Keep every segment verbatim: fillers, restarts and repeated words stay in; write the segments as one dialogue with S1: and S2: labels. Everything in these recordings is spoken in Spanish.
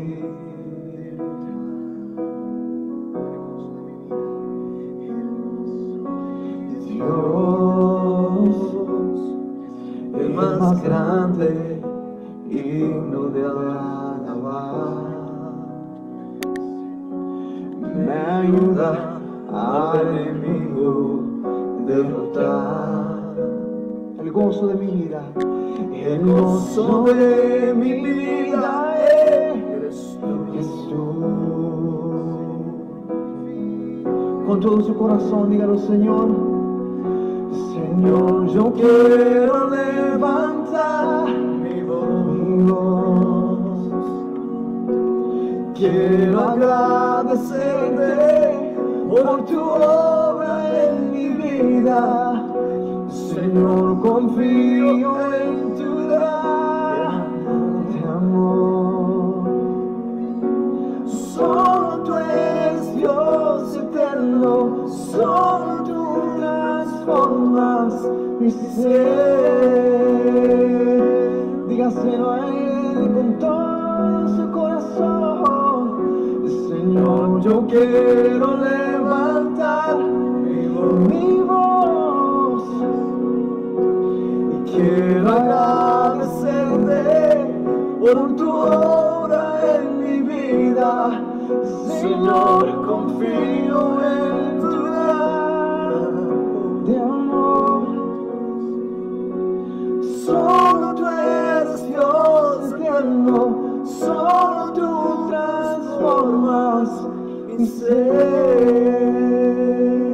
S1: El más grande, digno de alabar, me ayuda al enemigo derrotar. El gozo de mi vida, el gozo de mi vida eres tú, Jesús. Con todo su corazón, dígalo, Señor. Señor, yo quiero levantar mi voz, mi voz. Quiero agradecerte por tu obra en mi vida. Señor, confío en tu grande amor. Solo tú eres Dios eterno, solo tú transformas mi ser. Dígaselo a Él con todo su corazón. Señor, yo quiero levantar mi voz, mi voz, y quiero agradecerte por tu obra en mi vida. Señor, confío en tu de amor. Solo tú eres Dios eterno, solo tú transformas mi ser.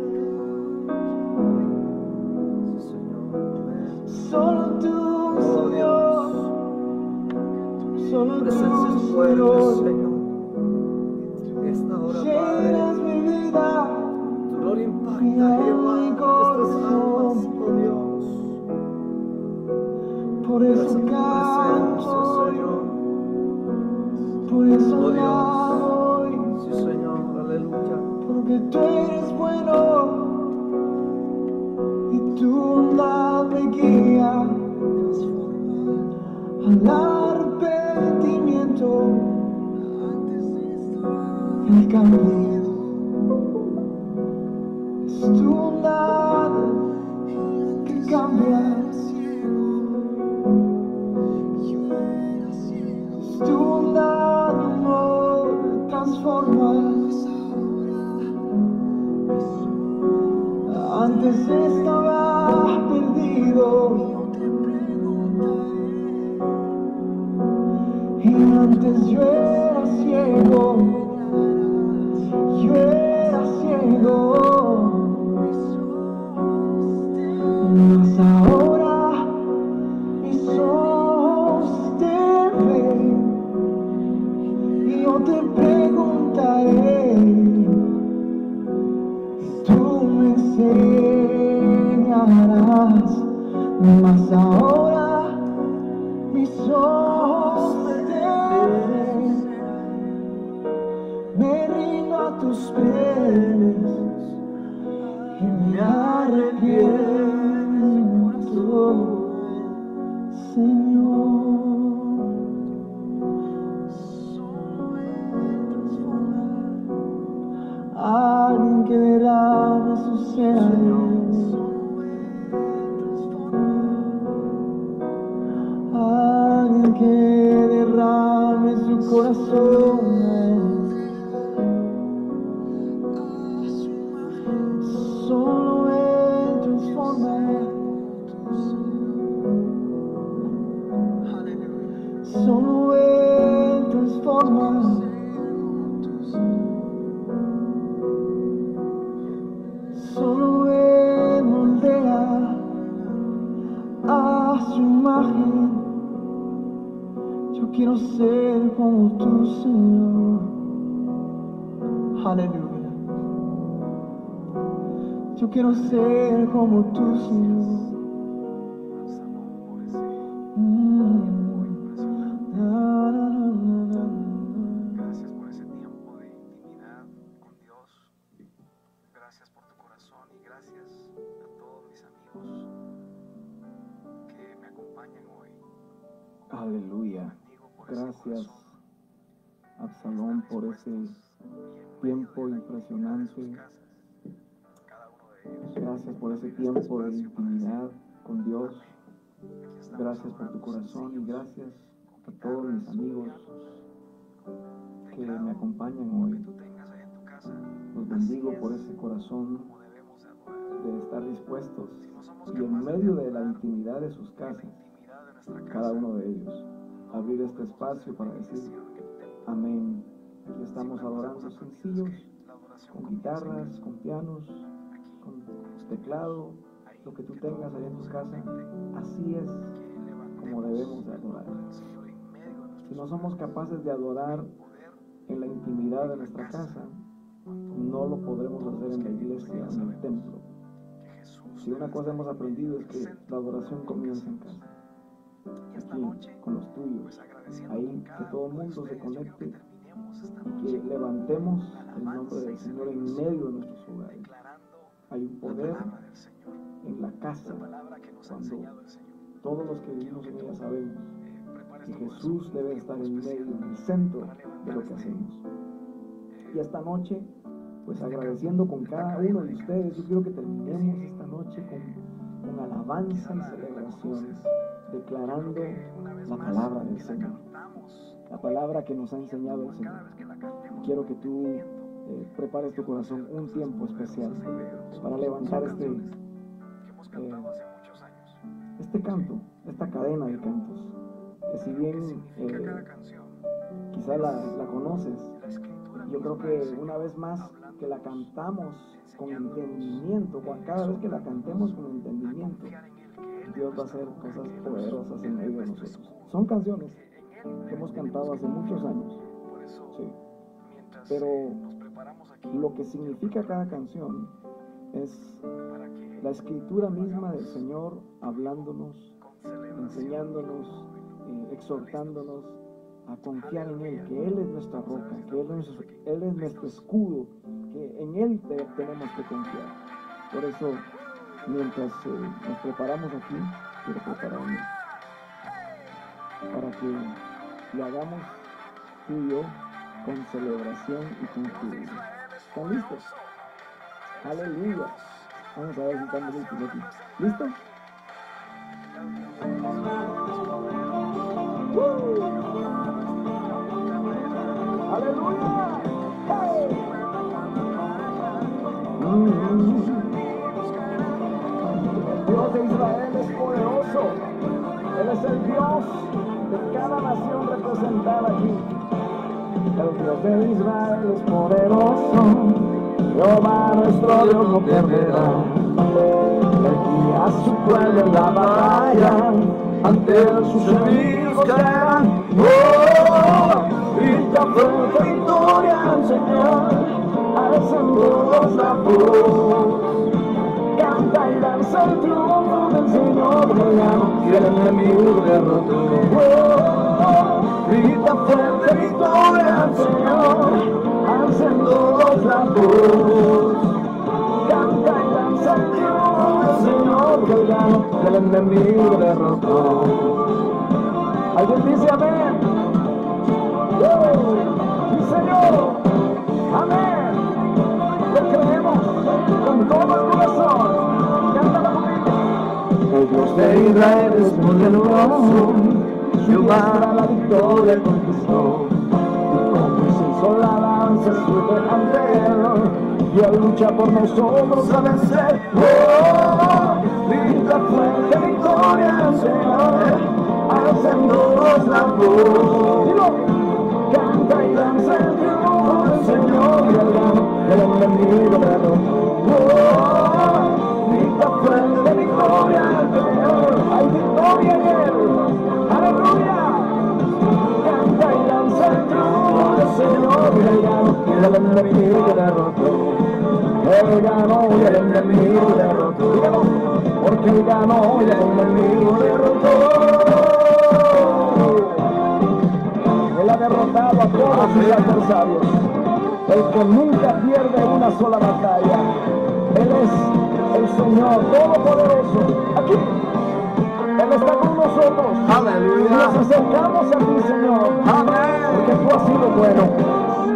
S1: Solo tú, Señor, solo tú, Señor. Llenas mi vida, tu gloria impacta, Jehová, nuestras almas, oh Dios. Por eso canto, Señor. Por eso oh doy, sí, Señor, aleluya. Porque tú eres bueno y tu bondad me guía al arrepentimiento. El camino es tu bondad que cambia, es tu bondad, amor, transforma. Antes estaba perdido y antes yo era ciego. Yo era ciego, mas ahora mis ojos te ven y yo te preguntaré y tú me enseñarás. Mas ahora mis ojos te ven, me rindo a tus pies y me arrepiento, Señor. Solo Él transforma. Alguien que derrame su ser, alguien que derrame su corazón. Solo Él transforma. Solo Él transforma. Solo Él moldea a su imagen. Yo quiero ser como tú, Señor. Aleluya. Yo quiero ser como tú, Señor.
S2: Gracias por ese tiempo de intimidad con Dios. Gracias por tu corazón y gracias a todos mis amigos que me acompañan hoy.
S1: Aleluya. Gracias. corazón por ese tiempo impresionante. Gracias por ese tiempo de intimidad con Dios. Gracias por tu corazón y gracias a todos mis amigos que me acompañan hoy. Los bendigo por ese corazón de estar dispuestos y en medio de la intimidad de sus casas, cada uno de ellos, abrir este espacio para decir amén. Aquí estamos adorando sencillos, con guitarras, con pianos, con teclado, lo que tú tengas ahí en tu casa. Así es como debemos de adorar. Si no somos capaces de adorar en la intimidad de nuestra casa, no lo podremos hacer en la iglesia, en el templo. Si una cosa hemos aprendido es que la adoración comienza en casa, aquí, con los tuyos, ahí, que todo el mundo se conecte y que levantemos el nombre del Señor en medio de nuestros hogares. Hay un poder en la casa cuando todos los que vivimos en ella sabemos que Jesús debe estar en medio, en el centro de lo que hacemos. Y esta noche, pues agradeciendo con cada uno de ustedes, yo quiero que terminemos esta noche con, con alabanza y celebración, declarando la palabra del Señor, la palabra que nos ha enseñado el Señor. Quiero que tú eh, prepares tu corazón un tiempo especial para levantar este, eh, este canto, esta cadena de cantos, que si bien eh, quizá la, la conoces, yo creo que una vez más que la cantamos con entendimiento, cada vez que la cantemos con entendimiento, Dios va a hacer cosas poderosas en medio de nosotros. Son canciones que hemos cantado hace muchos años, sí, pero lo que significa cada canción es la escritura misma del Señor hablándonos, enseñándonos, eh, exhortándonos a confiar en Él, que Él es nuestra roca, que Él es, Él es nuestro escudo, que en Él te, tenemos que confiar. Por eso, mientras eh, nos preparamos aquí, quiero prepararme para que lo hagamos tú y yo con celebración y con júbilo. ¿Están listos? ¡Aleluya! Vamos a ver si estamos listos aquí. ¿Listos? ¡Uh! ¡Aleluya! ¡Hey! Mm-hmm. El Dios de Israel es poderoso. Él es el Dios de cada nación representada aquí. El Dios de Israel es poderoso. Jehová nuestro Dios no perderá. Él guía a su pueblo en la batalla. Ante sus enemigos caerán. ¡Oh! Grita fuerte victoria al Señor, alzan todos la voz. Canta y danza el triunfo del Señor, rogando y el enemigo derrotó. Oh, grita fuerte victoria al Señor, alzan todos la voz. Canta y danza el triunfo del Señor, rogando y el enemigo derrotó. ¿Alguien dice amén? ¡Sí, Señor! ¡Amén! Lo creemos con todo el corazón. Cántala conmigo. El Dios de Israel es poderoso. Jehová la victoria conquistó. Y como se hizo la danza sube ante él. Y él lucha por nosotros a vencer. ¡Oh! Grita fuerte victoria al Señor, alzándonos la voz. ¡Dilo! Canta y danza el triunfo del Señor y el gano del enemigo derrotó. Oh, grita fuerte victoria al Señor, hay victoria en Él. Aleluya. Canta y danza el triunfo del Señor y el gano del enemigo derrotó. Él ganó y el enemigo derrotó. Porque Él ganó y el enemigo derrotó. Él ha derrotado a todos sus adversarios. El que nunca pierde una sola batalla. Él es el Señor Todopoderoso. Aquí. Él está con nosotros. Aleluya. Nos acercamos a ti, Señor. Amén. Porque tú has sido bueno.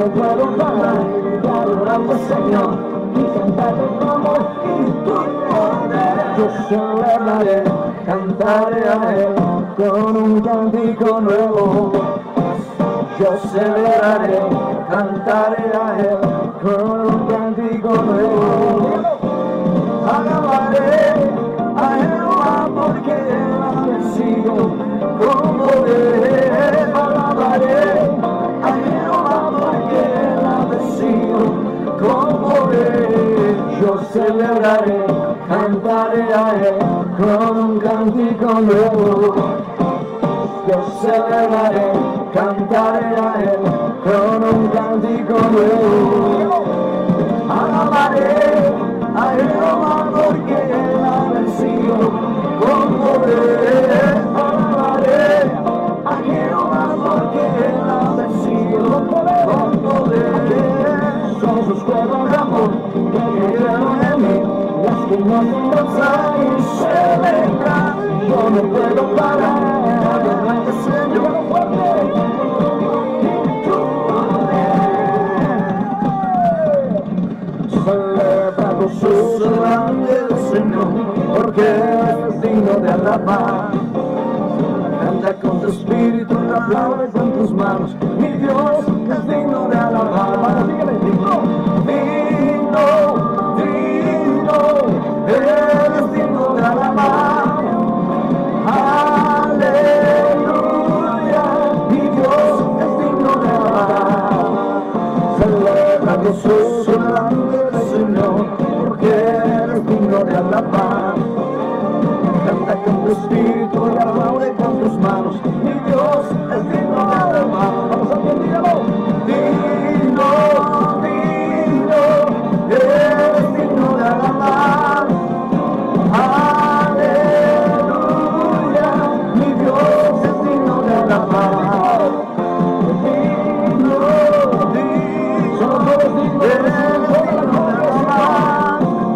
S1: no puedo parar de adorarte, Señor, y cantarte como y tu poder. Yo celebraré, cantaré a Él con un cántico nuevo. Yo celebraré, cantaré a Él con un cántico nuevo. Alabaré a Jehová porque Él ha vencido con poder. Alabaré a Jehová porque Él ha vencido con poder. Yo celebraré, cantaré a Él con un cántico nuevo. Yo celebraré, cantaré a Él con un cántico nuevo. Alabaré a Jehová porque Él ha vencido con poder. Alabaré a Jehová porque Él ha vencido con poder. Son sus cuerdas de amor que crearon en mí, las que no hacen danzar y celebrar. Yo no puedo parar. Señor fuerte, celebra gozoso delante del Señor, porque es digno de alabar. Canta con tu espíritu, aplaude con tus manos, mi Dios es digno de alabar. Dígale, digno, digno, digno, Él es digno de alabar. Gozoso delante del Señor, porque eres digno de alabar. Canta con tu espíritu y aplaude con tus manos, mi Dios es digno de alabar. Vamos a ver, dígalo. Digno, digno, eres digno de alabar. Aleluya, mi Dios es digno de alabar. Digno, digno, solo tú eres digno de alabar.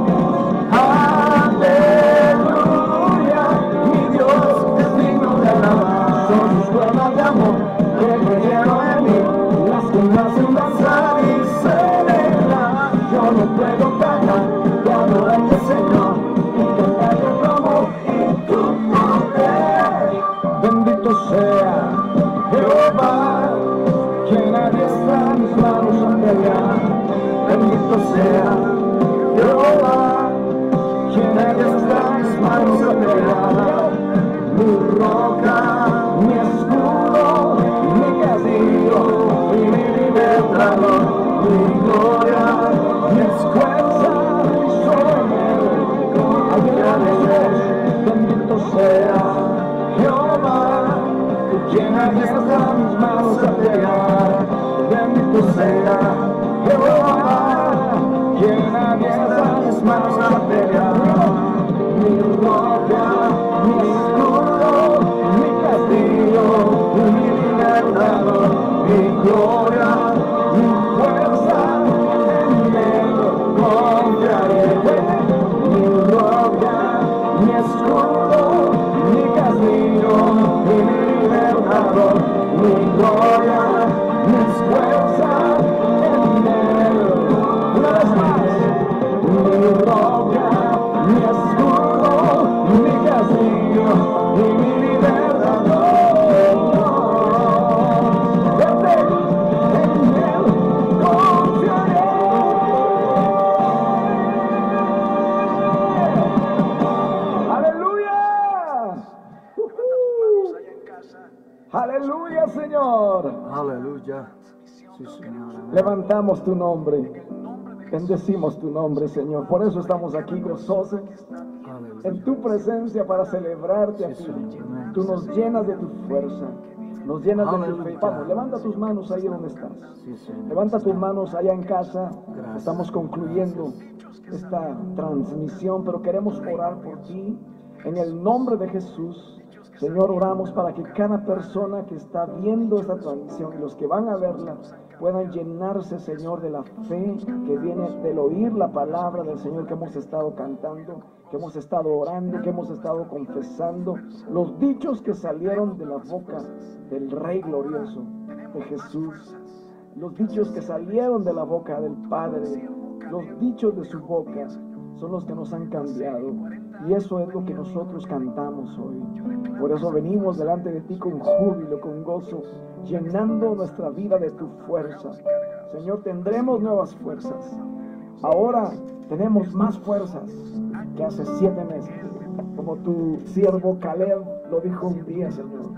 S1: Aleluya, mi Dios es digno de alabar. Son sus cuerdas de amor que creyeron en mí, las que me hacen danzar y celebrar. Yo no puedo parar de adorarte, Señor, y cantarte tu amor y tu poder. Bendito sea Jehová, quien adiestra mis manos a pelear. Bendito sea Jehová, quien adiestra mis manos a pelear. Mi roca, mi escudo, mi castillo y mi libertador, mi gloria, mi esfuerza, soy él. Ayúdame, bendito sea Jehová, quien adiestra mis manos a pelear. Bendito sea Jehová, quien adiestra mis manos a pelear. Mi roca, mi escudo, mi castillo, mi libertador, mi gloria, mi fuerza, en él confiaré. Mi roca, mi escudo, mi castillo, mi libertador, mi gloria, mis fuerzas en él. Una vez más, mi roca, mi escudo, mi castillo y mi libertador. Vete, en él confiaré. ¡Aleluya!
S2: Hermanos allá en casa,
S1: ¡Aleluya, Señor!
S3: Aleluya. Sí, Señor. Amén.
S1: Levantamos tu nombre, bendecimos tu nombre, Señor. Por eso estamos aquí gozosos en tu presencia para celebrarte a ti. Tú nos llenas de tu fuerza, nos llenas de tu fe. Vamos, levanta tus manos ahí donde estás.
S3: Sí, Señor.
S1: Levanta tus manos allá en casa. Estamos concluyendo esta transmisión, pero queremos orar por ti en el nombre de Jesús. Señor, oramos para que cada persona que está viendo esta transmisión y los que van a verla puedan llenarse, Señor, de la fe que viene del oír la palabra del Señor que hemos estado cantando, que hemos estado orando, que hemos estado confesando, los dichos que salieron de la boca del Rey glorioso, de Jesús. Los dichos que salieron de la boca del Padre, los dichos de su boca, son los que nos han cambiado. Y eso es lo que nosotros cantamos hoy. Por eso venimos delante de ti con júbilo, con gozo, llenando nuestra vida de tu fuerza. Señor, tendremos nuevas fuerzas. Ahora tenemos más fuerzas que hace siete meses. Como tu siervo Caleb lo dijo un día, Señor.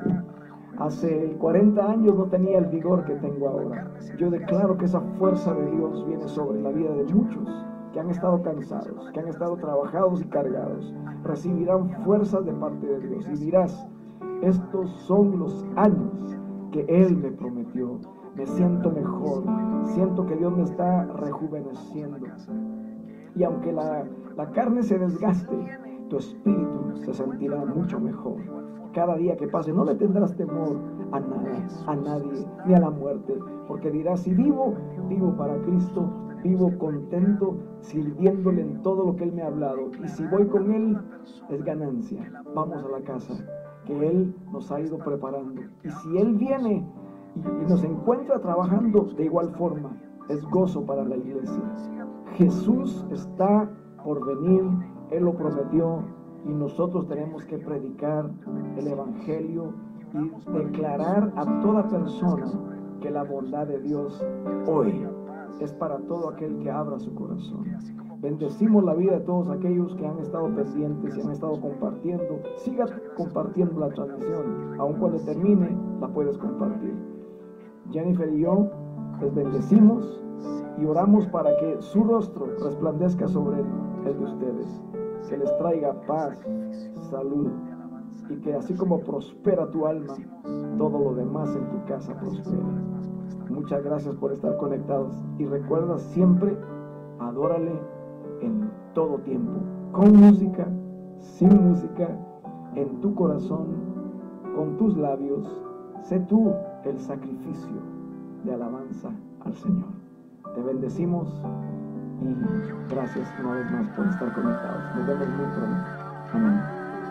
S1: Hace cuarenta años no tenía el vigor que tengo ahora. Yo declaro que esa fuerza de Dios viene sobre la vida de muchos que han estado cansados, que han estado trabajados y cargados. Recibirán fuerzas de parte de Dios y dirás: estos son los años que Él me prometió. Me siento mejor, siento que Dios me está rejuveneciendo. Y aunque la, la carne se desgaste, tu espíritu se sentirá mucho mejor. Cada día que pase no le tendrás temor a nada, a nadie, ni a la muerte, porque dirás: si vivo, vivo para Cristo, vivo contento, sirviéndole en todo lo que Él me ha hablado. Y si voy con Él, es ganancia. Vamos a la casa que Él nos ha ido preparando. Y si Él viene y, y nos encuentra trabajando de igual forma, es gozo para la iglesia. Jesús está por venir, Él lo prometió, y nosotros tenemos que predicar el Evangelio y declarar a toda persona que la bondad de Dios hoy es para todo aquel que abra su corazón. Bendecimos la vida de todos aquellos que han estado pendientes y han estado compartiendo. Siga compartiendo la transmisión. Aun cuando termine, la puedes compartir. Jennifer y yo les bendecimos y oramos para que su rostro resplandezca sobre el de ustedes, que les traiga paz, salud, y que así como prospera tu alma, todo lo demás en tu casa prospere. Muchas gracias por estar conectados, y recuerda siempre: adórale en todo tiempo, con música, sin música, en tu corazón, con tus labios. Sé tú el sacrificio de alabanza al Señor. Te bendecimos y gracias una vez más por estar conectados. Nos vemos muy pronto. Amén.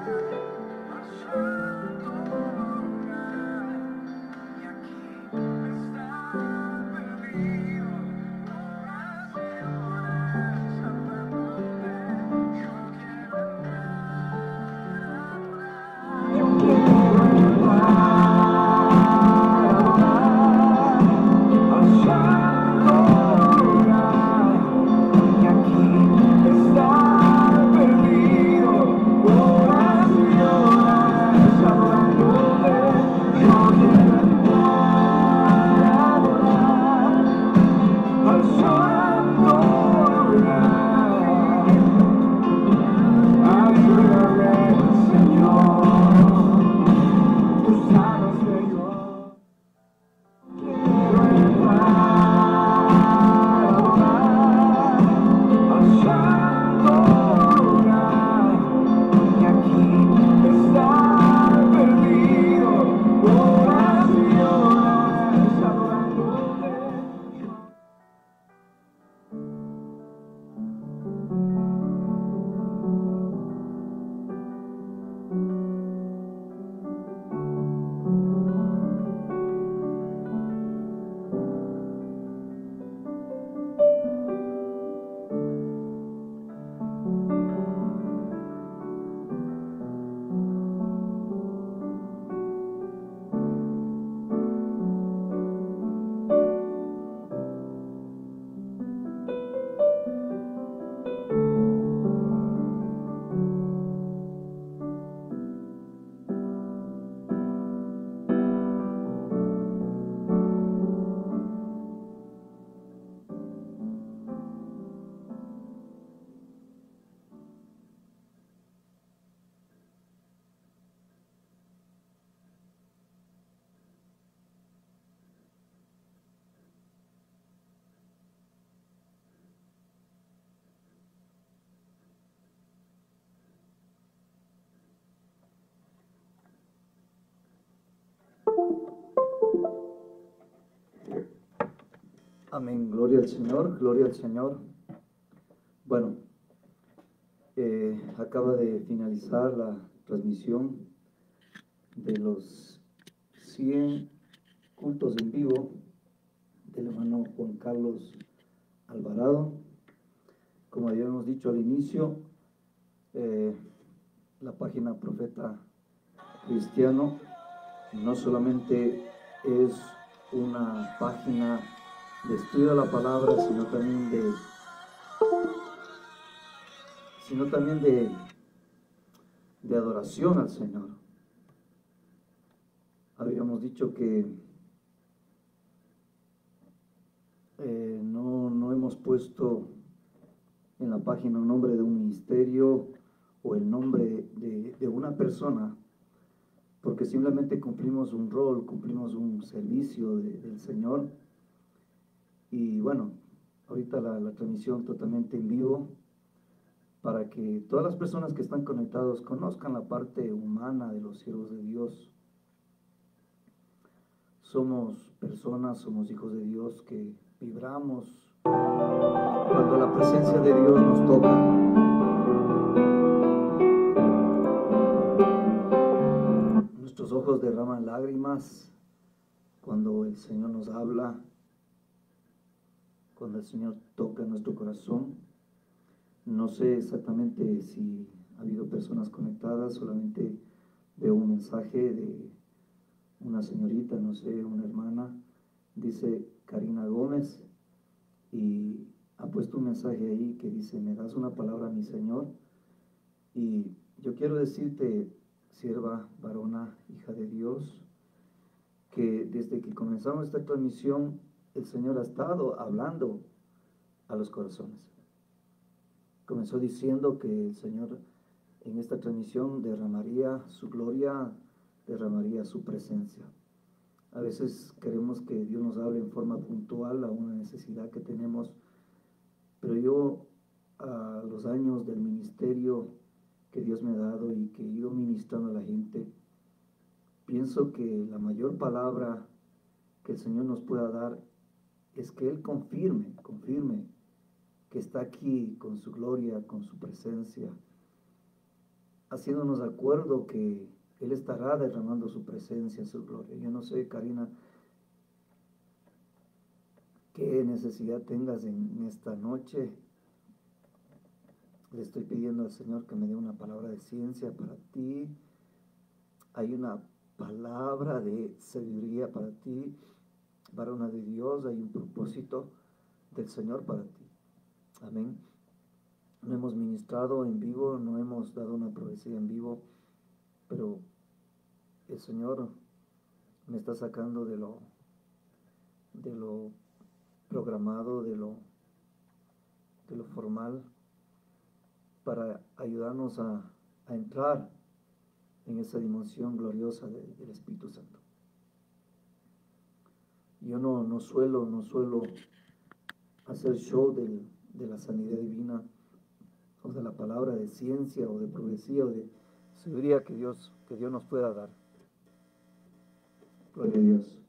S3: Amén, gloria al Señor, gloria al Señor. Bueno, eh, acaba de finalizar la transmisión de los cien cultos en vivo el hermano Juan Carlos Alvarado. Como habíamos dicho al inicio, eh, la página Profeta Cristiano no solamente es una página de estudio de la palabra, sino también de, sino también de, de adoración al Señor. Habíamos dicho que eh, no, no hemos puesto en la página un nombre de un ministerio o el nombre de, de una persona, porque simplemente cumplimos un rol, cumplimos un servicio de, del Señor. Y bueno, ahorita la, la transmisión totalmente en vivo, para que todas las personas que están conectados conozcan la parte humana de los siervos de Dios. Somos personas, somos hijos de Dios que vibramos cuando la presencia de Dios nos toca. Nuestros ojos derraman lágrimas cuando el Señor nos habla, cuando el Señor toca nuestro corazón. No sé exactamente si ha habido personas conectadas, solamente veo un mensaje de una señorita, no sé, una hermana, dice Karina Gómez, y ha puesto un mensaje ahí que dice: me das una palabra, mi Señor. Y yo quiero decirte, sierva, varona, hija de Dios, que desde que comenzamos esta transmisión, el Señor ha estado hablando a los corazones. Comenzó diciendo que el Señor en esta transmisión derramaría su gloria, derramaría su presencia. A veces queremos que Dios nos hable en forma puntual a una necesidad que tenemos, pero yo, a los años del ministerio que Dios me ha dado y que he ido ministrando a la gente, pienso que la mayor palabra que el Señor nos pueda dar es que Él confirme, confirme que está aquí con su gloria, con su presencia, haciéndonos de acuerdo que Él estará derramando su presencia, su gloria. Yo no sé, Karina, qué necesidad tengas en esta noche. Le estoy pidiendo al Señor que me dé una palabra de ciencia para ti. Hay una palabra de sabiduría para ti, varona de Dios. Hay un propósito del Señor para ti. Amén. No hemos ministrado en vivo, no hemos dado una profecía en vivo, pero el Señor me está sacando de lo, de lo programado, de lo, de lo formal, para ayudarnos a, a entrar en esa dimensión gloriosa de, del Espíritu Santo. Yo no, no suelo, no suelo hacer show del, de la sanidad divina, o de la palabra de ciencia, o de profecía, o de sabiduría que Dios, que Dios nos pueda dar. Gloria a Dios.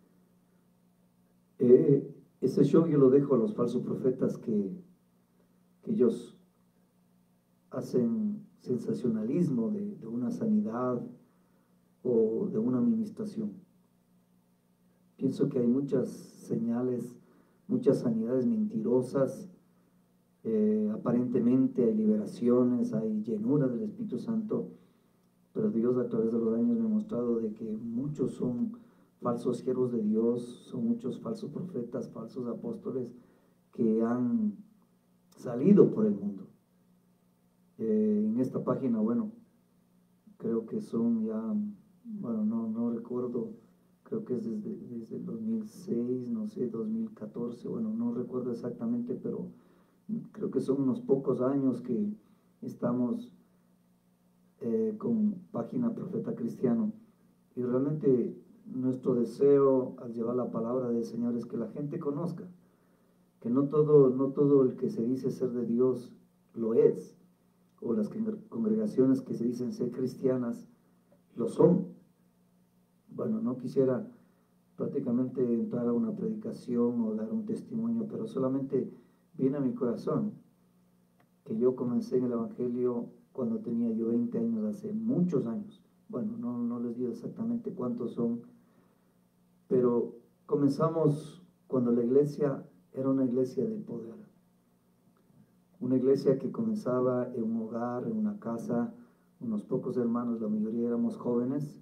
S3: Eh, ese show yo lo dejo a los falsos profetas que, que ellos hacen sensacionalismo de, de una sanidad o de una administración. Pienso que hay muchas señales, muchas sanidades mentirosas. Eh, aparentemente hay liberaciones, hay llenura del Espíritu Santo, pero Dios a través de los años me ha mostrado de que muchos son falsos siervos de Dios, son muchos falsos profetas, falsos apóstoles que han salido por el mundo. Eh, en esta página, bueno, creo que son ya, bueno, no, no recuerdo, creo que es desde, desde el dos mil seis, no sé, dos mil catorce, bueno, no recuerdo exactamente, pero creo que son unos pocos años que estamos eh, con página Profeta Cristiano, y realmente nuestro deseo al llevar la palabra del Señor es que la gente conozca que no todo, no todo el que se dice ser de Dios lo es, o las congregaciones que se dicen ser cristianas lo son. Bueno, no quisiera prácticamente entrar a una predicación o dar un testimonio, pero solamente viene a mi corazón que yo comencé en el Evangelio cuando tenía yo veinte años, hace muchos años. Bueno, no, no les digo exactamente cuántos son, pero comenzamos cuando la iglesia era una iglesia de poder, una iglesia que comenzaba en un hogar, en una casa, unos pocos hermanos, la mayoría éramos jóvenes,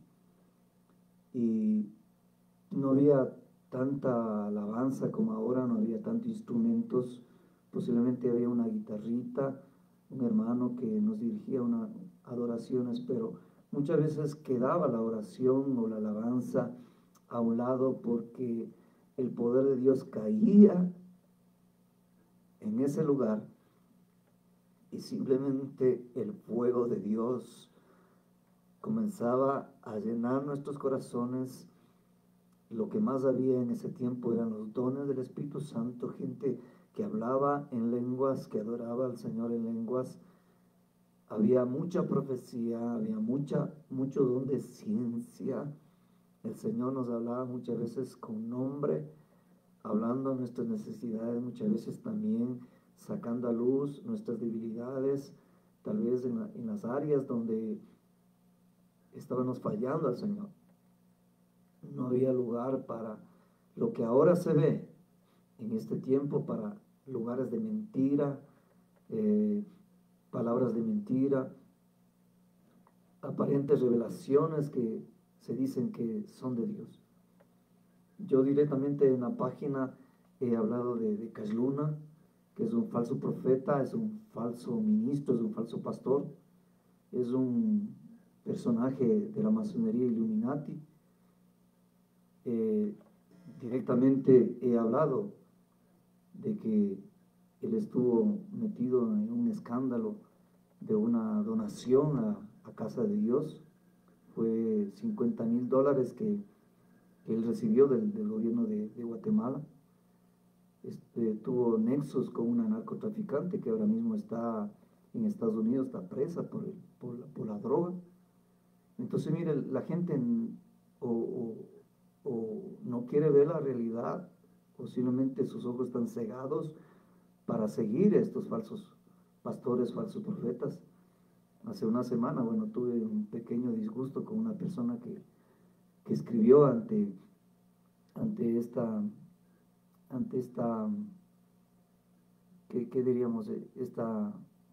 S3: y no había tanta alabanza como ahora, no había tantos instrumentos, posiblemente había una guitarrita, un hermano que nos dirigía unas adoraciones, pero muchas veces quedaba la oración o la alabanza a un lado porque el poder de Dios caía en ese lugar y simplemente el fuego de Dios comenzaba a llenar nuestros corazones. Lo que más había en ese tiempo eran los dones del Espíritu Santo, gente que hablaba en lenguas, que adoraba al Señor en lenguas. Había mucha profecía, había mucha, mucho don de ciencia. El Señor nos hablaba muchas veces con nombre, hablando nuestras necesidades, muchas veces también sacando a luz nuestras debilidades, tal vez en, la, en las áreas donde estábamos fallando al Señor. No había lugar para lo que ahora se ve en este tiempo, para lugares de mentira, eh, palabras de mentira, aparentes revelaciones que se dicen que son de Dios. Yo directamente en la página he hablado de, de Cash Luna, que es un falso profeta, es un falso ministro, es un falso pastor, es un personaje de la masonería Illuminati. Eh, directamente he hablado de que él estuvo metido en un escándalo de una donación a, a Casa de Dios. Fue cincuenta mil dólares que, que él recibió del, del gobierno de, de Guatemala. Este, tuvo nexos con una narcotraficante que ahora mismo está en Estados Unidos, está presa por, el, por, la, por la droga. Entonces, mire, la gente en, o, o, o no quiere ver la realidad, posiblemente sus ojos están cegados para seguir a estos falsos pastores, falsos profetas. Hace una semana, bueno, tuve un pequeño disgusto con una persona que, que escribió ante, ante esta, ante esta, ¿qué, qué diríamos? Esta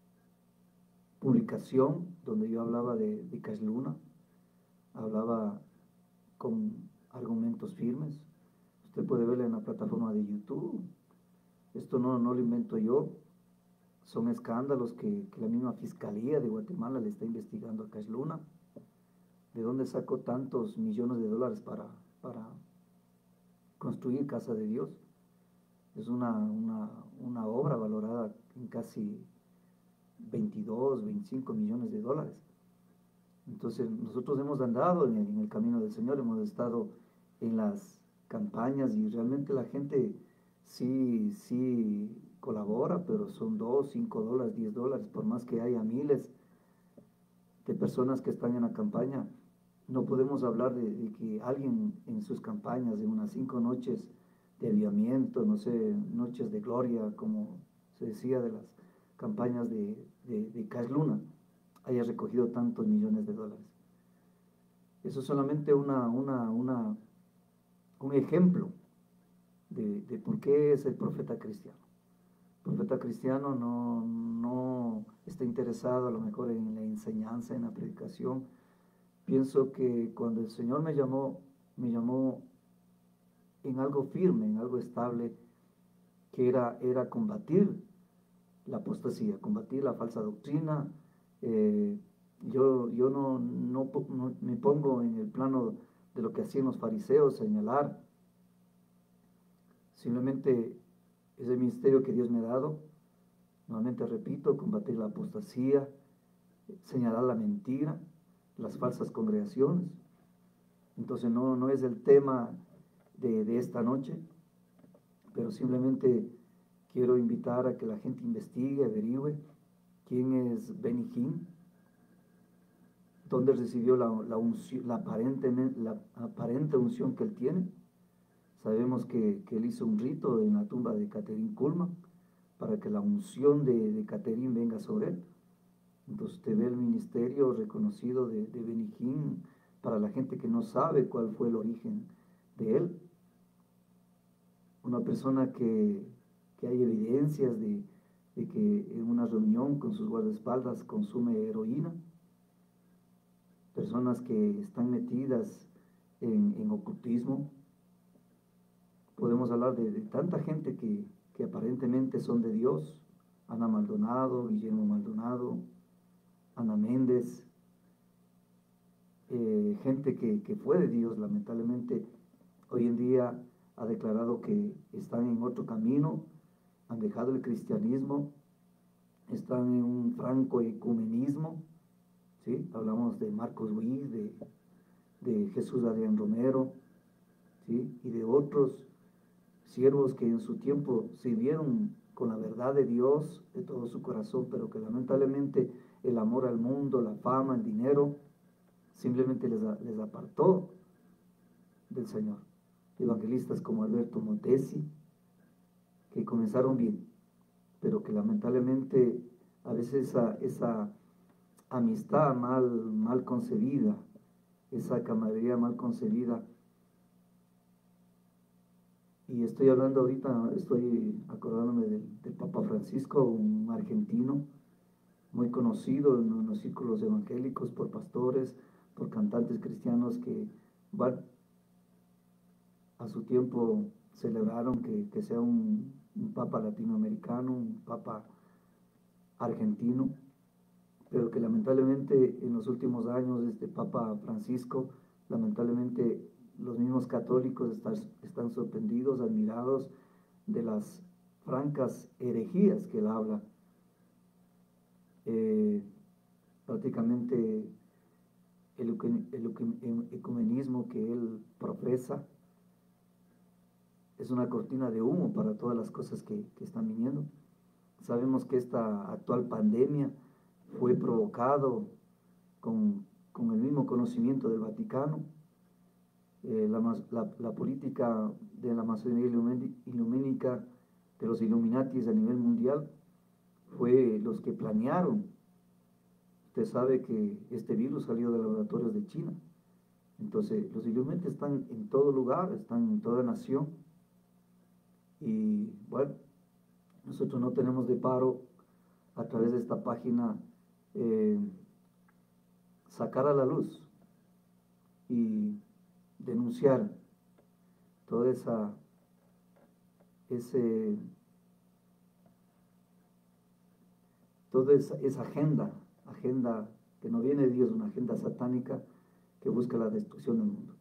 S3: publicación donde yo hablaba de, de Cash Luna, hablaba con argumentos firmes. Usted puede verla en la plataforma de YouTube. Esto no, no lo invento yo. Son escándalos que, que la misma Fiscalía de Guatemala le está investigando a Cash Luna. ¿De dónde sacó tantos millones de dólares para, para construir Casa de Dios? Es una, una, una obra valorada en casi veintidós, veinticinco millones de dólares. Entonces nosotros hemos andado en el, en el camino del Señor, hemos estado en las campañas y realmente la gente sí, sí colabora, pero son dos, cinco dólares, diez dólares, por más que haya miles de personas que están en la campaña. No podemos hablar de, de que alguien en sus campañas, en unas cinco noches de avivamiento, no sé, noches de gloria, como se decía de las campañas de, de, de Cash Luna, haya recogido tantos millones de dólares. Eso es solamente una, una, una, un ejemplo de, de por qué es el profeta cristiano. El profeta cristiano no, no está interesado a lo mejor en la enseñanza, en la predicación. Pienso que cuando el Señor me llamó, me llamó en algo firme, en algo estable, que era, era combatir la apostasía, combatir la falsa doctrina. Eh, yo yo no, no, no me pongo en el plano de lo que hacían los fariseos, señalar. Simplemente es el ministerio que Dios me ha dado. Nuevamente repito, combatir la apostasía, señalar la mentira, las falsas congregaciones. Entonces no, no es el tema de, de esta noche, pero simplemente quiero invitar a que la gente investigue, averigüe quién es Benny Hinn, dónde recibió la, la, unción, la, aparente, la aparente unción que él tiene. Sabemos que, que él hizo un rito en la tumba de Catherine Kuhlman para que la unción de, de Catherine venga sobre él. Entonces usted ve el ministerio reconocido de, de Benny Hinn para la gente que no sabe cuál fue el origen de él. una persona que, que hay evidencias de, de que en una reunión con sus guardaespaldas consume heroína, personas que están metidas en, en ocultismo. Podemos hablar de, de tanta gente que, que aparentemente son de Dios: Ana Maldonado, Guillermo Maldonado, Ana Méndez, eh, gente que, que fue de Dios, lamentablemente hoy en día ha declarado que están en otro camino, han dejado el cristianismo, están en un franco ecumenismo, ¿sí? Hablamos de Marcos Witt, de, de Jesús Adrián Romero, ¿sí? Y de otros siervos que en su tiempo sirvieron con la verdad de Dios de todo su corazón, pero que lamentablemente el amor al mundo, la fama, el dinero, simplemente les, les apartó del Señor. Evangelistas como Alberto Montesi, que comenzaron bien, pero que lamentablemente a veces esa, esa amistad mal, mal concebida, esa camaradería mal concebida, y estoy hablando ahorita, estoy acordándome del, del Papa Francisco, un argentino muy conocido en, en los círculos evangélicos por pastores, por cantantes cristianos que, bueno, a su tiempo celebraron que, que sea un, un Papa latinoamericano, un Papa argentino, pero que lamentablemente en los últimos años este Papa Francisco, lamentablemente los mismos católicos están, están sorprendidos, admirados de las francas herejías que él habla. Eh, prácticamente el, el ecumenismo que él profesa es una cortina de humo para todas las cosas que, que están viniendo. Sabemos que esta actual pandemia fue provocado con, con el mismo conocimiento del Vaticano. Eh, la, la, la política de la masonería ilumínica, de los Illuminatis a nivel mundial, fue los que planearon. Usted sabe que este virus salió de los laboratorios de China. Entonces, los Illuminati están en todo lugar, están en toda nación. Y bueno, nosotros no tenemos de paro a través de esta página eh, sacar a la luz y denunciar toda esa ese toda esa, esa agenda agenda que no viene de Dios, una agenda satánica que busca la destrucción del mundo.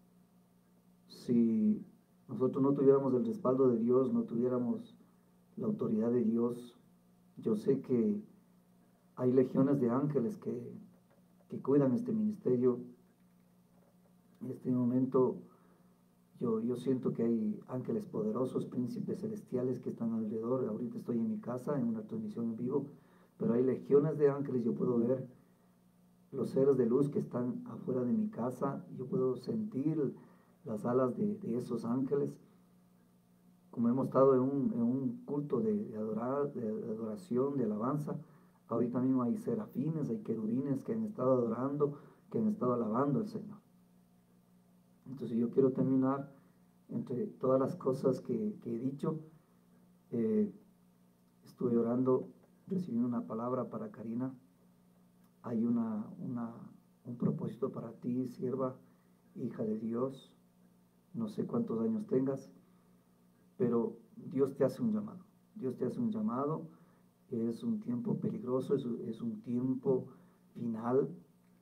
S3: Si nosotros no tuviéramos el respaldo de Dios, no tuviéramos la autoridad de Dios, yo sé que hay legiones de ángeles que, que cuidan este ministerio. En este momento yo, yo siento que hay ángeles poderosos, príncipes celestiales que están alrededor. Ahorita estoy en mi casa en una transmisión en vivo, pero hay legiones de ángeles. Yo puedo ver los seres de luz que están afuera de mi casa, yo puedo sentir las alas de, de esos ángeles. Como hemos estado en un, en un culto de, de, adorar, de adoración, de alabanza, ahorita mismo hay serafines, hay querubines que han estado adorando, que han estado alabando al Señor. Entonces yo quiero terminar, entre todas las cosas que, que he dicho, eh, estuve orando, recibí una palabra para Karina. Hay una, una, un propósito para ti, sierva, hija de Dios. No sé cuántos años tengas, pero Dios te hace un llamado. Dios te hace un llamado. Es un tiempo peligroso, es, es un tiempo final.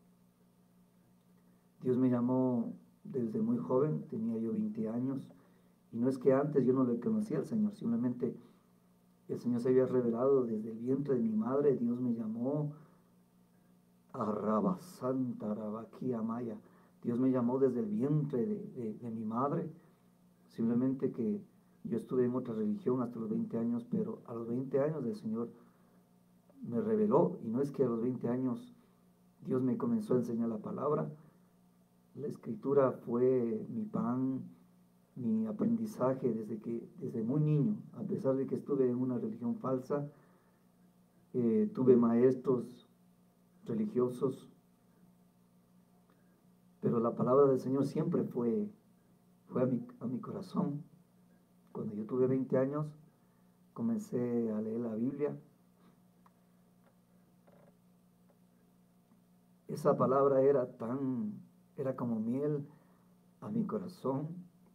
S3: Dios me llamó desde muy joven, tenía yo veinte años, y no es que antes yo no le conocía al Señor, simplemente el Señor se había revelado desde el vientre de mi madre. Dios me llamó a Rabasanta, Rabaquía Maya. Dios me llamó desde el vientre de, de, de mi madre, simplemente que yo estuve en otra religión hasta los veinte años, pero a los veinte años el Señor me reveló, y no es que a los veinte años Dios me comenzó a enseñar la palabra. La escritura fue mi pan, mi aprendizaje desde que, desde muy niño, a pesar de que estuve en una religión falsa. Eh, tuve maestros religiosos, pero la palabra del Señor siempre fue, fue a mi, a mi corazón. cuando yo tuve veinte años, comencé a leer la Biblia. Esa palabra era tan, era como miel a mi corazón,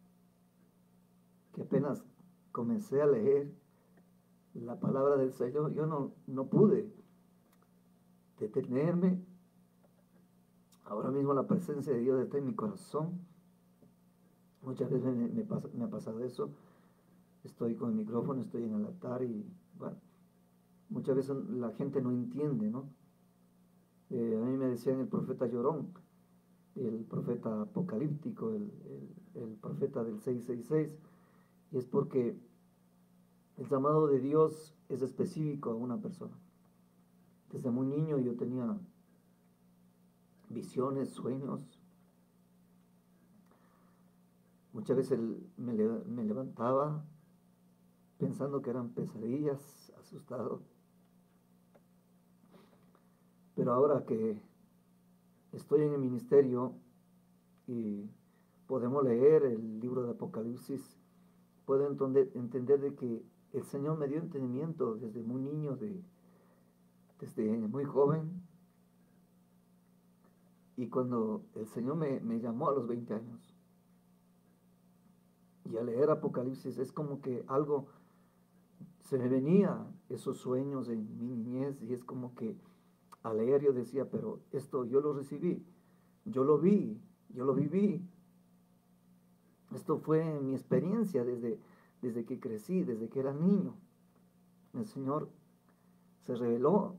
S3: que apenas comencé a leer la palabra del Señor, yo no, no pude detenerme. Ahora mismo la presencia de Dios está en mi corazón. Muchas veces me, me, pasa, me ha pasado eso. Estoy con el micrófono, estoy en el altar y, bueno, muchas veces la gente no entiende, ¿no? Eh, a mí me decían el profeta llorón, el profeta apocalíptico, el, el, el profeta del seiscientos sesenta y seis, y es porque el llamado de Dios es específico a una persona. Desde muy niño yo tenía visiones, sueños. Muchas veces me, me levantaba pensando que eran pesadillas, asustado. Pero ahora que estoy en el ministerio y podemos leer el libro de Apocalipsis, puedo entender, entender de que el Señor me dio entendimiento desde muy niño, de, desde muy joven. Y cuando el Señor me, me llamó a los veinte años, y al leer Apocalipsis es como que algo se me venía, esos sueños en mi niñez, y es como que al leer yo decía, pero esto yo lo recibí, yo lo vi, yo lo viví. Esto fue mi experiencia desde, desde que crecí, desde que era niño. El Señor se reveló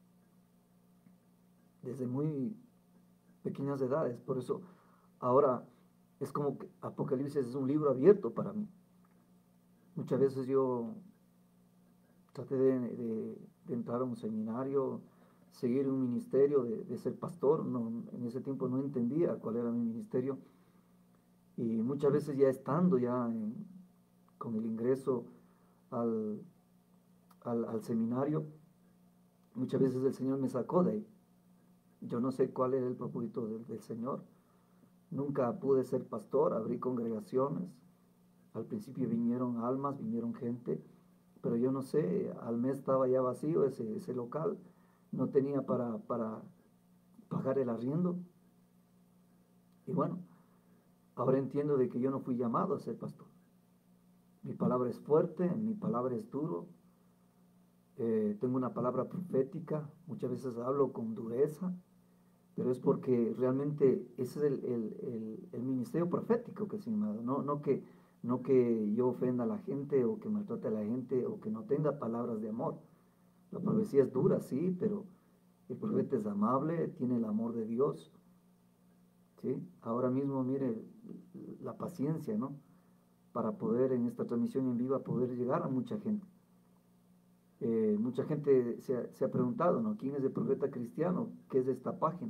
S3: desde muy pequeñas edades. Por eso ahora es como que Apocalipsis es un libro abierto para mí. Muchas veces yo traté de, de, de entrar a un seminario, seguir un ministerio, de, de ser pastor. No, en ese tiempo no entendía cuál era mi ministerio. Y muchas veces ya estando ya en, con el ingreso al, al, al seminario, muchas veces el Señor me sacó de ahí. Yo no sé cuál era el propósito del, del Señor. Nunca pude ser pastor, abrí congregaciones. Al principio vinieron almas, vinieron gente, pero yo no sé, al mes estaba ya vacío ese, ese local. No tenía para, para pagar el arriendo. Y bueno, ahora entiendo de que yo no fui llamado a ser pastor. Mi palabra es fuerte, mi palabra es duro. Eh, tengo una palabra profética, muchas veces hablo con dureza, pero es porque realmente ese es el, el, el, el ministerio profético que se me ha dado. No, no, que, no que yo ofenda a la gente o que maltrate a la gente o que no tenga palabras de amor. La profecía es dura, sí, pero el profeta es amable, tiene el amor de Dios. ¿Sí? Ahora mismo, mire, la paciencia, ¿no? Para poder en esta transmisión en vivo poder llegar a mucha gente. Eh, mucha gente se ha, se ha preguntado, ¿no? ¿Quién es el profeta cristiano? ¿Qué es esta página?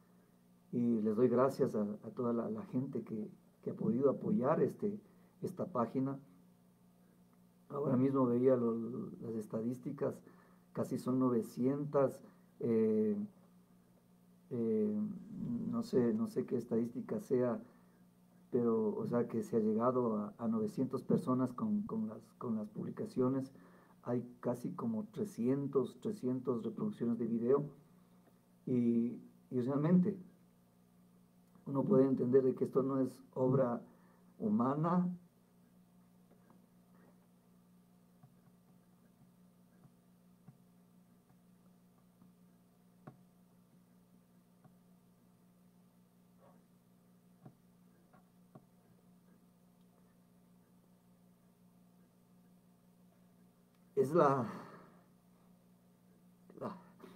S3: Y les doy gracias a, a toda la, la gente que, que ha podido apoyar este, esta página. Ahora mismo veía lo, las estadísticas, casi son novecientas, eh, eh, no sé, no sé qué estadística sea, pero, o sea, que se ha llegado a, a novecientas personas con, con, las, con las publicaciones. Hay casi como trescientas, trescientas reproducciones de video, y, y realmente uno puede entender de que esto no es obra humana. Es la, la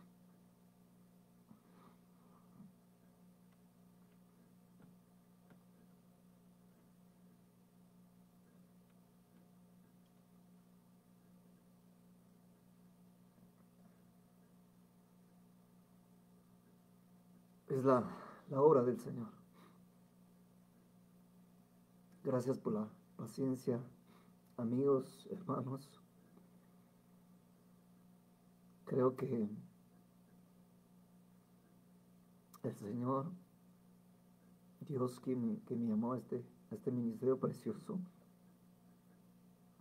S3: es la, la obra del Señor. Gracias por la paciencia, amigos, hermanos. Creo que el Señor, Dios que me, que me llamó a este, a este ministerio precioso,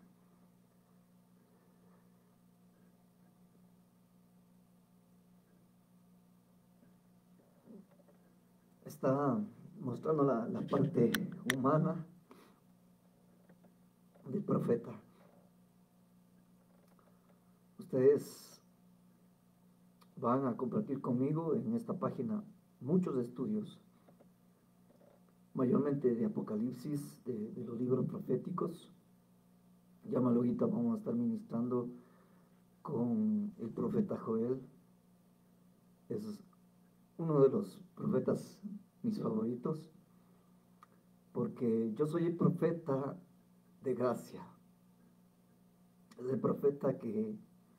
S3: está mostrando la, la parte humana del profeta. Ustedes van a compartir conmigo en esta página muchos estudios, mayormente de Apocalipsis, de, de los libros proféticos. Ya más luego vamos a estar ministrando con el profeta Joel. Es uno de los profetas mis favoritos, porque yo soy el profeta de gracia. Es el profeta que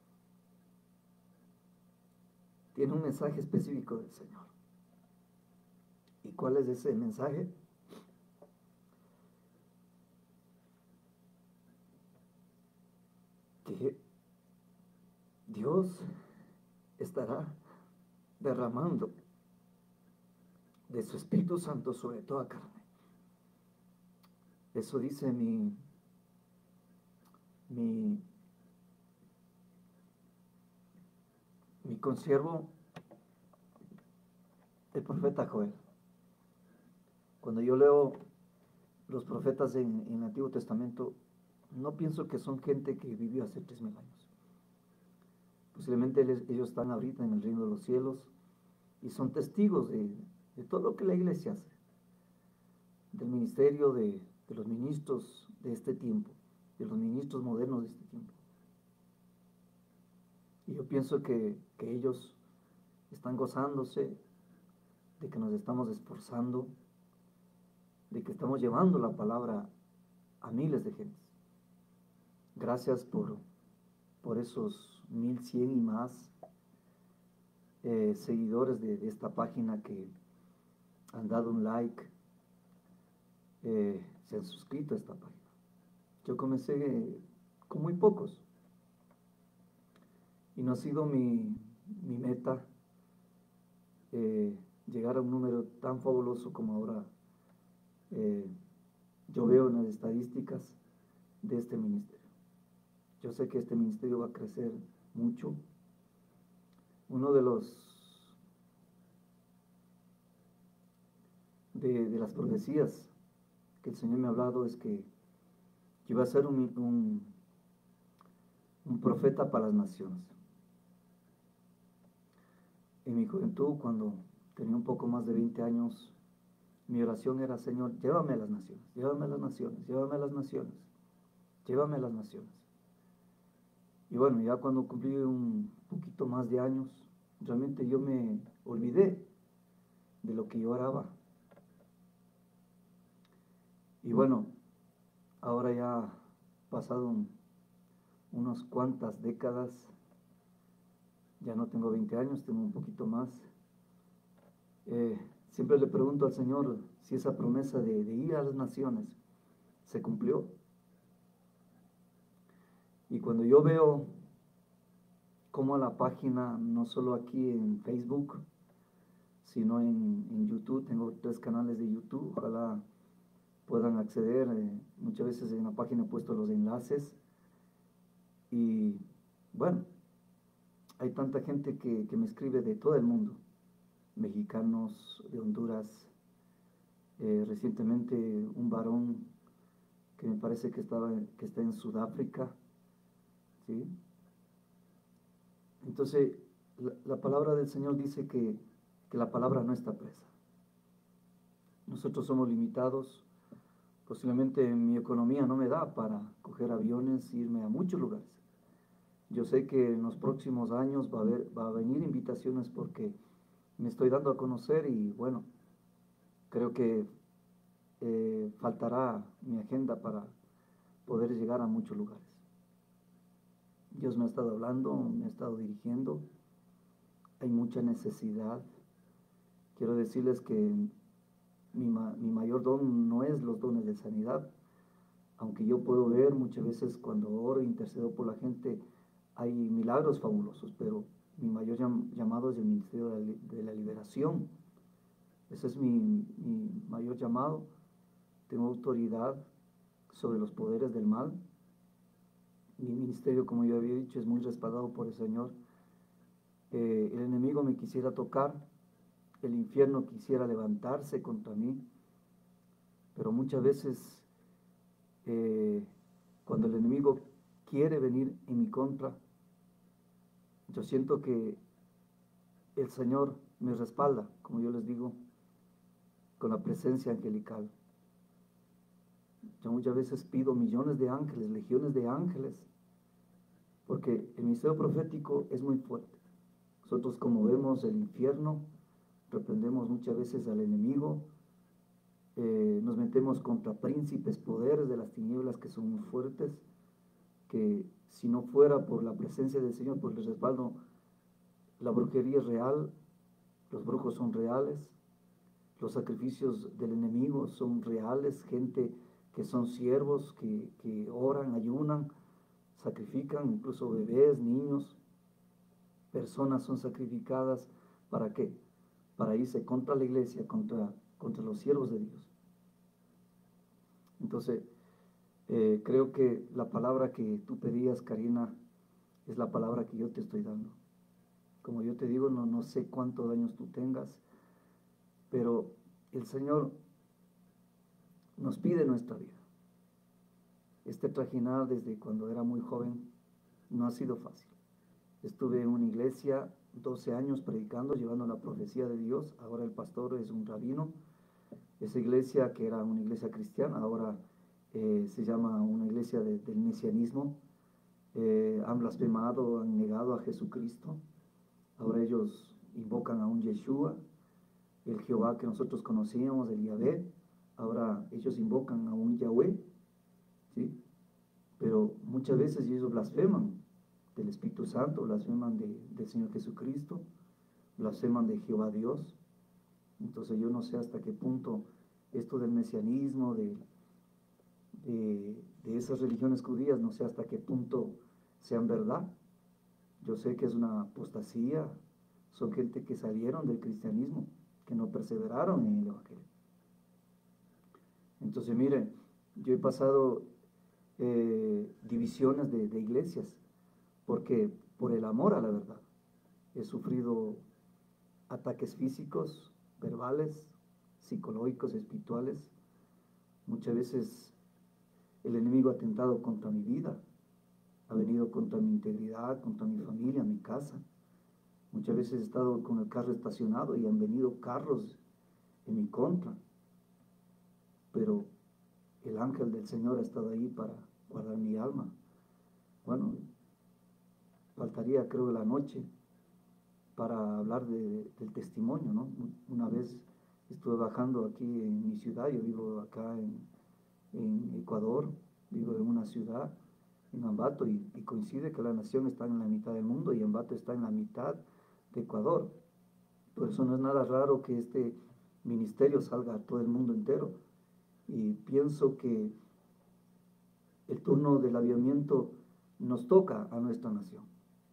S3: tiene un mensaje específico del Señor. ¿Y cuál es ese mensaje? Que Dios estará derramando de su Espíritu Santo sobre toda carne. Eso dice mi, mi, mi consiervo, el profeta Joel. Cuando yo leo los profetas en, en el Antiguo Testamento, no pienso que son gente que vivió hace tres mil años. Posiblemente ellos están ahorita en el reino de los cielos y son testigos de, de todo lo que la iglesia hace, del ministerio de, de los ministros de este tiempo, de los ministros modernos de este tiempo. Y yo pienso que, que ellos están gozándose de que nos estamos esforzando, de que estamos llevando la palabra a miles de gentes. Gracias por, por esos mil cien y más eh, seguidores de, de esta página que han dado un like, eh, se han suscrito a esta página. Yo comencé con muy pocos y no ha sido mi, mi meta eh, llegar a un número tan fabuloso como ahora eh, yo veo en las estadísticas de este ministerio. Yo sé que este ministerio va a crecer mucho. Uno de los de, de las profecías que el Señor me ha hablado es que yo iba a ser un, un, un profeta para las naciones. En mi juventud, cuando tenía un poco más de veinte años, mi oración era: Señor, llévame a las naciones, llévame a las naciones, llévame a las naciones, llévame a las naciones. Y bueno, ya cuando cumplí un poquito más de años, realmente yo me olvidé de lo que yo oraba. Y bueno, ahora ya pasado un, unas cuantas décadas, ya no tengo veinte años, tengo un poquito más. Eh, siempre le pregunto al Señor si esa promesa de, de ir a las naciones se cumplió. Y cuando yo veo cómo la página, no solo aquí en Facebook, sino en, en YouTube, tengo tres canales de YouTube, ojalá puedan acceder. Eh, muchas veces en la página he puesto los enlaces. Y bueno, hay tanta gente que, que me escribe de todo el mundo, mexicanos, de Honduras, eh, recientemente un varón que me parece que, estaba, que está en Sudáfrica, ¿sí? Entonces, la, la palabra del Señor dice que, que la palabra no está presa. Nosotros somos limitados. Posiblemente mi economía no me da para coger aviones e irme a muchos lugares. Yo sé que en los próximos años va a, haber, va a venir invitaciones porque me estoy dando a conocer y bueno, creo que eh, faltará mi agenda para poder llegar a muchos lugares. Dios me ha estado hablando, me ha estado dirigiendo. Hay mucha necesidad. Quiero decirles que mi, ma, mi mayor don no es los dones de sanidad, aunque yo puedo ver muchas veces cuando oro e intercedo por la gente, hay milagros fabulosos, pero mi mayor llam, llamado es el ministerio de la, de la liberación. Ese es mi, mi mayor llamado. Tengo autoridad sobre los poderes del mal. Mi ministerio, como yo había dicho, es muy respaldado por el Señor. Eh, el enemigo me quisiera tocar el infierno quisiera levantarse contra mí, pero muchas veces eh, cuando el enemigo quiere venir en mi contra, yo siento que el Señor me respalda, como yo les digo, con la presencia angelical. Yo muchas veces pido millones de ángeles, legiones de ángeles, porque el ministerio profético es muy fuerte. Nosotros, como vemos el infierno, reprendemos muchas veces al enemigo, eh, nos metemos contra príncipes, poderes de las tinieblas que son muy fuertes, que si no fuera por la presencia del Señor, por el respaldo, la brujería es real, los brujos son reales, los sacrificios del enemigo son reales, gente que son siervos, que, que oran, ayunan, sacrifican, incluso bebés, niños, personas son sacrificadas. ¿Para qué? Para irse contra la iglesia, contra, contra los siervos de Dios. Entonces, eh, creo que la palabra que tú pedías, Karina, es la palabra que yo te estoy dando. Como yo te digo, no, no sé cuántos años tú tengas, pero el Señor nos pide nuestra vida. Este trajinar desde cuando era muy joven no ha sido fácil. Estuve en una iglesia doce años predicando, llevando la profecía de Dios. Ahora el pastor es un rabino. Esa iglesia, que era una iglesia cristiana, ahora eh, se llama una iglesia de, del mesianismo. Eh, han blasfemado, han negado a Jesucristo. Ahora ellos invocan a un Yeshua, el Jehová que nosotros conocíamos, el Yahvé. Ahora ellos invocan a un Yahweh, ¿sí? Pero muchas veces ellos blasfeman del Espíritu Santo, blasfeman de, del Señor Jesucristo, blasfeman de Jehová Dios. Entonces yo no sé hasta qué punto esto del mesianismo, de, de, de esas religiones judías, no sé hasta qué punto sean verdad. Yo sé que es una apostasía, son gente que salieron del cristianismo, que no perseveraron en el Evangelio. Entonces miren, yo he pasado eh, divisiones de, de iglesias, porque por el amor a la verdad he sufrido ataques físicos, verbales, psicológicos, espirituales. Muchas veces el enemigo ha atentado contra mi vida, ha venido contra mi integridad, contra mi familia, mi casa. Muchas veces he estado con el carro estacionado y han venido carros en mi contra, pero el ángel del Señor ha estado ahí para guardar mi alma. Bueno, faltaría creo la noche para hablar de, del testimonio, ¿no? Una vez estuve bajando aquí en mi ciudad, yo vivo acá en, en Ecuador, vivo en una ciudad, en Ambato, y, y coincide que la nación está en la mitad del mundo y Ambato está en la mitad de Ecuador. Por eso no es nada raro que este ministerio salga a todo el mundo entero. Y pienso que el turno del avivamiento nos toca a nuestra nación.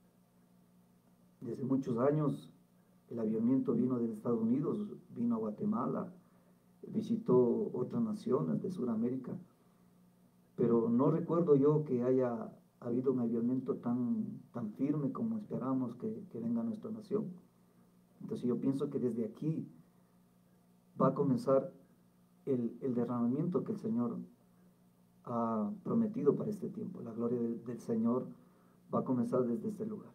S3: Desde muchos años el avivamiento vino de Estados Unidos, vino a Guatemala, visitó otras naciones de Sudamérica, pero no recuerdo yo que haya habido un avivamiento tan, tan firme como esperamos que, que venga a nuestra nación. Entonces yo pienso que desde aquí va a comenzar el, el derramamiento que el Señor ha prometido para este tiempo. La gloria del, del Señor va a comenzar desde este lugar.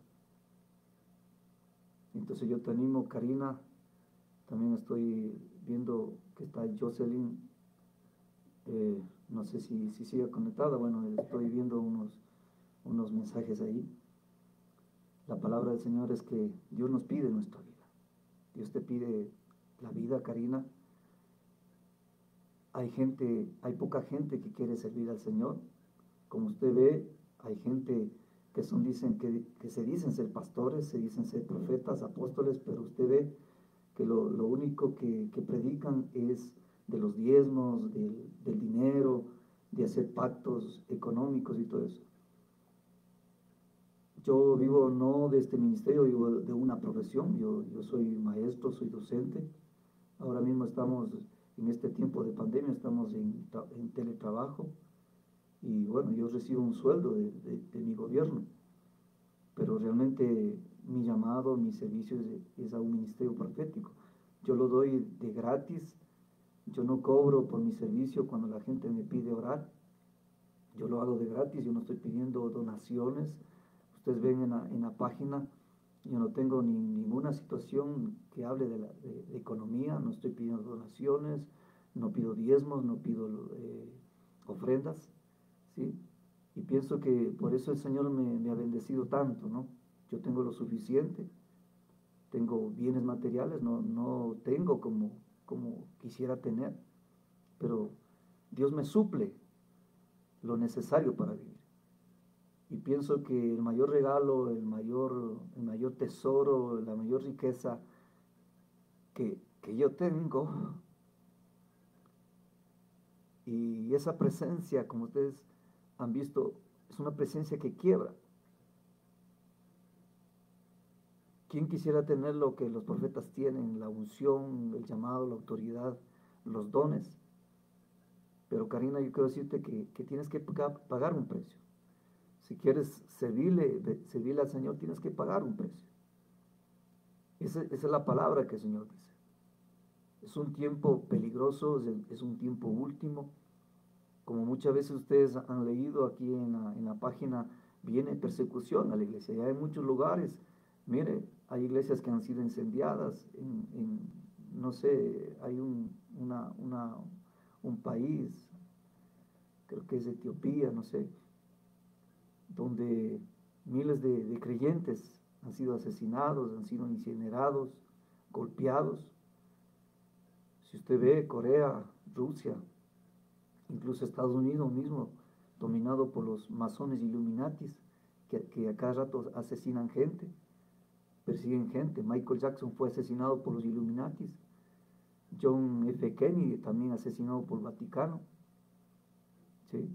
S3: Entonces yo te animo, Karina, también estoy viendo que está Jocelyn, eh, no sé si, si sigue conectada, bueno, estoy viendo unos, unos mensajes ahí. La palabra del Señor es que Dios nos pide nuestra vida. Dios te pide la vida, Karina. Hay gente, hay poca gente que quiere servir al Señor. Como usted ve, hay gente que son, dicen, que, que se dicen ser pastores, se dicen ser profetas, apóstoles, pero usted ve que lo, lo único que, que predican es de los diezmos, del, del dinero, de hacer pactos económicos y todo eso. Yo vivo no de este ministerio, vivo de una profesión. Yo, yo soy maestro, soy docente. Ahora mismo estamos en este tiempo de pandemia, estamos en, en teletrabajo. Y bueno, yo recibo un sueldo de, de, de mi gobierno. Pero realmente mi llamado, mi servicio es, es a un ministerio profético. yo lo doy de gratis. Yo no cobro por mi servicio cuando la gente me pide orar. Yo lo hago de gratis, yo no estoy pidiendo donaciones. Ustedes ven en la, en la página, yo no tengo ni, ninguna situación que hable de, la, de, de economía, no estoy pidiendo donaciones, no pido diezmos, no pido eh, ofrendas, ¿sí? Y pienso que por eso el Señor me, me ha bendecido tanto, ¿no? Yo tengo lo suficiente, tengo bienes materiales, no, no tengo como, como quisiera tener, pero Dios me suple lo necesario para vivir. Y pienso que el mayor regalo, el mayor, el mayor tesoro, la mayor riqueza que, que yo tengo, y esa presencia, como ustedes han visto, es una presencia que quiebra. ¿Quién quisiera tener lo que los profetas tienen? La unción, el llamado, la autoridad, los dones. Pero Karina, yo quiero decirte que, que tienes que pagar un precio. Si quieres servirle, servirle al Señor, tienes que pagar un precio. Esa, esa es la palabra que el Señor dice. Es un tiempo peligroso, es, el, es un tiempo último. Como muchas veces ustedes han leído aquí en la, en la página, viene persecución a la iglesia. Ya hay muchos lugares, mire, hay iglesias que han sido incendiadas. En, en, no sé, hay un, una, una, un país, creo que es Etiopía, no sé, donde miles de, de creyentes han sido asesinados, han sido incinerados, golpeados. Si usted ve Corea, Rusia, incluso Estados Unidos mismo, dominado por los masones Illuminatis, que, que a cada rato asesinan gente, persiguen gente. Michael Jackson fue asesinado por los Illuminatis. John F. Kennedy también asesinado por el Vaticano. ¿Sí?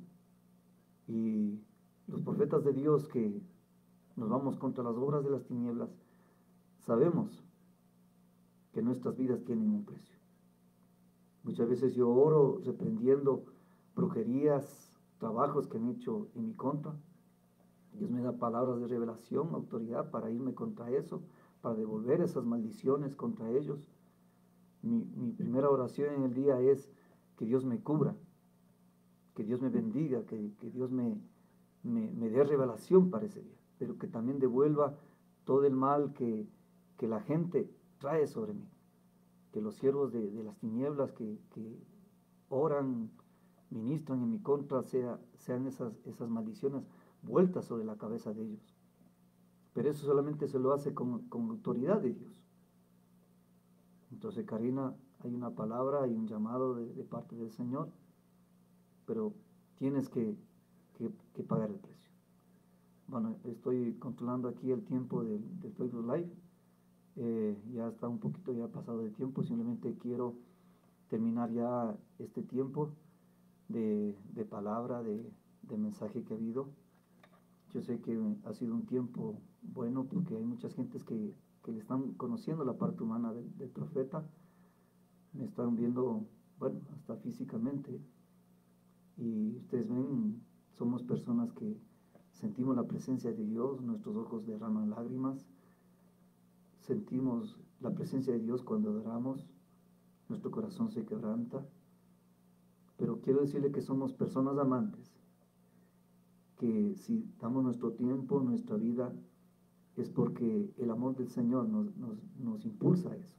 S3: Y los profetas de Dios que nos vamos contra las obras de las tinieblas, sabemos que nuestras vidas tienen un precio. Muchas veces yo oro reprendiendo brujerías, trabajos que han hecho en mi contra. Dios me da palabras de revelación, autoridad para irme contra eso, para devolver esas maldiciones contra ellos. Mi, mi primera oración en el día es que Dios me cubra, que Dios me bendiga, que, que Dios me, me, me dé revelación para ese día, pero que también devuelva todo el mal que, que la gente trae sobre mí. Que los siervos de, de las tinieblas que, que oran, ministran en mi contra, sea, sean esas, esas maldiciones vueltas sobre la cabeza de ellos. Pero eso solamente se lo hace con, con autoridad de Dios. Entonces, Karina, hay una palabra, hay un llamado de, de parte del Señor, pero tienes que, que, que pagar el precio. Bueno, estoy controlando aquí el tiempo del, del Facebook Live. Eh, ya está un poquito ya pasado de tiempo, simplemente quiero terminar ya este tiempo de, de palabra, de, de mensaje que ha habido. Yo sé que ha sido un tiempo bueno porque hay muchas gentes que, que le están conociendo la parte humana del, del profeta, me están viendo, bueno, hasta físicamente, y ustedes ven, somos personas que sentimos la presencia de Dios, nuestros ojos derraman lágrimas, sentimos la presencia de Dios cuando adoramos, nuestro corazón se quebranta, pero quiero decirle que somos personas amantes, que si damos nuestro tiempo, nuestra vida, es porque el amor del Señor nos, nos, nos impulsa a eso.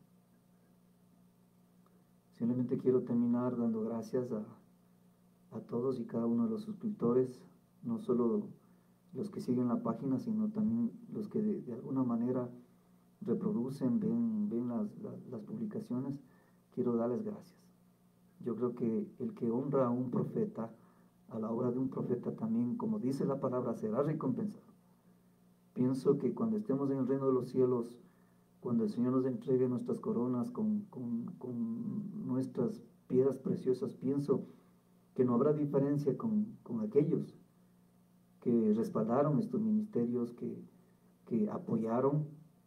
S3: Simplemente quiero terminar dando gracias a, a todos y cada uno de los suscriptores, no solo los que siguen la página, sino también los que de, de alguna manera reproducen, ven, ven las, las, las publicaciones. Quiero darles gracias. Yo creo que el que honra a un profeta, a la obra de un profeta también, como dice la palabra, será recompensado. Pienso que cuando estemos en el reino de los cielos, cuando el Señor nos entregue nuestras coronas con, con, con nuestras piedras preciosas, pienso que no habrá diferencia con, con aquellos que respaldaron estos ministerios, que, que apoyaron.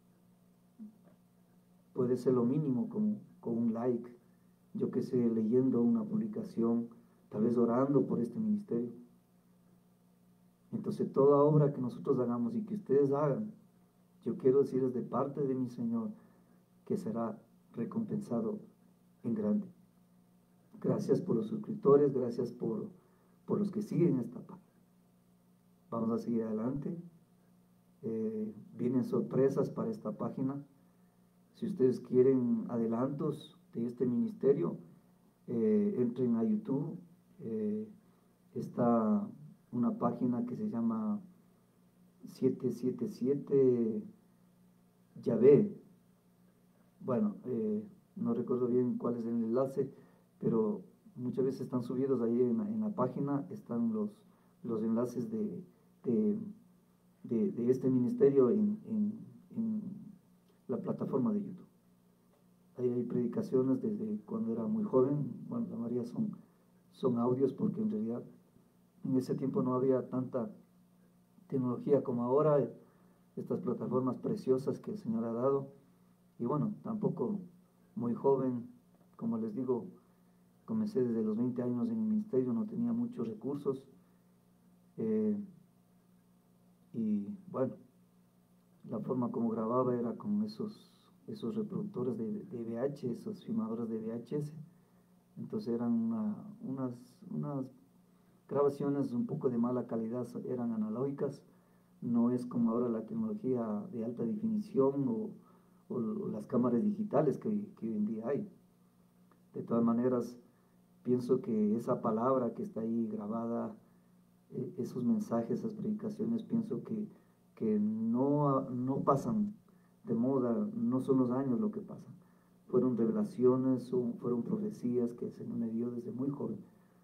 S3: Puede ser lo mínimo con, con un like, yo que sé, leyendo una publicación, tal vez orando por este ministerio. Entonces toda obra que nosotros hagamos y que ustedes hagan, yo quiero decirles de parte de mi Señor que será recompensado en grande. Gracias por los suscriptores, gracias por, por los que siguen esta página. Vamos a seguir adelante. Eh, vienen sorpresas para esta página. Si ustedes quieren adelantos de este ministerio, eh, entren a YouTube. Eh, está una página que se llama siete siete siete Yahvé. Bueno, eh, no recuerdo bien cuál es el enlace, pero muchas veces están subidos ahí en la, en la página, están los, los enlaces de, de, de, de este ministerio en, en, en la plataforma de YouTube. Ahí hay predicaciones desde cuando era muy joven. Bueno, la mayoría son, son audios, porque en realidad en ese tiempo no había tanta tecnología como ahora, estas plataformas preciosas que el Señor ha dado. Y bueno, tampoco muy joven, como les digo, comencé desde los veinte años en el ministerio, no tenía muchos recursos. Eh, y bueno, la forma como grababa era con esos, esos reproductores de, de V H, esos filmadores de V H S. Entonces eran una, unas, unas grabaciones un poco de mala calidad, eran analógicas. No es como ahora la tecnología de alta definición o, o, o las cámaras digitales que, que hoy en día hay. De todas maneras, pienso que esa palabra que está ahí grabada, eh, esos mensajes, esas predicaciones, pienso que, que no, no pasan de moda, no son los años lo que pasan. Fueron revelaciones, son, fueron profecías que el Señor me dio desde muy joven.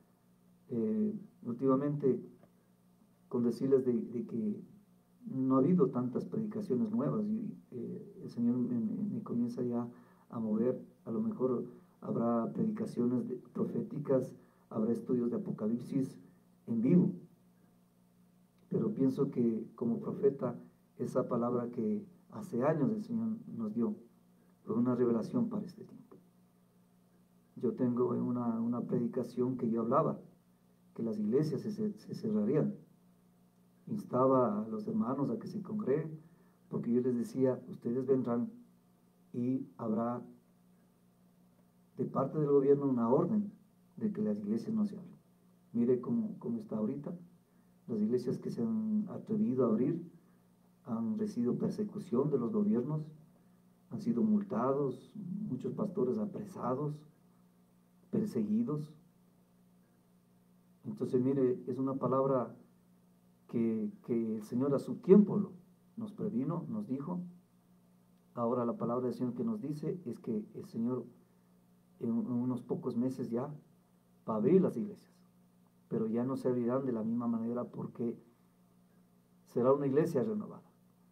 S3: Eh, últimamente, con decirles de, de que no ha habido tantas predicaciones nuevas, y eh, el Señor me, me comienza ya a mover. A lo mejor habrá predicaciones de, proféticas, habrá estudios de Apocalipsis en vivo, pero pienso que como profeta, esa palabra que hace años el Señor nos dio fue una revelación para este tiempo. Yo tengo una, una predicación que yo hablaba que las iglesias se, se cerrarían. Instaba a los hermanos a que se congreguen, porque yo les decía, ustedes vendrán y habrá de parte del gobierno una orden de que las iglesias no se abran. Mire cómo, cómo está ahorita. Las iglesias que se han atrevido a abrir han recibido persecución de los gobiernos, han sido multados, muchos pastores apresados, perseguidos. Entonces, mire, es una palabra que, que el Señor a su tiempo lo, nos previno, nos dijo. Ahora la palabra del Señor que nos dice es que el Señor en, en unos pocos meses ya va a abrir las iglesias, pero ya no se abrirán de la misma manera, porque será una iglesia renovada.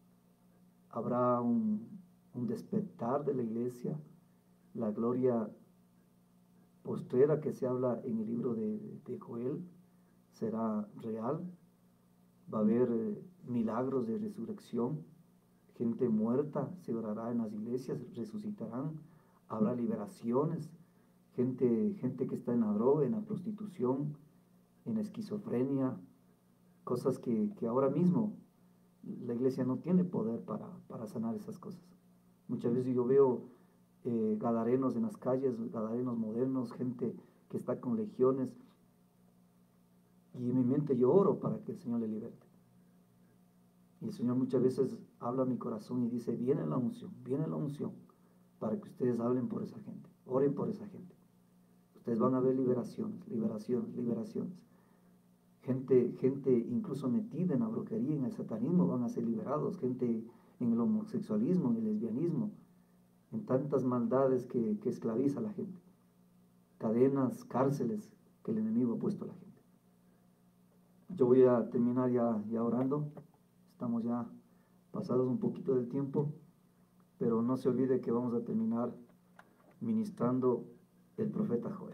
S3: Habrá un, un despertar de la iglesia, la gloria postrera que se habla en el libro de, de Joel será real. Va a haber eh, milagros de resurrección, gente muerta se orará en las iglesias, resucitarán, habrá liberaciones, gente, gente que está en la droga, en la prostitución, en la esquizofrenia, cosas que, que ahora mismo la iglesia no tiene poder para, para sanar esas cosas. Muchas veces yo veo eh, gadarenos en las calles, gadarenos modernos, gente que está con legiones, y en mi mente yo oro para que el Señor le liberte. Y el Señor muchas veces habla a mi corazón y dice, viene la unción, viene la unción, para que ustedes hablen por esa gente, oren por esa gente. Ustedes van a ver liberaciones, liberaciones, liberaciones. Gente, gente incluso metida en la brujería, en el satanismo, van a ser liberados. Gente en el homosexualismo, en el lesbianismo, en tantas maldades que, que esclaviza a la gente. Cadenas, cárceles que el enemigo ha puesto a la gente. Yo voy a terminar ya, ya orando. Estamos ya pasados un poquito del tiempo, pero no se olvide que vamos a terminar ministrando el profeta Joel.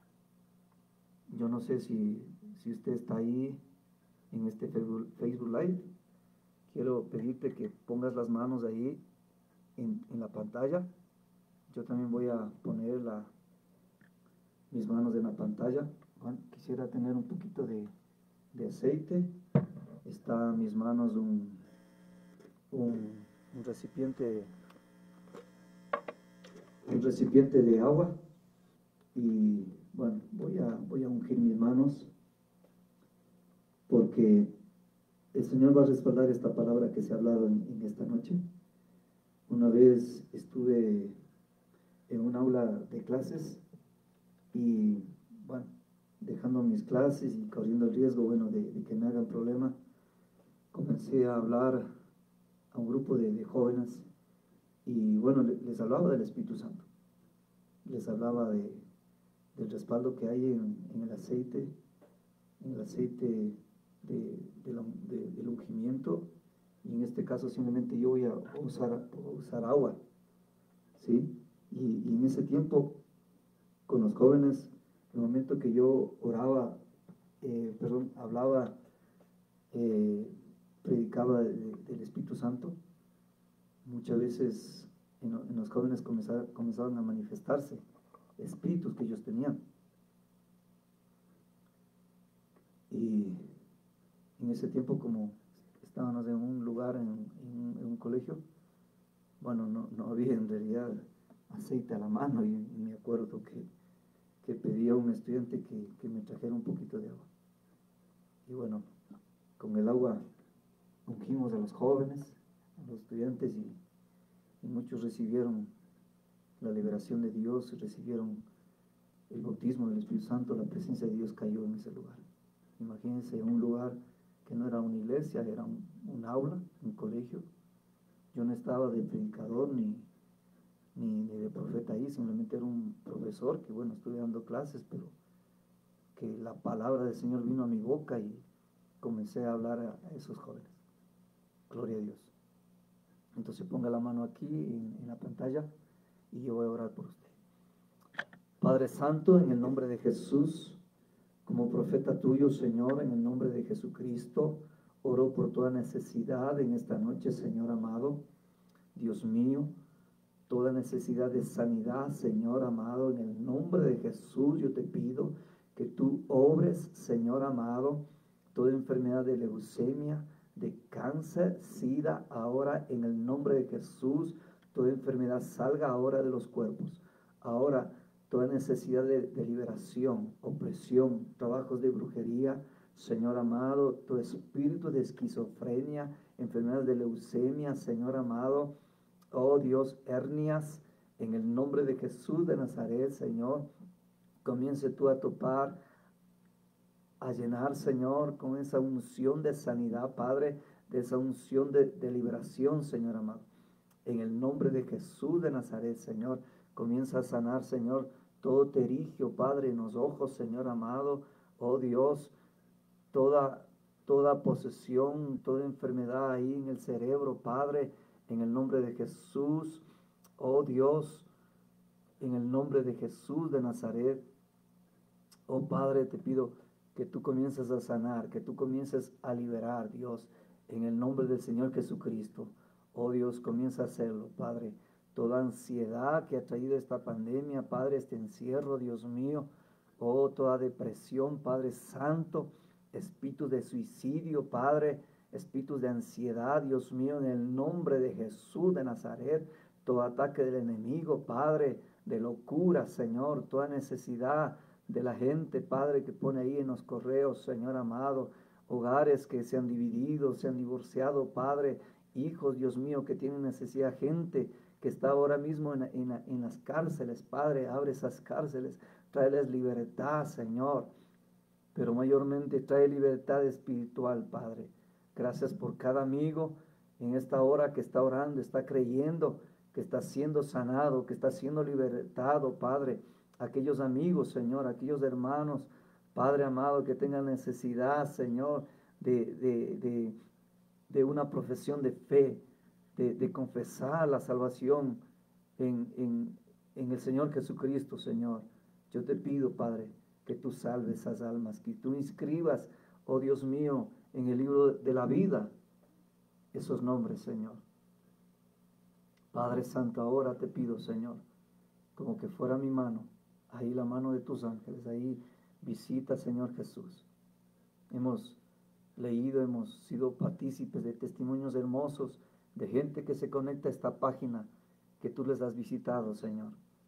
S3: Yo no sé si, si usted está ahí en este Facebook, Facebook Live. Quiero pedirte que pongas las manos ahí en, en la pantalla. Yo también voy a poner la, mis manos en la pantalla. Bueno, quisiera tener un poquito de, de aceite. Está en mis manos un, un, un recipiente un recipiente de agua y bueno, voy a, voy a ungir mis manos porque el Señor va a respaldar esta palabra que se ha hablado en, en esta noche. Una vez estuve en un aula de clases y bueno, dejando mis clases y corriendo el riesgo, bueno, de, de que me hagan problema, comencé a hablar a un grupo de, de jóvenes y bueno, les hablaba del Espíritu Santo, les hablaba de, del respaldo que hay en, en el aceite, en el aceite de, de la, de, del ungimiento, y en este caso simplemente yo voy a usar, a usar agua, ¿sí? Y, y en ese tiempo, con los jóvenes, el momento que yo oraba, eh, perdón, hablaba, eh, predicaba de, de, del Espíritu Santo, muchas veces en, en los jóvenes comenzar, comenzaban a manifestarse espíritus que ellos tenían. Y en ese tiempo, como estábamos en un lugar, en, en, en un colegio, bueno, no, no había en realidad aceite a la mano, y, y me acuerdo que, que pedí a un estudiante que, que me trajera un poquito de agua. Y bueno, con el agua ungimos a los jóvenes, a los estudiantes, y, y muchos recibieron la liberación de Dios, recibieron el bautismo del Espíritu Santo, la presencia de Dios cayó en ese lugar. Imagínense, un lugar que no era una iglesia, era un, un aula, un colegio. Yo no estaba de predicador ni, ni, ni de profeta ahí, simplemente era un profesor que, bueno, estuve dando clases, pero que la palabra del Señor vino a mi boca y comencé a hablar a, a esos jóvenes. Gloria a Dios. Entonces ponga la mano aquí en, en la pantalla y yo voy a orar por usted. Padre Santo, en el nombre de Jesús, como profeta tuyo, Señor, en el nombre de Jesucristo, oro por toda necesidad en esta noche, Señor amado. Dios mío, toda necesidad de sanidad, Señor amado, en el nombre de Jesús, yo te pido que tú obres, Señor amado, toda enfermedad de leucemia, de cáncer, sida, ahora en el nombre de Jesús, toda enfermedad salga ahora de los cuerpos. Ahora, toda necesidad de, de liberación, opresión, trabajos de brujería, Señor amado, tu espíritu de esquizofrenia, enfermedades de leucemia, Señor amado, oh Dios, hernias, en el nombre de Jesús de Nazaret, Señor, comience tú a topar, a llenar, Señor, con esa unción de sanidad, Padre, de esa unción de, de liberación, Señor amado. En el nombre de Jesús de Nazaret, Señor, comienza a sanar, Señor, todo terigio, Padre, en los ojos, Señor amado, oh Dios, toda, toda posesión, toda enfermedad ahí en el cerebro, Padre, en el nombre de Jesús, oh Dios, en el nombre de Jesús de Nazaret, oh Padre, te pido que tú comiences a sanar, que tú comiences a liberar, Dios, en el nombre del Señor Jesucristo. Oh Dios, comienza a hacerlo, Padre. Toda ansiedad que ha traído esta pandemia, Padre, este encierro, Dios mío. Oh, toda depresión, Padre Santo, espíritu de suicidio, Padre, espíritus de ansiedad, Dios mío, en el nombre de Jesús de Nazaret. Todo ataque del enemigo, Padre, de locura, Señor, toda necesidad de la gente, Padre, que pone ahí en los correos, Señor amado, hogares que se han dividido, se han divorciado, Padre, hijos, Dios mío, que tienen necesidad, gente que está ahora mismo en, en, en las cárceles, Padre, abre esas cárceles, tráeles libertad, Señor, pero mayormente trae libertad espiritual, Padre. Gracias por cada amigo en esta hora que está orando, está creyendo, que está siendo sanado, que está siendo libertado, Padre. Aquellos amigos, Señor, aquellos hermanos, Padre amado, que tengan necesidad, Señor, de, de, de, de una profesión de fe, de, de confesar la salvación en, en, en el Señor Jesucristo, Señor. Yo te pido, Padre, que tú salves esas almas, que tú inscribas, oh Dios mío, en el libro de la vida esos nombres, Señor. Padre Santo, ahora te pido, Señor, como que fuera mi mano, ahí la mano de tus ángeles, ahí visita, Señor Jesús. Hemos leído, hemos sido partícipes de testimonios hermosos, de gente que se conecta a esta página, que tú les has visitado, Señor.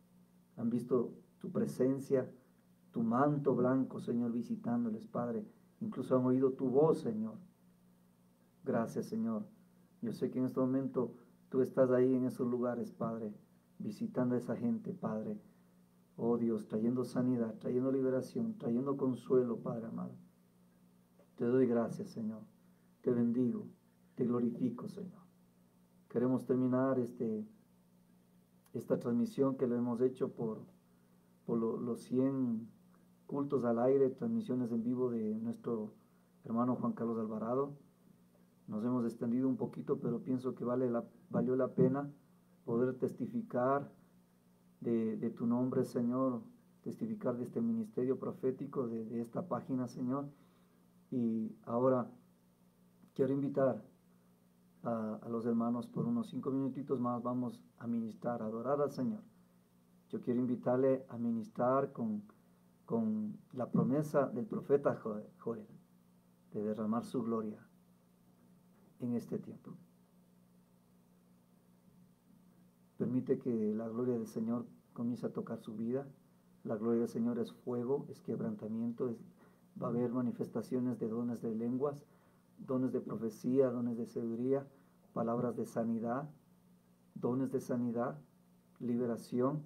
S3: han visto tu presencia, tu manto blanco, Señor, visitándoles, Padre. Incluso han oído tu voz, Señor. Gracias, Señor. Yo sé que en este momento tú estás ahí en esos lugares, Padre, visitando a esa gente, Padre. Oh Dios, trayendo sanidad, trayendo liberación, trayendo consuelo, Padre amado. Te doy gracias, Señor. Te bendigo, te glorifico, Señor. Queremos terminar este, esta transmisión que lo hemos hecho por, por lo, los cien cultos al aire, transmisiones en vivo de nuestro hermano Juan Carlos Alvarado. Nos hemos extendido un poquito, pero pienso que vale la, valió la pena poder testificar de, de tu nombre, Señor, testificar de este ministerio profético, de, de esta página, Señor. Y ahora quiero invitar a, a los hermanos por unos cinco minutitos más, vamos a ministrar, a adorar al Señor. Yo quiero invitarle a ministrar con, con la promesa del profeta Joel, de derramar su gloria en este tiempo. Permite que la gloria del Señor comience a tocar su vida. La gloria del Señor es fuego, es quebrantamiento, es, va a haber manifestaciones de dones de lenguas, dones de profecía, dones de sabiduría, palabras de sanidad, dones de sanidad, liberación.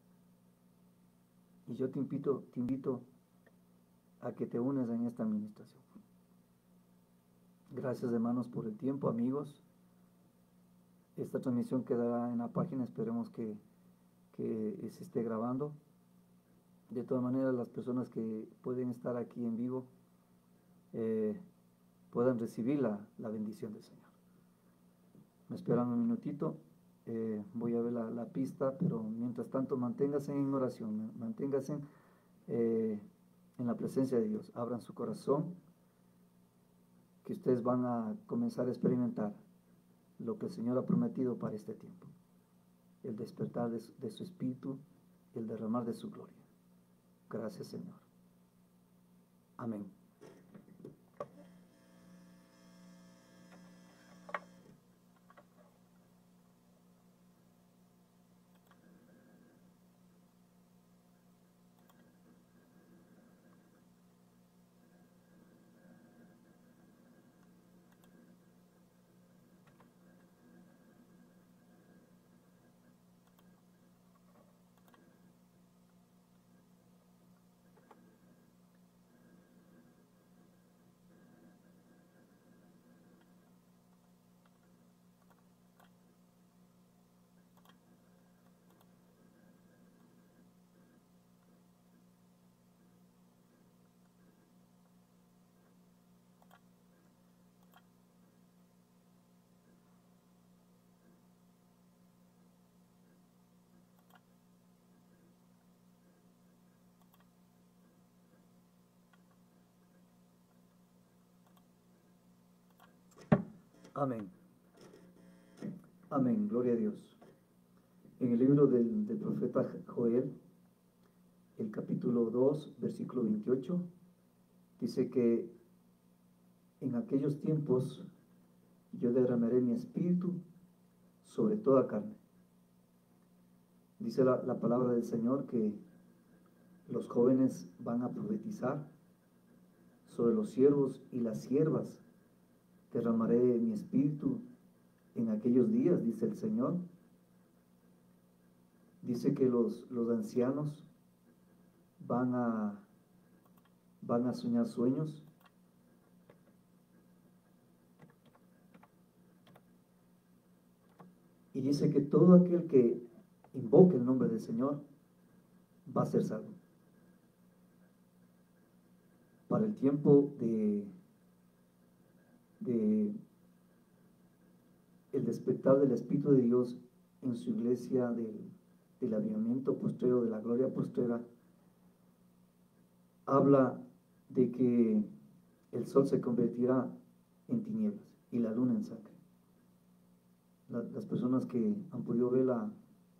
S3: Y yo te invito, te invito a que te unes en esta administración. Gracias, hermanos, por el tiempo, amigos. Esta transmisión quedará en la página, esperemos que, que se esté grabando. De todas maneras, las personas que pueden estar aquí en vivo eh, puedan recibir la, la bendición del Señor. Me esperan un minutito, eh, voy a ver la, la pista, pero mientras tanto manténganse en oración, manténganse eh, en la presencia de Dios, abran su corazón, que ustedes van a comenzar a experimentar lo que el Señor ha prometido para este tiempo, el despertar de su, de su espíritu, el derramar de su gloria. Gracias, Señor. Amén. Amén. Amén. Gloria a Dios. En el libro del, del profeta Joel, el capítulo dos, versículo veintiocho, dice que en aquellos tiempos yo derramaré mi espíritu sobre toda carne. Dice la, la palabra del Señor que los jóvenes van a profetizar, sobre los siervos y las siervas derramaré mi espíritu en aquellos días, dice el Señor. Dice que los, los ancianos van a, van a soñar sueños. Y dice que todo aquel que invoque el nombre del Señor va a ser salvo. Para el tiempo de, de el despertar del Espíritu de Dios en su iglesia, del, del avivamiento postrero, de la gloria postrera, habla de que el sol se convertirá en tinieblas y la luna en sangre. La, las personas que han podido ver la,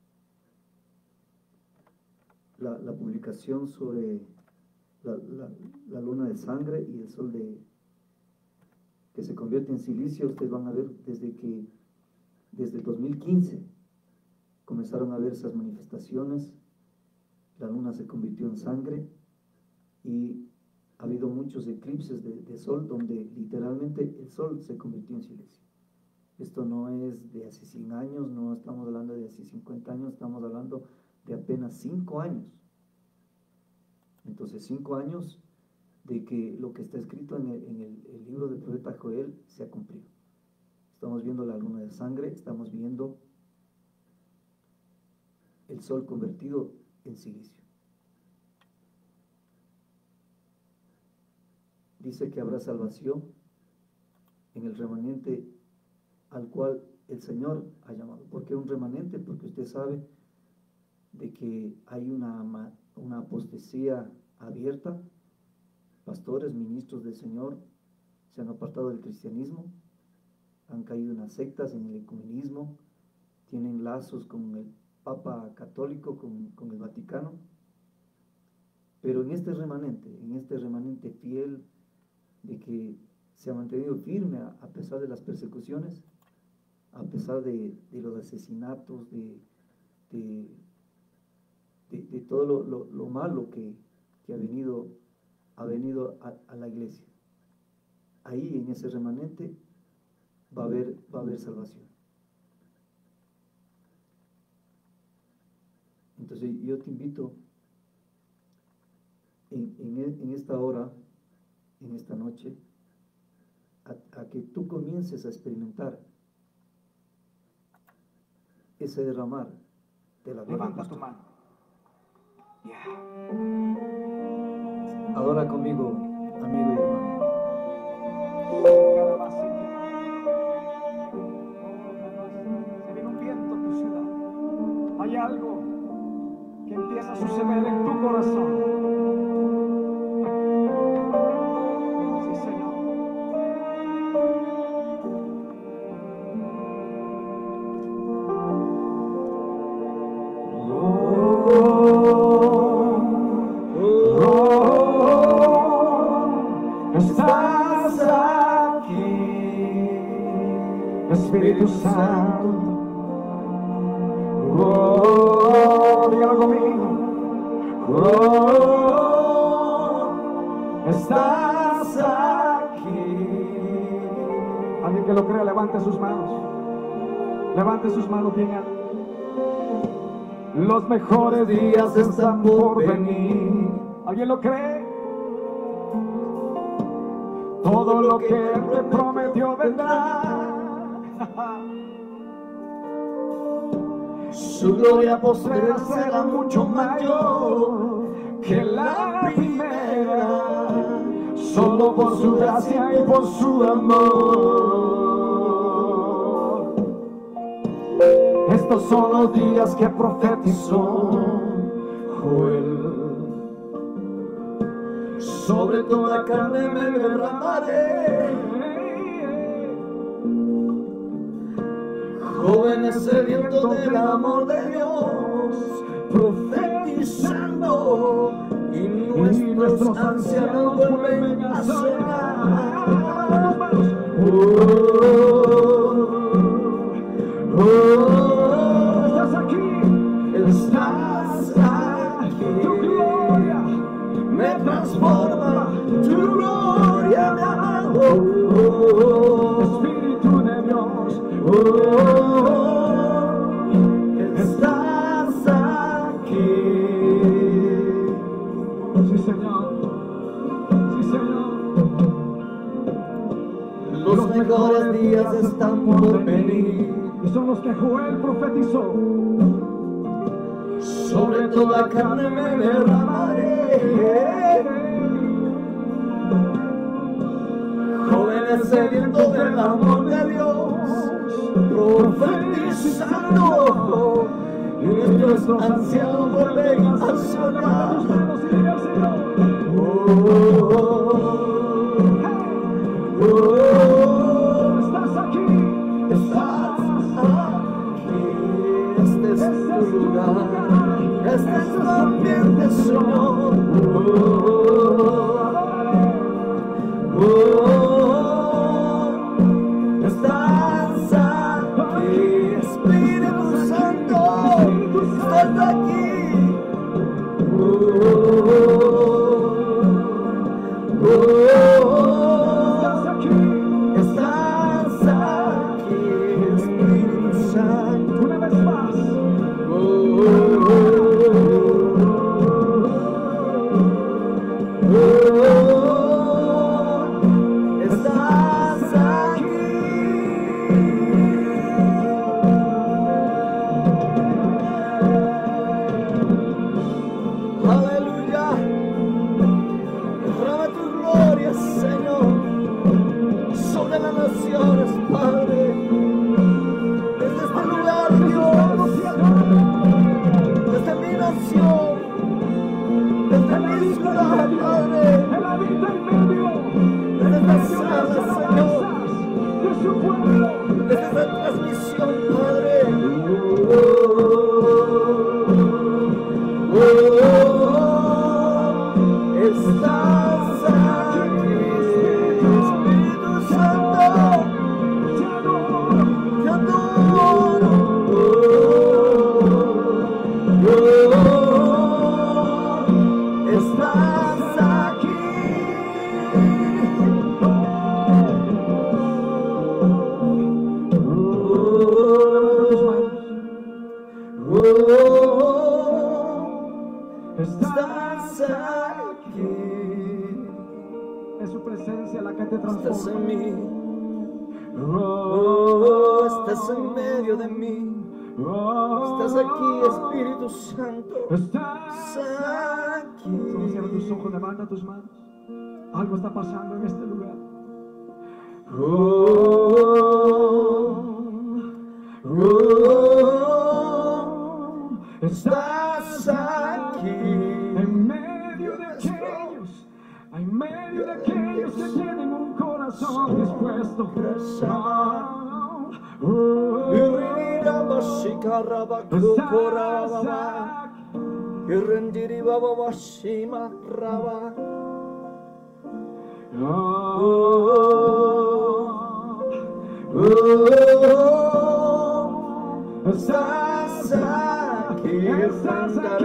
S3: la, la publicación sobre la, la, la luna de sangre y el sol de que se convierte en silicio, ustedes van a ver desde que desde el dos mil quince comenzaron a ver esas manifestaciones la luna se convirtió en sangre y ha habido muchos eclipses de, de sol donde literalmente el sol se convirtió en silencio. Esto no es de hace cien años, no estamos hablando de hace cincuenta años, estamos hablando de apenas cinco años. Entonces, cinco años de que lo que está escrito en el, en el, el libro del profeta Joel se ha cumplido. Estamos viendo la luna de sangre, estamos viendo el sol convertido en silicio. Dice que habrá salvación en el remanente al cual el Señor ha llamado. ¿Por qué un remanente? Porque usted sabe de que hay una, una apostasía abierta. Pastores, ministros del Señor se han apartado del cristianismo, han caído en las sectas, en el ecumenismo, tienen lazos con el Papa Católico, con, con el Vaticano. Pero en este remanente, en este remanente fiel, de que se ha mantenido firme a, a pesar de las persecuciones, a pesar de, de los asesinatos, de, de, de, de todo lo, lo, lo malo que, que ha venido, ha venido a, a la iglesia. Ahí, en ese remanente, va a haber, va a haber salvación. Entonces yo te invito en, en, en esta hora, en esta noche, a, a que tú comiences a experimentar ese derramar de la vida.
S2: Levanta tu mano. Yeah.
S3: Adora conmigo, amigo y hermano.
S2: Se viene un viento a tu ciudad. Hay algo que empieza a suceder en tu corazón. Sí, Señor. Estás aquí, Espíritu Santo. Oh, dígalo conmigo. Oh, estás aquí. Alguien que lo crea, levante sus manos. Levante sus manos bien alto. Los mejores días están por venir. ¿Alguien lo cree? Todo lo que Él te prometió vendrá. Su gloria postrera será mucho mayor que la primera, solo por su gracia y por su amor. Estos son los días que profetizó Joel. Sobre toda carne me derramaré. Jóvenes sedientos del amor de Dios, profetizando, y nuestros ancianos vuelven a soñar. Oh, oh, oh, estás aquí, estás aquí. Tu gloria me transforma, tu gloria me ama. Oh, oh, oh, Espíritu de Dios. Oh, estás aquí. Sí, Señor. Sí, Señor. Los mejores días están por venir. Y son los que Joel profetizó. Sobre toda carne me derramaré. Jóvenes sedientos del amor de Dios, profetizando, y nuestros ancianos vuelven a soñar. Oh, oh, oh, estás aquí, estás aquí. Este es tu lugar, este es tu ambiente, Señor. Oh, oh, oh. Estás aquí, Espíritu Santo, estás aquí. Oh,
S3: Santo.
S1: Una vez más.
S3: Oh, oh, oh, oh, estás aquí. Aleluya. Derrama tu gloria, Señor, sobre las naciones, Padre. Desde este lugar, Dios, desde mi nación, desde mi ciudad, Padre, desde esta sala, Señor, desde esta transmisión, Padre. Oh, oh, oh, estás aquí, Espíritu Santo, te adoro. Oh, oh, estás aquí. Oh, oh, estás aquí.
S1: Es su presencia la que te
S3: Estás
S1: transforma.
S3: en mí. Oh, estás en medio de mí. Estás aquí, Espíritu Santo.
S1: Estás
S3: aquí.
S1: Solo cierra tus ojos, levanta tus manos. Algo está pasando en este lugar.
S3: Oh, oh, estás aquí.
S1: En medio de aquellos, en medio de aquellos que tienen un corazón dispuesto. Oh, oh,
S3: estás aquí.
S1: estás aquí.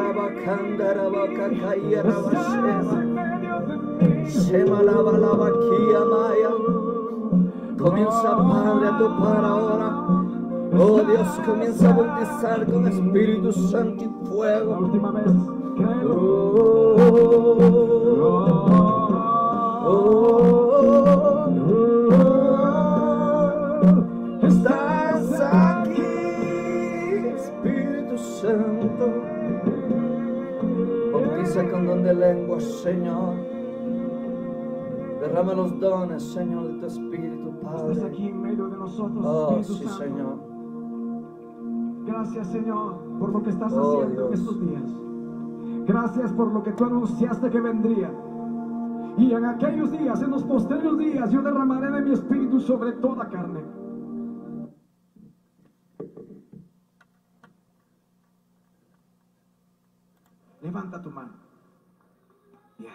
S3: Comienza, Padre, a topar ahora. Oh Dios, comienza a bautizar con Espíritu Santo y
S1: La
S3: fuego.
S1: última vez, créelo.
S3: Oh, oh, oh, estás aquí, Espíritu Santo. Bautiza con don de lengua, Señor. Derrama los dones, Señor, de tu Espíritu,
S1: Estás
S3: Padre.
S1: aquí en medio de nosotros,
S3: Oh,
S1: Espíritu
S3: sí,
S1: Santo.
S3: Señor.
S1: Gracias, Señor, por lo que estás
S3: Oh,
S1: haciendo en
S3: Dios.
S1: estos días. Gracias por lo que tú anunciaste que vendría. Y en aquellos días, en los posteriores días, yo derramaré de mi espíritu sobre toda carne. Levanta tu mano. Ya.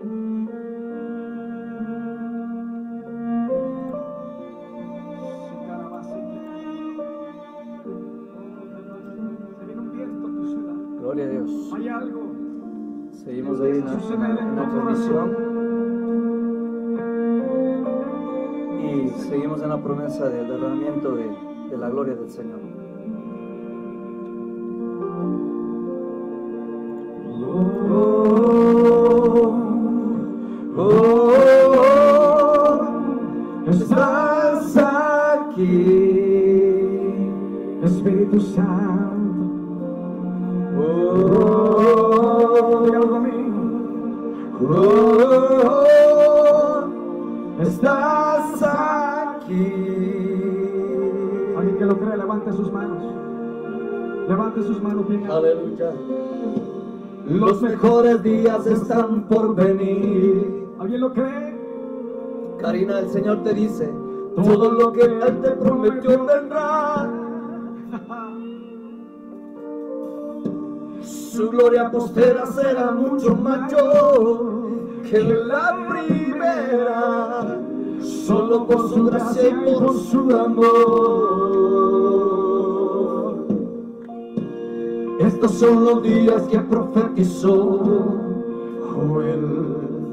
S1: Se viene un viento a tu ciudad.
S3: Gloria a Dios.
S1: Hay algo.
S3: Seguimos ahí en la, en la transmisión. Y seguimos en la promesa del derramamiento de, de la gloria del Señor. Oh, oh, oh, estás aquí,
S1: Espíritu Santo.
S3: oh,
S1: Dígalo conmigo.
S3: oh, estás aquí.
S1: Alguien que lo cree, levante sus manos. Levante sus manos bien alto.
S3: Aleluya. Los mejores días están por venir.
S1: ¿Alguien lo cree?
S3: Karina, el Señor te dice, todo lo que Él te prometió vendrá. Su gloria postera será mucho mayor que la primera, solo por su gracia y por su amor. Estos son los días que profetizó Joel.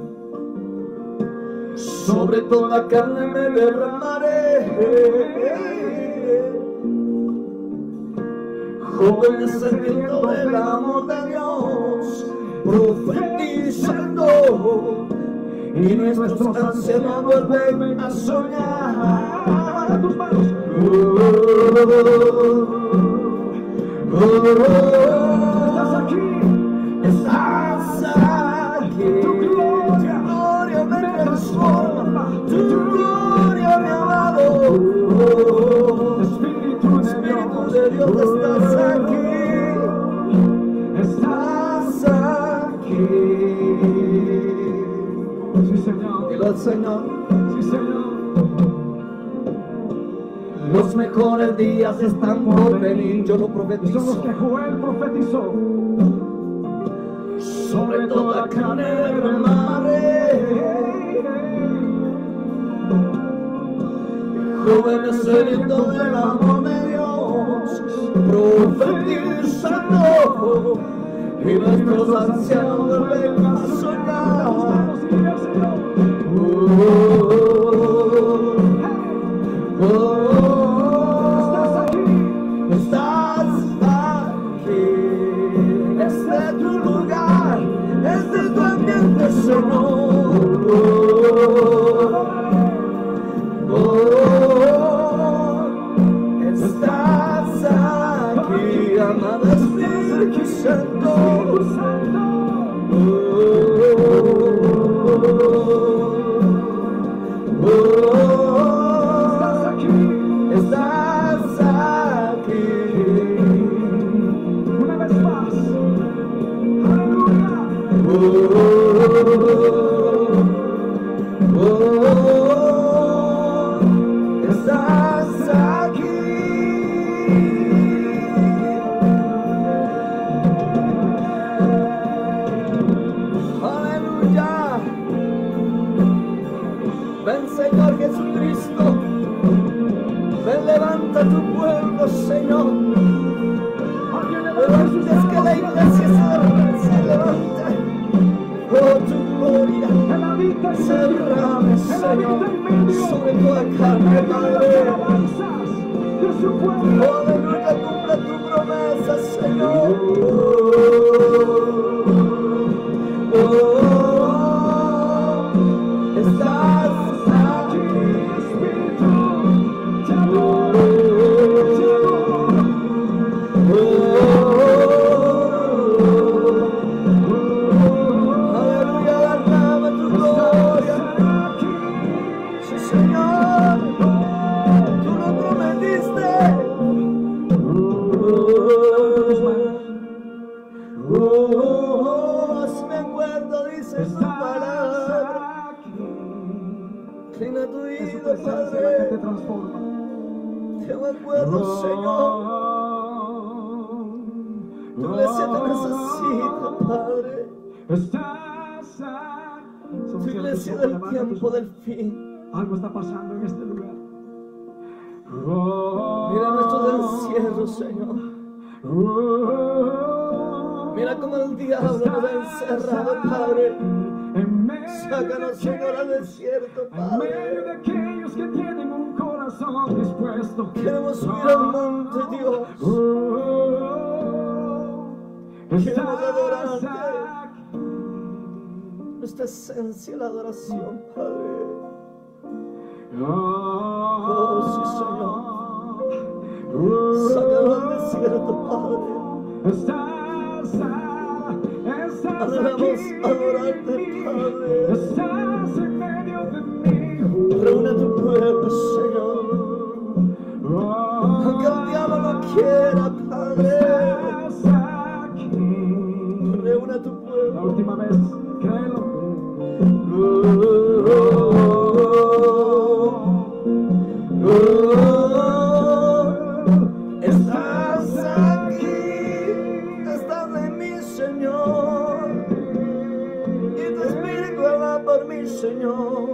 S3: Sobre toda carne me derramaré. jóvenes sedientos del amor de Dios, profetizando, y nuestros ancianos vuelven a soñar.
S1: tus manos.
S3: Oh, oh, oh,
S1: Estás aquí.
S3: estás aquí.
S1: Tu gloria,
S3: Tu gloria me transforma. Tu gloria me ha dado.
S1: Espíritu de
S3: Espíritu
S1: Dios,
S3: de Dios, estás aquí.
S1: estás
S3: Estás aquí.
S1: Sí, Señor.
S3: Dile al Señor.
S1: Sí, Señor.
S3: Los mejores días están por venir. Yo lo
S1: Son los
S3: profetizo.
S1: que Joel profetizó.
S3: Sobre toda carne derramaré. Jóvenes sedientos del amor de Dios, profetizando, y nuestros ancianos vuelven a soñar. Oh, oh, oh,
S1: Estás aquí.
S3: estás aquí. Este es tu lugar, este es tu ambiente, Señor. Oh, estás aquí, amado Espíritu Santo. Oh, oh,
S1: Estás aquí.
S3: estás aquí.
S1: Una vez más. Aleluya.
S3: Oh, oh, estás aquí. Aleluya. Ven, Señor Jesucristo. Ven, levanta tu pueblo, Señor. Levantes que la iglesia se, se levante. Oh, tu gloria
S1: Él habita en
S3: se
S1: medio.
S3: derrame,
S1: Él
S3: Señor,
S1: habita en medio.
S3: sobre toda carne,
S1: En medio de las
S3: Padre.
S1: alabanzas de su pueblo.
S3: Oh, aleluya, cumple tu promesa, Señor. Oh, oh, estás aquí.
S1: Espíritu, te adoro, te adoro.
S3: Aleluya, derrama tu gloria. Sí, Señor, tú lo prometiste. Oh, si me acuerdo, dice tu palabra. Inclina tu
S1: Es su
S3: oído,
S1: presencia la que te
S3: Padre.
S1: transforma.
S3: Te acuerdo, Señor. Tu iglesia te necesita, Padre.
S1: Estás aquí.
S3: Tu iglesia del tiempo del fin.
S1: Algo está pasando en este lugar.
S3: Mira nuestros encierros, Señor. Mira cómo el diablo nos ha encerrado, Padre. Sácanos, Señor, al desierto,
S1: En medio de
S3: Padre.
S1: aquellos que tienen un corazón dispuesto.
S3: Queremos subir al monte, Dios. Queremos adorarte. Nuestra esencia, la adoración, Padre. Oh, sí, Señor. Sácanos al desierto, Padre.
S1: Estás, estás
S3: Adoramos,
S1: aquí.
S3: adorarte, Padre.
S1: Estás en medio de mí.
S3: Reúne a tu pueblo, Señor. Aunque el diablo no quiera, Padre.
S1: Estás aquí.
S3: Reúne a tu
S1: La
S3: pueblo.
S1: última vez, créelo.
S3: Oh, oh, oh, estás aquí, estás en mí, Señor, y tu espíritu habla por mí, Señor,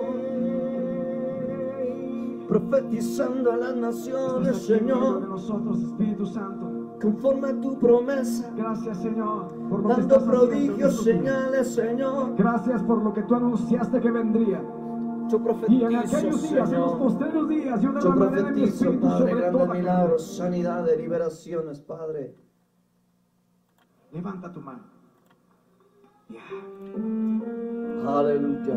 S3: profetizando a las naciones,
S1: Estás aquí en medio de
S3: Señor,
S1: nosotros, Espíritu Santo.
S3: conforme a tu promesa,
S1: Gracias, Señor, por lo que
S3: dando
S1: estás haciendo en
S3: prodigios,
S1: estos días.
S3: señales, Señor.
S1: Gracias por lo que tú anunciaste que vendría.
S3: Yo
S1: Y en
S3: profetizo,
S1: aquellos días, en los
S3: Señor.
S1: postreros días, yo
S3: Yo
S1: derramaré de mi
S3: profetizo,
S1: espíritu
S3: Padre,
S1: sobre
S3: grandes
S1: toda carne.
S3: milagros, sanidades, liberaciones, Padre.
S2: Levanta tu mano.
S3: Aleluya.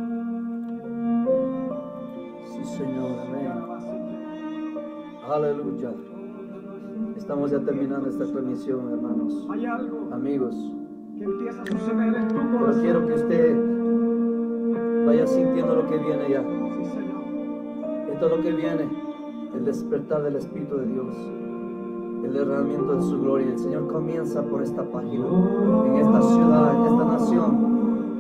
S3: Sí, Señor, amén. Aleluya. Estamos ya terminando esta transmisión, hermanos,
S2: Hay algo
S3: amigos.
S2: que empieza a suceder en tu
S3: Pero
S2: corazón.
S3: quiero que usted vaya sintiendo lo que viene ya.
S2: Sí, Señor.
S3: Esto es lo que viene, el despertar del Espíritu de Dios, el derramamiento de su gloria. El Señor comienza por esta página, en esta ciudad, en esta nación,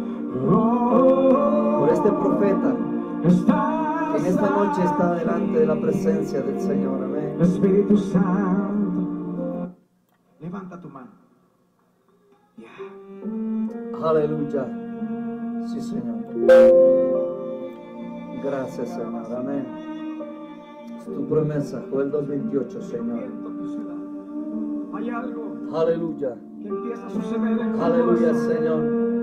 S3: por este profeta que en esta noche está delante de la presencia del Señor. Amén.
S2: Espíritu Santo. Levanta tu mano.
S3: Aleluya. Sí, Señor. Gracias, Señor. Amén. Es tu promesa, Joel dos veintiocho, Señor.
S2: Hay algo
S3: Aleluya.
S2: que empieza a suceder en tu
S3: Aleluya,
S2: corazón.
S3: Señor.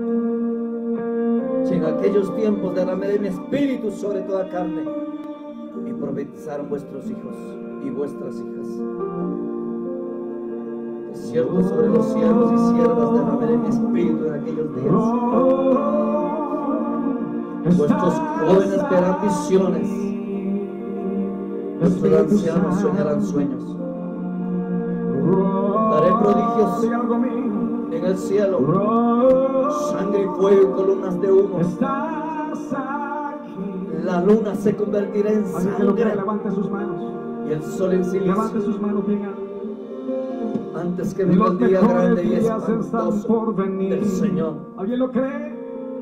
S3: Si en aquellos tiempos derramé mi espíritu sobre toda carne, y profetizaron vuestros hijos y vuestras hijas. De cierto, sobre los siervos y siervas derramaré mi espíritu en aquellos días. Vuestros jóvenes verán visiones, vuestros ancianos soñarán sueños. Daré prodigios en el cielo, sangre y fuego y columnas de humo. La luna se convertirá en sangre
S2: Levante sus manos.
S3: y el sol en
S2: Levante
S3: silicio,
S2: sus manos bien alto.
S3: antes que venga el día grande y espantoso del Señor.
S2: ¿Alguien lo cree?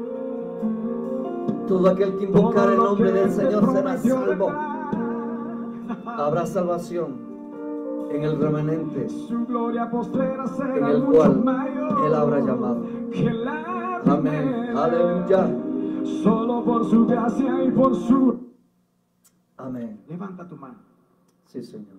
S3: Todo aquel que invocar el nombre del Señor será
S2: prometió
S3: salvo.
S2: vendrá.
S3: Habrá salvación en el remanente
S2: Su gloria postrera será
S3: en el
S2: mucho
S3: cual
S2: mayor
S3: Él habrá llamado.
S2: que la
S3: Amén.
S2: primera.
S3: Aleluya.
S2: Solo por su gracia y por su...
S3: Amén.
S2: Levanta tu mano.
S3: Sí, Señor.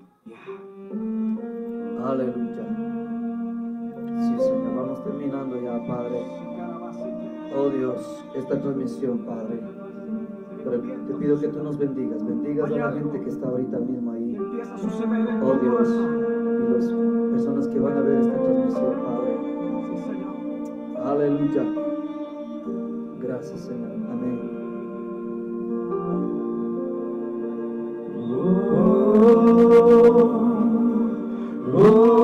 S3: Aleluya. Sí, Señor. Vamos terminando ya, Padre. Oh Dios, esta transmisión, Padre. Pero te pido que tú nos bendigas. Bendigas a la gente que está ahorita mismo ahí.
S2: Empieza a suceder en
S3: Oh
S2: tu
S3: Dios.
S2: corazón.
S3: Y las personas que van a ver esta transmisión, Padre.
S2: Sí, Señor.
S3: Aleluya. Gracias, Señor. Amén. Oh,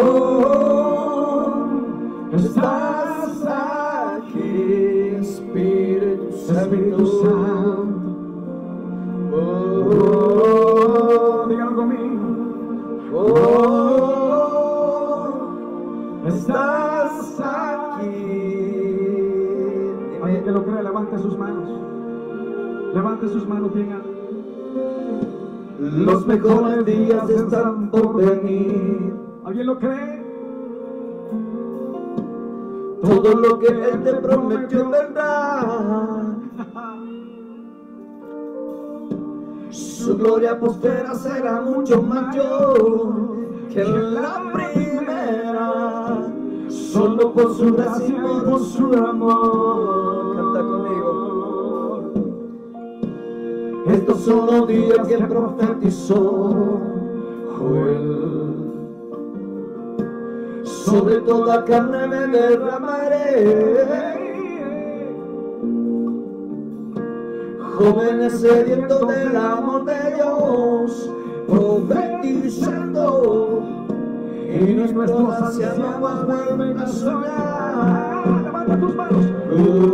S3: oh, estás aquí, Espíritu
S2: Espíritu
S3: Santo.
S2: Santo.
S3: Oh,
S2: Diga algo conmigo.
S3: oh, estás aquí.
S2: Alguien que lo cree, levante sus manos. Levante sus manos bien alto.
S3: Los mejores días están por venir.
S2: ¿Alguien lo cree?
S3: Todo lo que Él te prometió vendrá. Su gloria postrera será mucho mayor que la primera. Solo por su gracia y por su amor. Canta conmigo. Estos son los días que profetizó Joel. Sobre toda carne me derramaré. Jóvenes sedientos del amor de Dios, profetizando, y nuestros ancianos vuelven a soñar.
S2: Levanta tus manos.
S3: Oh,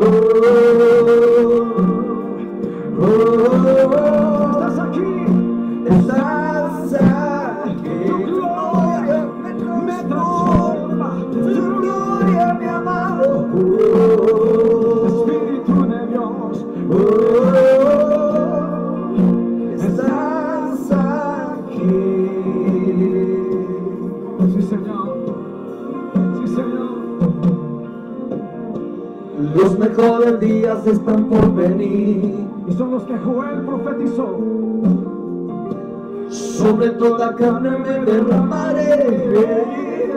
S3: oh, oh,
S2: Estás aquí.
S3: estás aquí.
S2: Tu gloria me transforma.
S3: Tu gloria, mi amado. Oh,
S2: Espíritu de Dios.
S3: oh, estás aquí.
S2: Sí, Señor. Sí, Señor.
S3: Los mejores días están por venir.
S2: Y son los que Joel profetizó.
S3: Sobre toda carne me derramaré.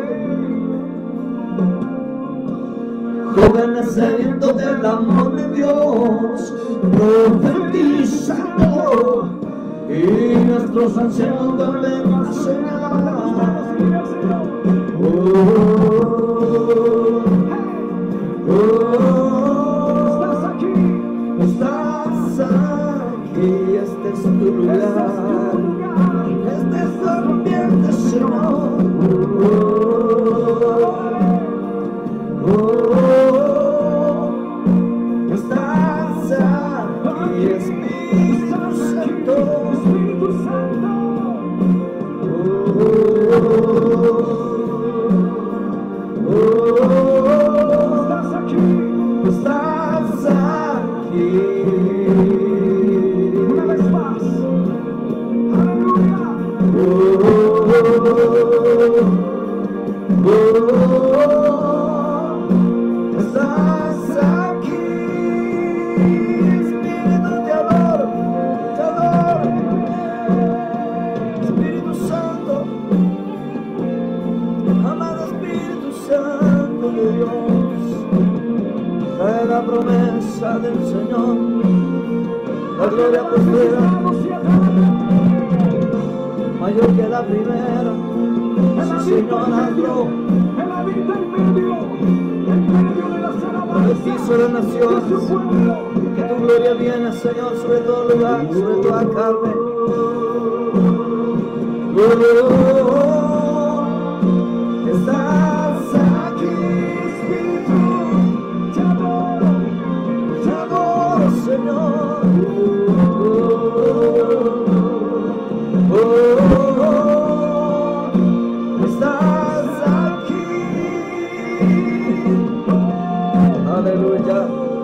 S3: Jóvenes sedientos del amor de Dios, profetizando, y nuestros ancianos vuelven a soñar. Oh, Amado Espíritu Santo de Dios, trae la promesa del Señor, la gloria postrera, mayor que la primera. Sí, Señor, hazlo. Profetizo de naciones, que tu gloria viene, Señor, sobre todo lugar, sobre toda carne. Oh, estás aquí, Espíritu, te adoro, te adoro, Señor. Oh, oh, oh, estás aquí. Aleluya.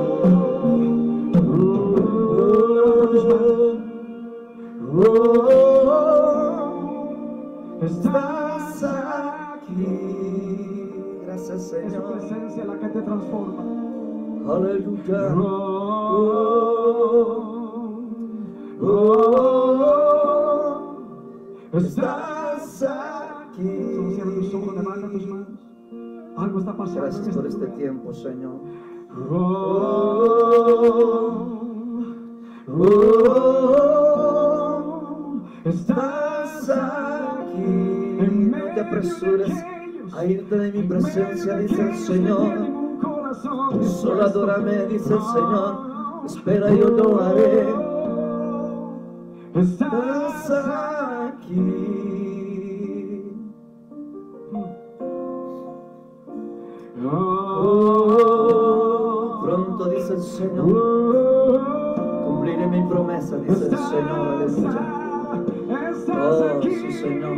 S3: Oh, oh, estás aquí. Gracias, Señor.
S1: Es su presencia la que te transforma.
S3: Aleluya. Oh, oh, oh, estás aquí.
S1: Solo cierra tus ojos, levanta tus manos. Algo está pasando.
S3: Gracias por este tiempo, Señor.
S1: Oh, oh,
S3: estás aquí. No te apresures a irte de mi presencia, dice el Señor. Solo adórame, dice el Señor. Espera, yo lo haré. Estás aquí. Oh, pronto, dice el Señor, cumpliré mi promesa, dice el Señor. Aleluya. Oh, sí, Señor.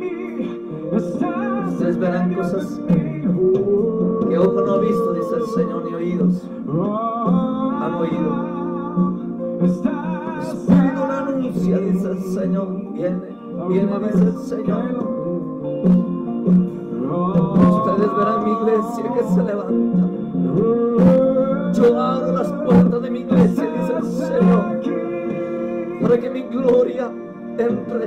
S3: Ustedes verán cosas que ojo no ha visto, dice el Señor, ni oídos han oído. Espíritu lo anuncia, dice el Señor. Viene, viene, dice el Señor. Ustedes verán mi iglesia que se levanta. Yo abro las puertas de mi iglesia, dice el Señor, para que mi gloria entre.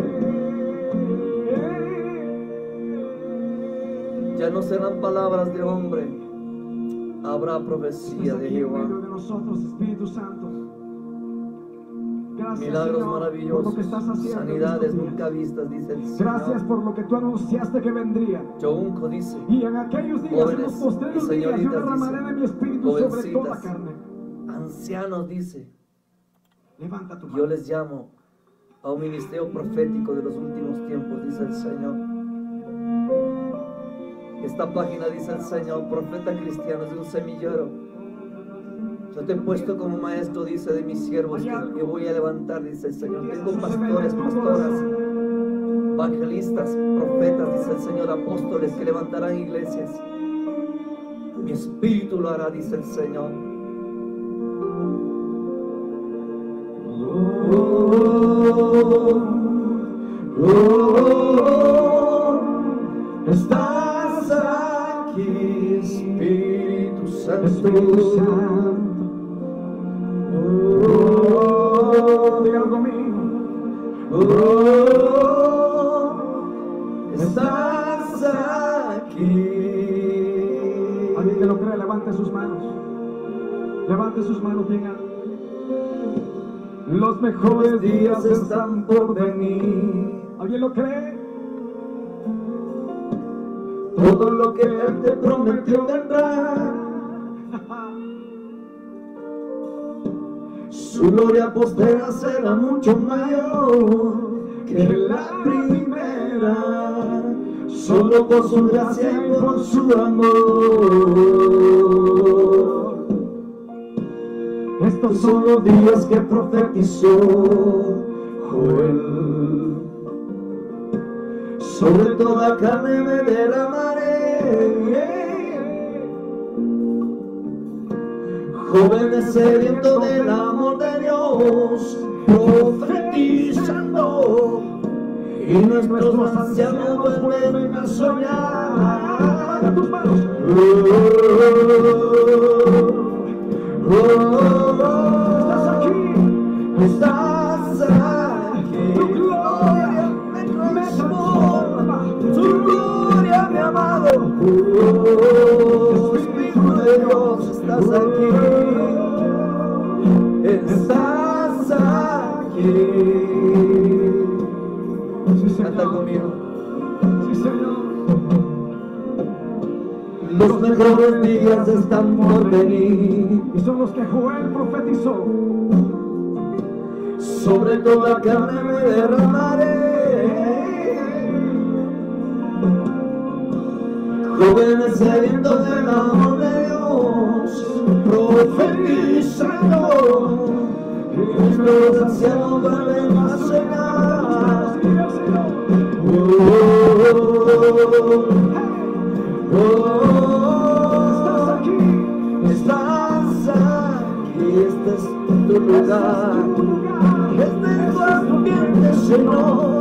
S3: Ya no serán palabras de hombre, habrá profecía de Jehová.
S1: de nosotros, Espíritu Santo. Gracias,
S3: Milagros
S1: Señor,
S3: maravillosos,
S1: por lo que estás haciendo en
S3: sanidades
S1: estos días.
S3: nunca vistas, dice el Señor.
S1: Gracias por lo que tú anunciaste que vendría.
S3: Yo unco, dice,
S1: Y en aquellos días, en
S3: jóvenes
S1: los posteriores
S3: y
S1: días, yo
S3: señoritas,
S1: derramaré
S3: dice,
S1: de mi espíritu sobre toda
S3: jovencitas,
S1: carne.
S3: ancianos, dice,
S1: Levanta tu mano.
S3: yo les llamo a un ministerio profético de los últimos tiempos, dice el Señor. Esta página, dice el Señor, profeta cristiano, es de un semillero. Yo te he puesto como maestro, dice, de mis siervos, que, que voy a levantar, dice el Señor. Tengo pastores, pastoras, evangelistas, profetas, dice el Señor, apóstoles que levantarán iglesias. Mi espíritu lo hará, dice el Señor. Oh, oh, oh, estás aquí, Espíritu Santo.
S1: Espíritu Santo. Oh, diga conmigo.
S3: Oh, estás aquí.
S1: Alguien que lo cree, levante sus manos. Levante sus manos bien alto. Los mejores días están por venir. ¿Alguien lo cree?
S3: Todo lo que Él te prometió vendrá. Su gloria postera será mucho mayor que la primera, solo por su gracia y por su amor. Estos son los días que profetizó Joel. Sobre toda carne me derramaré. Jóvenes sedientos del amor de Dios, profetizando, y nuestros ancianos vuelven a soñar.
S1: Tus manos.
S3: Oh, oh, oh,
S1: Estás aquí.
S3: estás aquí.
S1: Tu gloria
S3: me transforma, tu gloria Oh, Espíritu de Dios, estás aquí. Estás aquí.
S2: Sí,
S3: Canta
S2: Señor.
S3: conmigo.
S2: Sí, Señor.
S3: Los mejores días están por venir.
S2: Y son los que Joel profetizó.
S3: Sobre toda carne me derramaré. Jóvenes sedientos del amor de Dios, profetizando. Los ancianos vuelven a soñar. Oh, oh, oh,
S2: Estás aquí.
S3: estás aquí, este es tu lugar. Este es tu ambiente, Señor.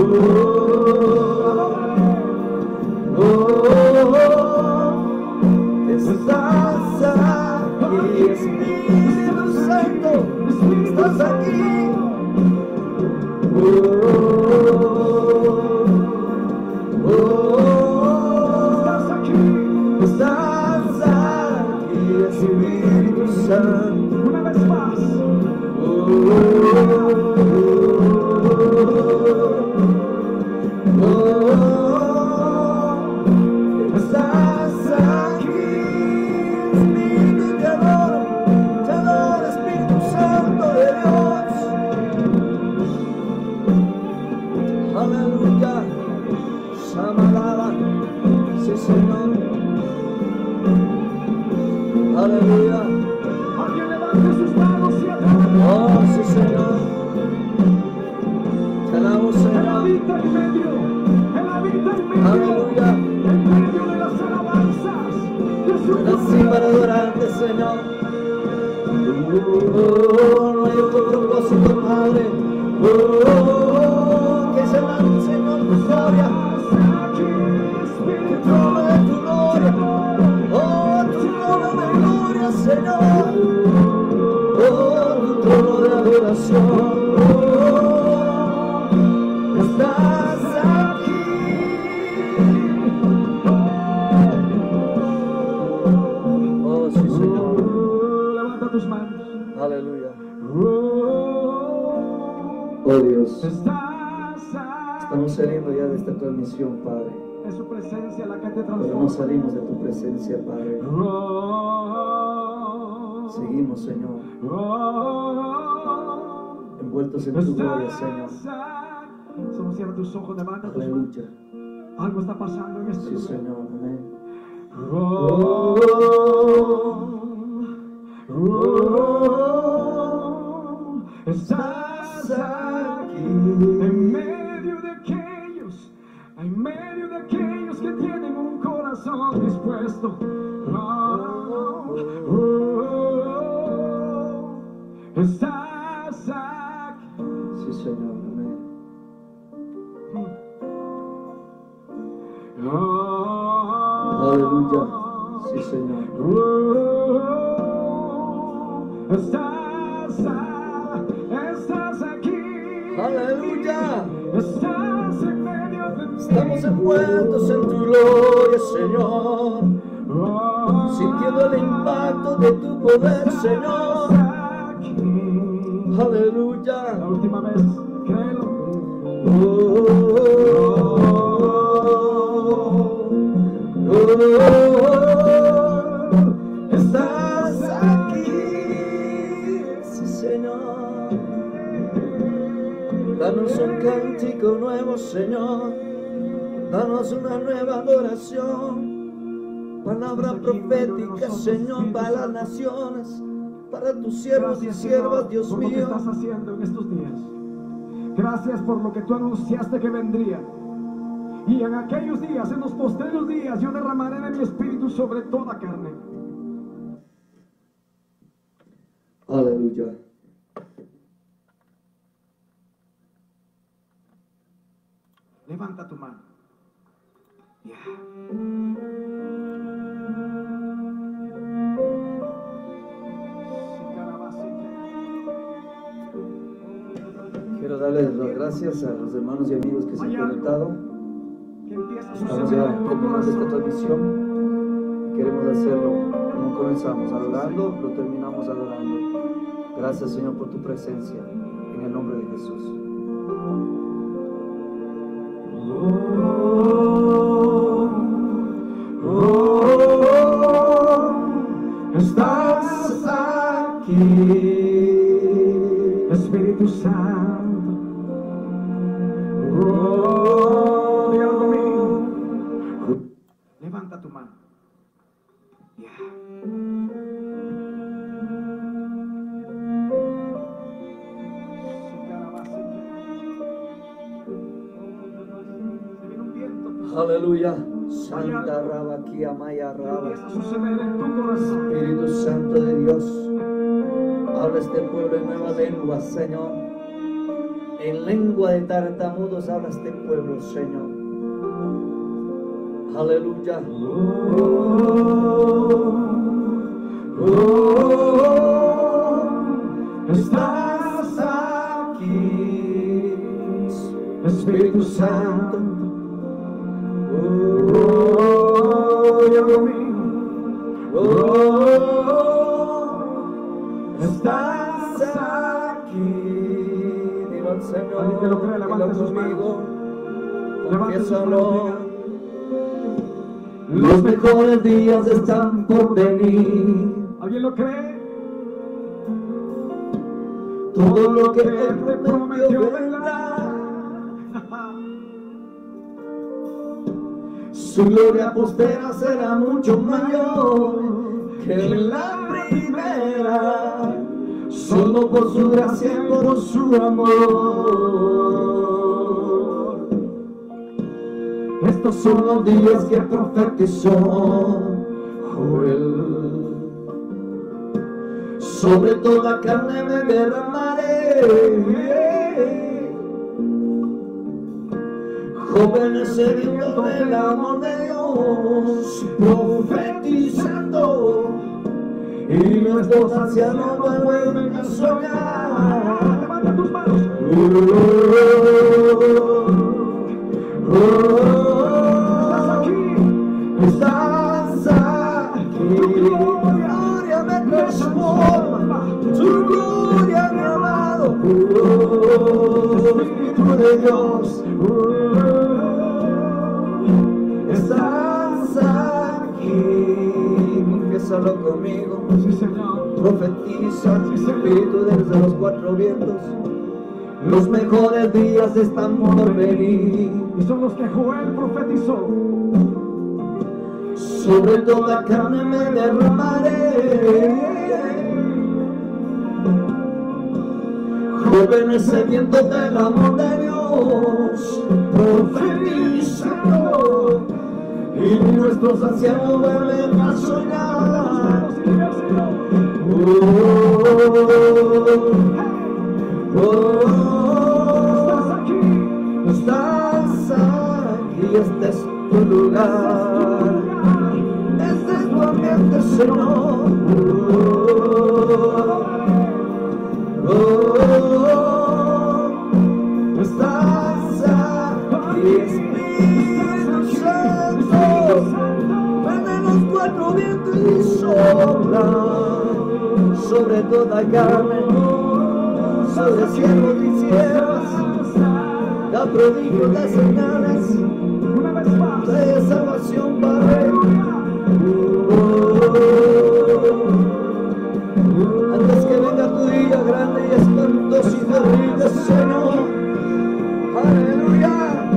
S3: Oh, oh, oh, estás aquí, Espíritu Santo, estás aquí. Oh, oh, oh,
S2: Estás aquí.
S3: estás aquí, Espíritu Santo.
S2: Una vez más.
S3: Oh, oh, oh, estás aquí, Espíritu, te adoro, te adoro, Espíritu Santo de Dios. Aleluya, Shamalala, sí, Señor. Aleluya.
S2: Alguien levante sus manos y adelante.
S3: Oh, sí, Señor. Te alabo,
S2: Él
S3: Señor.
S2: habita en medio. Él habita en medio.
S3: Aleluya.
S2: En medio de las alabanzas de su
S3: Así para adorarte, Señor. Oh, no hay otro propósito, Padre. Oh, que se levante, Señor, tu gloria. Tu trono de tu gloria. Oh, tu trono de gloria, Señor. Oh, tu trono de adoración. Oh, estás aquí. Oh, sí, Señor.
S2: Levanta tus manos.
S3: Aleluya.
S2: Oh,
S3: Oh, Dios.
S2: estás
S3: Estamos saliendo ya de esta transmisión, Padre.
S2: en su presencia la que te
S3: Pero no
S2: transforma.
S3: salimos de tu presencia, Padre.
S2: Oh,
S3: Seguimos, Señor,
S2: oh,
S3: envueltos en tu gloria, Señor.
S2: Solo cierra tus ojos, levanta tus manos.
S3: Aleluya.
S2: Algo está pasando en este
S3: Sí,
S2: lugar.
S3: Señor. Amén.
S2: Oh, oh, estás aquí en medio de aquellos, en medio de aquellos que tienen un corazón dispuesto. Oh, oh, oh, estás aquí.
S3: Sí, Señor. Amén.
S2: Oh,
S3: Aleluya. Sí, Señor.
S2: Oh, estás, estás aquí.
S3: Aleluya.
S2: Estás en medio de mí.
S3: Estamos envueltos en tu gloria, Señor.
S2: Oh,
S3: Sintiendo el impacto de tu poder, Señor.
S2: aquí.
S3: Aleluya.
S2: La última vez, créelo.
S3: Oh, oh, oh, estás aquí, sí, Señor. Danos un cántico nuevo, Señor. Danos una nueva adoración. Palabra profética, Señor, para las naciones, para tus siervos y
S2: Gracias,
S3: siervas,
S2: Señor,
S3: Dios
S2: por lo que
S3: mío.
S2: estás haciendo en estos días. Gracias por lo que tú anunciaste que vendría. Y en aquellos días, en los postreros días, yo derramaré de mi espíritu sobre toda carne.
S3: Aleluya.
S2: Levanta tu mano. Yeah.
S3: Quiero darles las gracias a los hermanos y amigos que se han
S2: Hay algo
S3: conectado.
S2: que empieza
S3: Estamos ya terminando esta transmisión. Queremos hacerlo como comenzamos, adorando, lo terminamos adorando. Gracias, Señor, por tu presencia, en el nombre de Jesús.
S2: Oh, oh, estás aquí, Espíritu Santo. Oh, Dios mío. Levanta tu mano. Yeah.
S3: Aleluya. Santa Raba, Maya Raba.
S2: Empieza a suceder en tu corazón.
S3: Espíritu Santo de Dios, habla este pueblo en nueva lengua, Señor. En lengua de tartamudos habla este pueblo, Señor. Aleluya.
S2: Oh, oh, estás aquí, Espíritu Santo. Oh, Dios mío. Oh, estás aquí.
S3: Dilo al Señor,
S2: Alguien que lo cree, levante
S3: dilo
S2: sus
S3: conmigo.
S2: Levante sus
S3: Confiésalo.
S2: manos.
S3: Los mejores días están por venir.
S2: ¿Alguien lo cree?
S3: Todo lo que
S2: Él
S3: Él
S2: te prometió
S3: prometió
S2: vendrá.
S3: Su gloria postera será mucho mayor que la primera, solo por su gracia y por su amor. Estos son los días que profetizó Joel. Sobre toda carne me derramaré. Jóvenes sedientos del amor de Dios, profetizando, y nuestros ancianos vuelven a soñar.
S2: Levanta tus manos.
S3: Oh, oh,
S2: Estás aquí.
S3: estás aquí, tu gloria me transforma, tu gloria mi amado. Oh, Espíritu de Dios. Estás aquí, confiésalo conmigo,
S2: Sí, Señor.
S3: profetiza, Espíritu desde los cuatro vientos. Los mejores días están por venir.
S2: Y son los que Joel profetizó.
S3: Sobre toda carne me derramaré. Jóvenes sedientos del amor de Dios, profetizando, y nuestros ancianos vuelven a soñar. Oh, oh,
S2: Estás aquí.
S3: estás aquí, este es tu lugar, este es tu ambiente, Señor. Oh, oh, estás aquí, Espíritu Santo. Ven en los cuatro vientos y sopla sobre toda carne, sobre siervos y siervas, da prodigios, da señales,
S2: Una vez más.
S3: trae salvación para él. Antes que venga tu día grande y espantoso y terrible, Señor. Aleluya.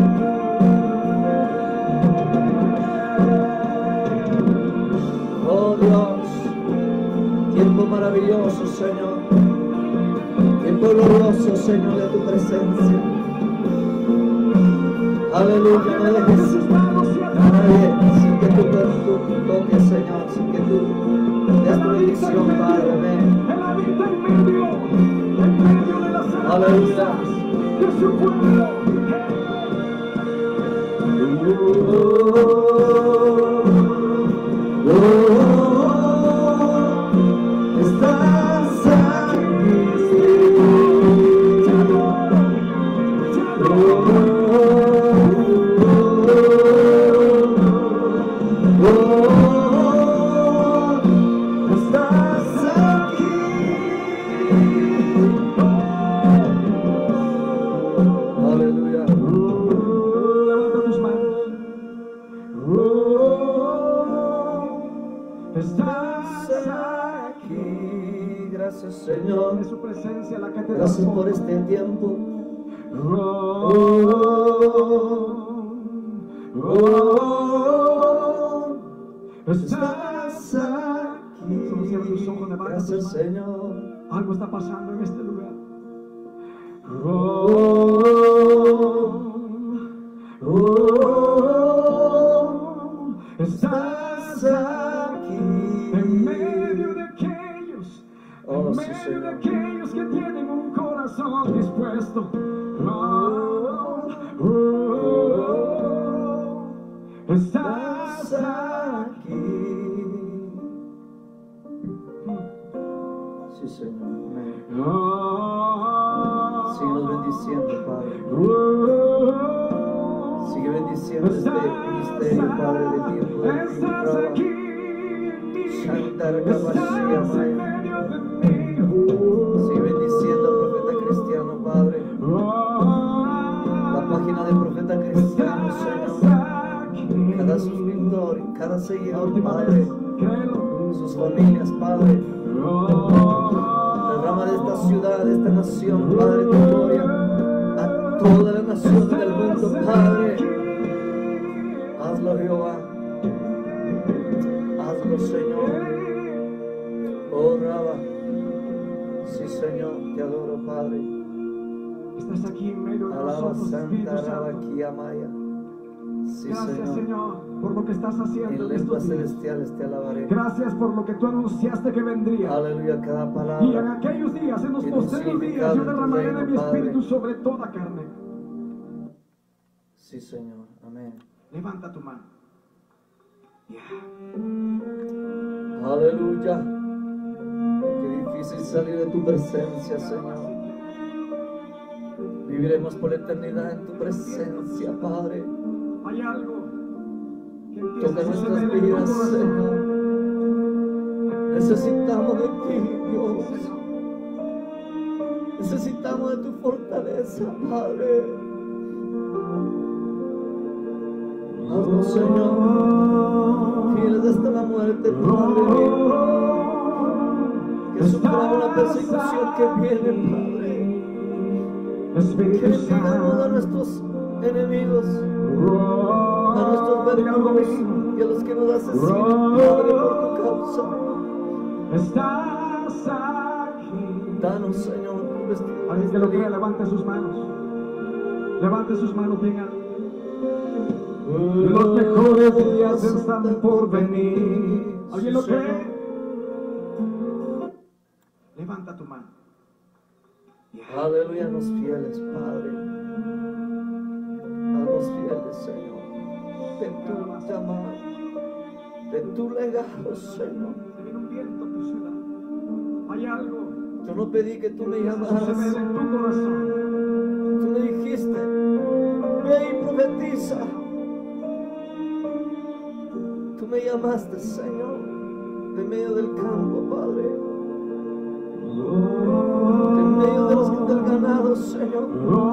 S3: Oh Dios, tiempo maravilloso, Señor. Tiempo glorioso, Señor, de tu presencia. Aleluya, no dejes a nadie sin que tú tu toques, Señor, sin que tú des tu bendición, Padre. Amén.
S2: Él habita en medio, en medio de las
S3: Aleluya.
S2: de su pueblo.
S3: Oh, oh, oh, estás aquí.
S2: Te adoro, te adoro.
S3: Oh, oh, oh,
S2: Estás aquí.
S3: Gracias, Señor.
S2: Es su presencia la que te da
S3: Gracias
S2: forma.
S3: por este tiempo.
S2: Oh, oh, oh, estás aquí. Solo cierra tus ojos, levanta tus
S3: Gracias,
S2: manos.
S3: Señor.
S2: Algo está pasando en este lugar. Oh, oh, oh, estás aquí en medio de aquellos,
S3: Oh,
S2: en
S3: sí,
S2: medio
S3: Señor.
S2: de aquellos que tienen un corazón dispuesto. Oh, oh, oh, estás aquí.
S3: Sí, Señor. Amén.
S2: Oh,
S3: Síguenos bendiciendo, Padre.
S2: oh,
S3: Sigue bendiciendo este ministerio, Padre, de tiempo de
S2: estás
S3: prueba.
S2: aquí.
S3: Shantar
S2: Estás
S3: Kabashia,
S2: en
S3: Maya.
S2: medio de mí.
S3: Sigue bendiciendo al profeta cristiano, Padre. La página del profeta cristiano, Señor. Cada suscriptor, cada seguidor, Padre. Sus familias, Padre. Derrama de esta ciudad, de esta nación, Padre, tu gloria a todas las naciones del mundo, Padre. Hazlo, Jehová. Hazlo, Señor. Oh, Raba. Sí, Señor, te adoro, Padre.
S2: Estás aquí en medio de
S3: Alaba
S2: nosotros, Espíritu
S3: Santa Raba
S2: Santo.
S3: Kiamaya. Sí,
S2: Gracias,
S3: Señor.
S2: Señor, por lo que estás haciendo
S3: En
S2: en
S3: lenguas
S2: estos días.
S3: celestiales te alabaré.
S2: Gracias por lo que tú anunciaste que vendría.
S3: Aleluya, cada
S2: Y en
S3: palabra.
S2: aquellos días, en los
S3: Tiene un
S2: postreros días,
S3: significado
S2: yo
S3: en tu
S2: derramaré de
S3: reino,
S2: mi
S3: Padre.
S2: espíritu sobre toda carne.
S3: Sí, Señor. Amén.
S2: Levanta tu mano.
S3: Aleluya. Qué difícil salir de tu presencia, Señor. Viviremos por la eternidad en tu presencia, Padre.
S2: Hay algo que empieza
S3: Toca
S2: a
S3: nuestras
S2: suceder en tu
S3: vidas,
S2: corazón.
S3: Señor. Necesitamos de ti, Dios. Necesitamos de tu fortaleza, Padre. Hazlo, Señor. Fieles hasta la muerte, Padre. Que suframos la persecución que viene, Padre. Que
S2: Espíritu
S3: bendigamos a
S2: Santo.
S3: nuestros enemigos, a nuestros verdugos y a los que nos asesinan, Padre, por tu causa.
S2: Estás aquí.
S3: Danos, Señor, un vestido
S2: Alguien que lo crea, levante sus manos. Levante sus manos bien alto. Los mejores días están por venir. ¿Alguien lo cree? Levanta tu mano.
S3: Aleluya, nos fieles, Padre. Haznos fieles, Señor. De tu llamado, de tu legado, Señor.
S2: Se viene un viento a tu ciudad. Hay algo
S3: Yo no pedí que tú me
S2: que
S3: llamaras.
S2: sucede en tu corazón.
S3: Tú me dijiste, ve y profetiza. Tú me llamaste, Señor, de medio del campo, Padre. En medio de los del ganado, Señor.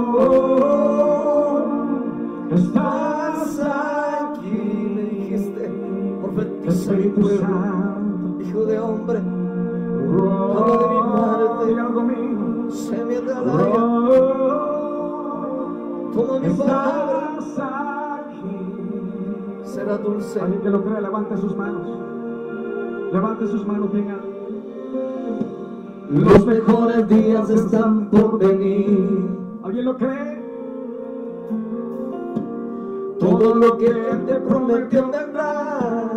S2: Estás
S3: Aquí me dijiste, profetiza mi
S2: Espíritu
S3: pueblo,
S2: Santo.
S3: hijo de hombre. Habla de mi parte,
S2: Hay algo mío.
S3: se me atalaya. Toma mi palabra,
S2: Estás aquí.
S3: será dulce.
S2: Alguien que lo crea, levante sus manos. Levante sus manos bien alto.
S3: Los mejores días están por venir.
S2: ¿Alguien lo cree?
S3: Todo lo que Él te prometió vendrá.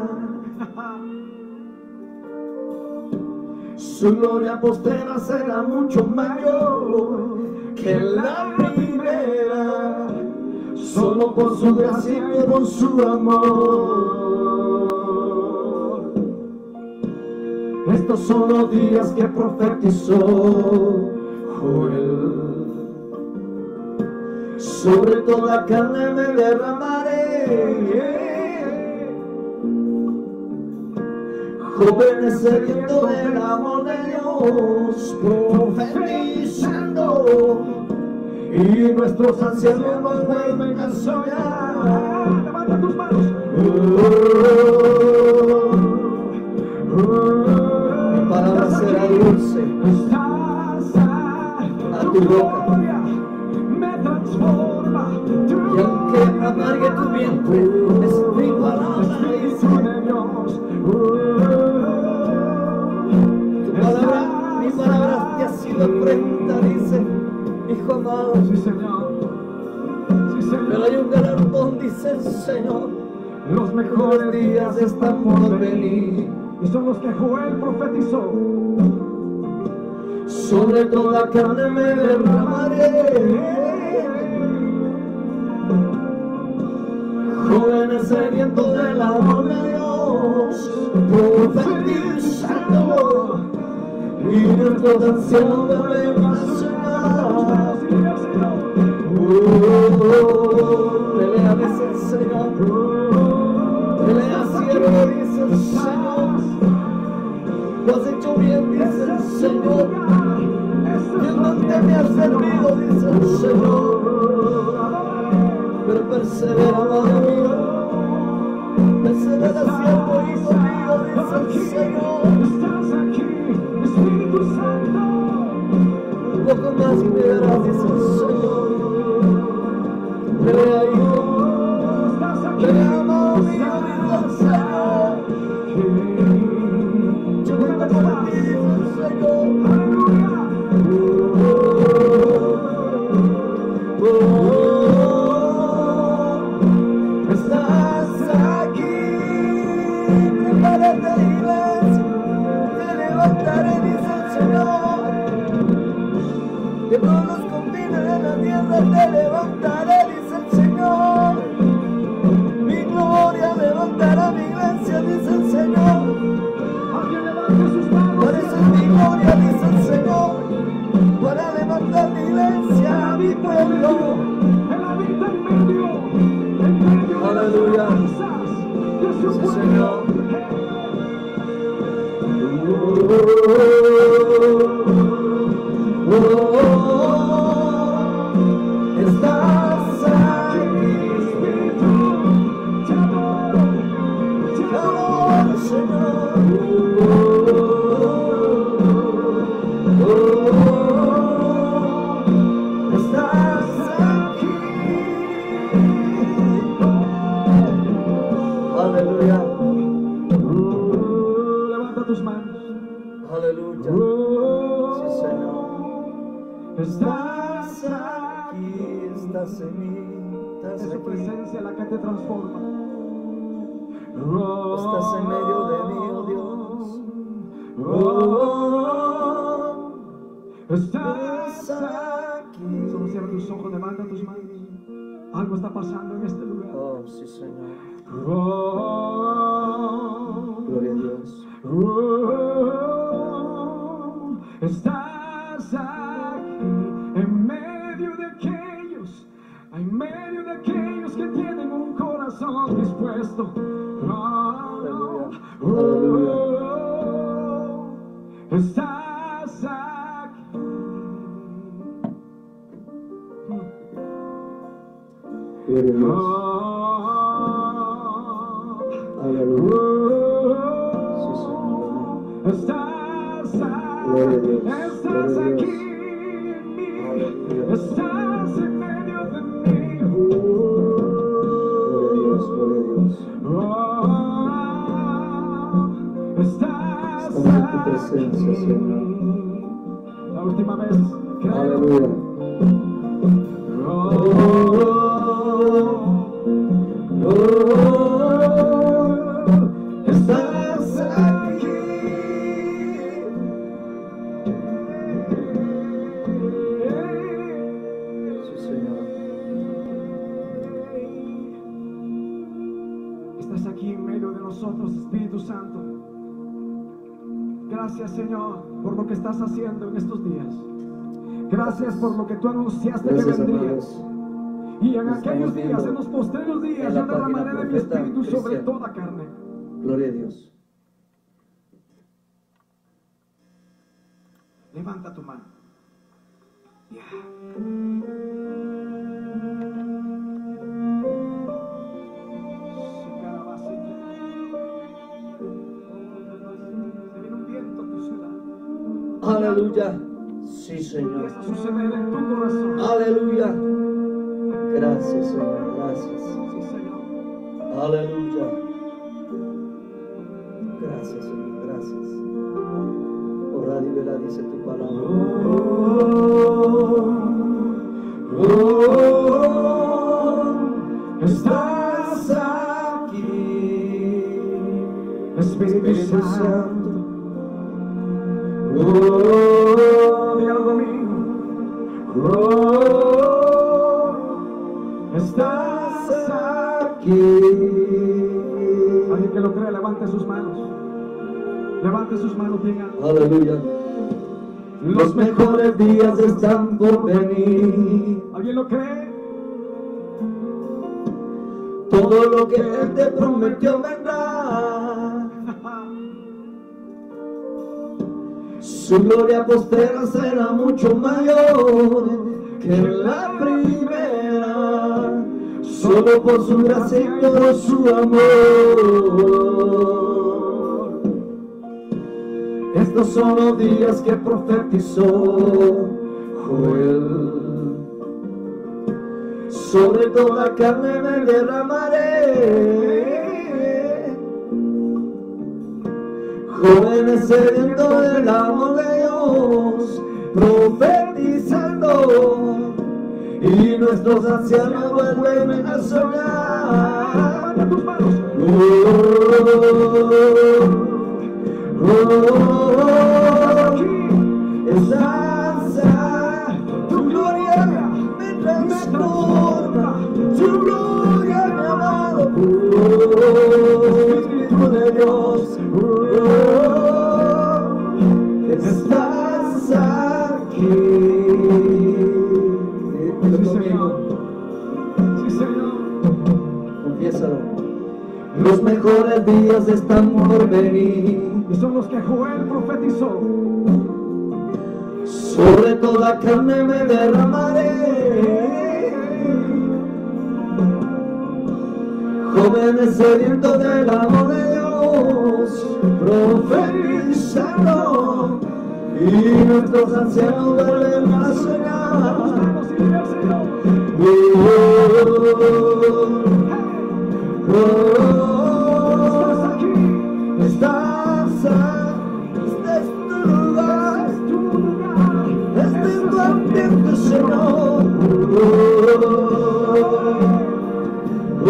S3: Su gloria postera será mucho mayor que la primera. Solo por su gracia y por su amor. Estos son los días que profetizó Joel. Sobre toda carne me derramaré. Jóvenes sedientos del amor de Dios, profetizando. Y nuestros ancianos nos vuelven a soñar.
S2: Levanta tus manos.
S3: Mi palabra será dulce a tu boca. Y aunque amargue tu vientre, es mi palabra, dice. Tu palabra, mi palabra te ha sido presta, dice, hijo amado.
S2: Sí, Señor. Sí, Señor.
S3: Pero hay un galardón, dice el Señor.
S2: Los mejores días están por venir. Y son los que Joel profetizó.
S3: Sobre toda carne me derramaré. Jóvenes sedientos del amor de Dios, profetizando, y nuestros ancianos deben nacional. Pelea, dice el Señor. Pelea, siervo, dice el Señor. Lo has hecho bien, dice el Señor. Dios no te me ha servido, dice el Señor. Pero persevera, amado mío. Persevera, siervo, hijo mío, dice el Señor.
S2: Estás aquí, Espíritu Santo.
S3: Un poco más y me verás, dice el Señor. Pelea, hijo. Pelea, amado mío, dice el Señor. Yo vengo por ti, dice el Señor. Oh, oh, oh. Estás aquí. Prepárate, iglesia. Te levantaré, dice el Señor. De todos los confines de la tierra te levantaré, dice el Señor. Mi gloria levantará mi iglesia, dice el Señor. Por eso es mi gloria, dice el Señor, para levantar mi iglesia, mi pueblo. Aleluya. Sí, Señor. Oh, oh, oh. Estás aquí. Te adoro, Señor. Oh, oh, oh. Estás aquí. Aleluya.
S2: Levanta tus manos.
S3: Aleluya. Sí, Señor.
S2: Estás
S3: Aquí estás en mí. Estás
S2: Es su
S3: aquí.
S2: presencia la que te transforma.
S3: Estás en medio de mí, oh Dios. Oh,
S2: Estás aquí.
S3: aquí.
S2: Solo cierra tus ojos, levanta tus manos. Algo está pasando en este lugar.
S3: Oh, sí, Señor.
S2: Oh,
S3: Gloria a Dios.
S2: oh, estás aquí en medio de aquellos, en medio de aquellos que tienen un corazón dispuesto. Oh,
S3: Aleluya.
S2: oh, estás aquí.
S3: Gloria a Dios.
S2: Oh,
S3: Aleluya. Sí,
S2: oh,
S3: Señor.
S2: estás
S3: Gloria a Dios.
S2: aquí, estás
S3: Gloria a Dios.
S2: aquí en mí, estás en medio de mí.
S3: Gloria a Dios. Gloria a Dios.
S2: Oh, estás
S3: Estamos en tu presencia, Señor.
S2: La última vez, creo.
S3: Aleluya.
S2: Oh,
S3: Oh, estás aquí. Sí, Señor.
S2: Estás aquí en medio de nosotros, Espíritu Santo. Gracias, Señor, por lo que estás haciendo en estos días. Gracias por lo que tú anunciaste
S3: Gracias,
S2: que vendría.
S3: amados.
S2: Y en
S3: Estamos
S2: aquellos días,
S3: viendo
S2: en los posteriores días,
S3: en la
S2: yo derramaré
S3: página
S2: de mi
S3: Profeta
S2: Espíritu sobre
S3: Cristian.
S2: toda carne.
S3: Gloria a Dios.
S2: Levanta tu mano. Ya. Si carabas
S3: Aleluya. Sí, Señor.
S2: Empieza a suceder en tu corazón.
S3: Aleluya. Gracias, Señor. Gracias.
S2: Sí, Señor.
S3: Aleluya. Gracias, Señor. Gracias. Ora, libera, dice tu palabra.
S2: Oh, estás aquí, Espíritu Santo. Oh, dígalo conmigo. Oh, estás aquí. Alguien que lo crea, levante sus manos. Levante sus manos bien alto.
S3: Aleluya. Los mejores días están por venir.
S2: ¿Alguien lo cree?
S3: Todo lo que Él te prometió vendrá. Su gloria postera será mucho mayor que la primera, solo por su gracia y por su amor. Estos son los días que profetizó Joel. Sobre toda carne me derramaré. Jóvenes sedientos del amor de Dios, profetizando, y nuestros ancianos vuelven a soñar. Oh, oh, oh, estás tu gloria me transforma, tu gloria mi amado, oh, Espíritu de Dios, oh, estás aquí.
S2: Sí, Señor. Sí, Señor.
S3: Confiésalo. Los mejores días están por venir.
S2: Y son los que Joel profetizó.
S3: Sobre toda carne me derramaré. Jóvenes sedientos del amor de Dios, profetizando, y nuestros ancianos vuelven a soñar. Oh, oh, oh, estás aquí, este es tu lugar, este es tu ambiente, Señor. Oh, oh,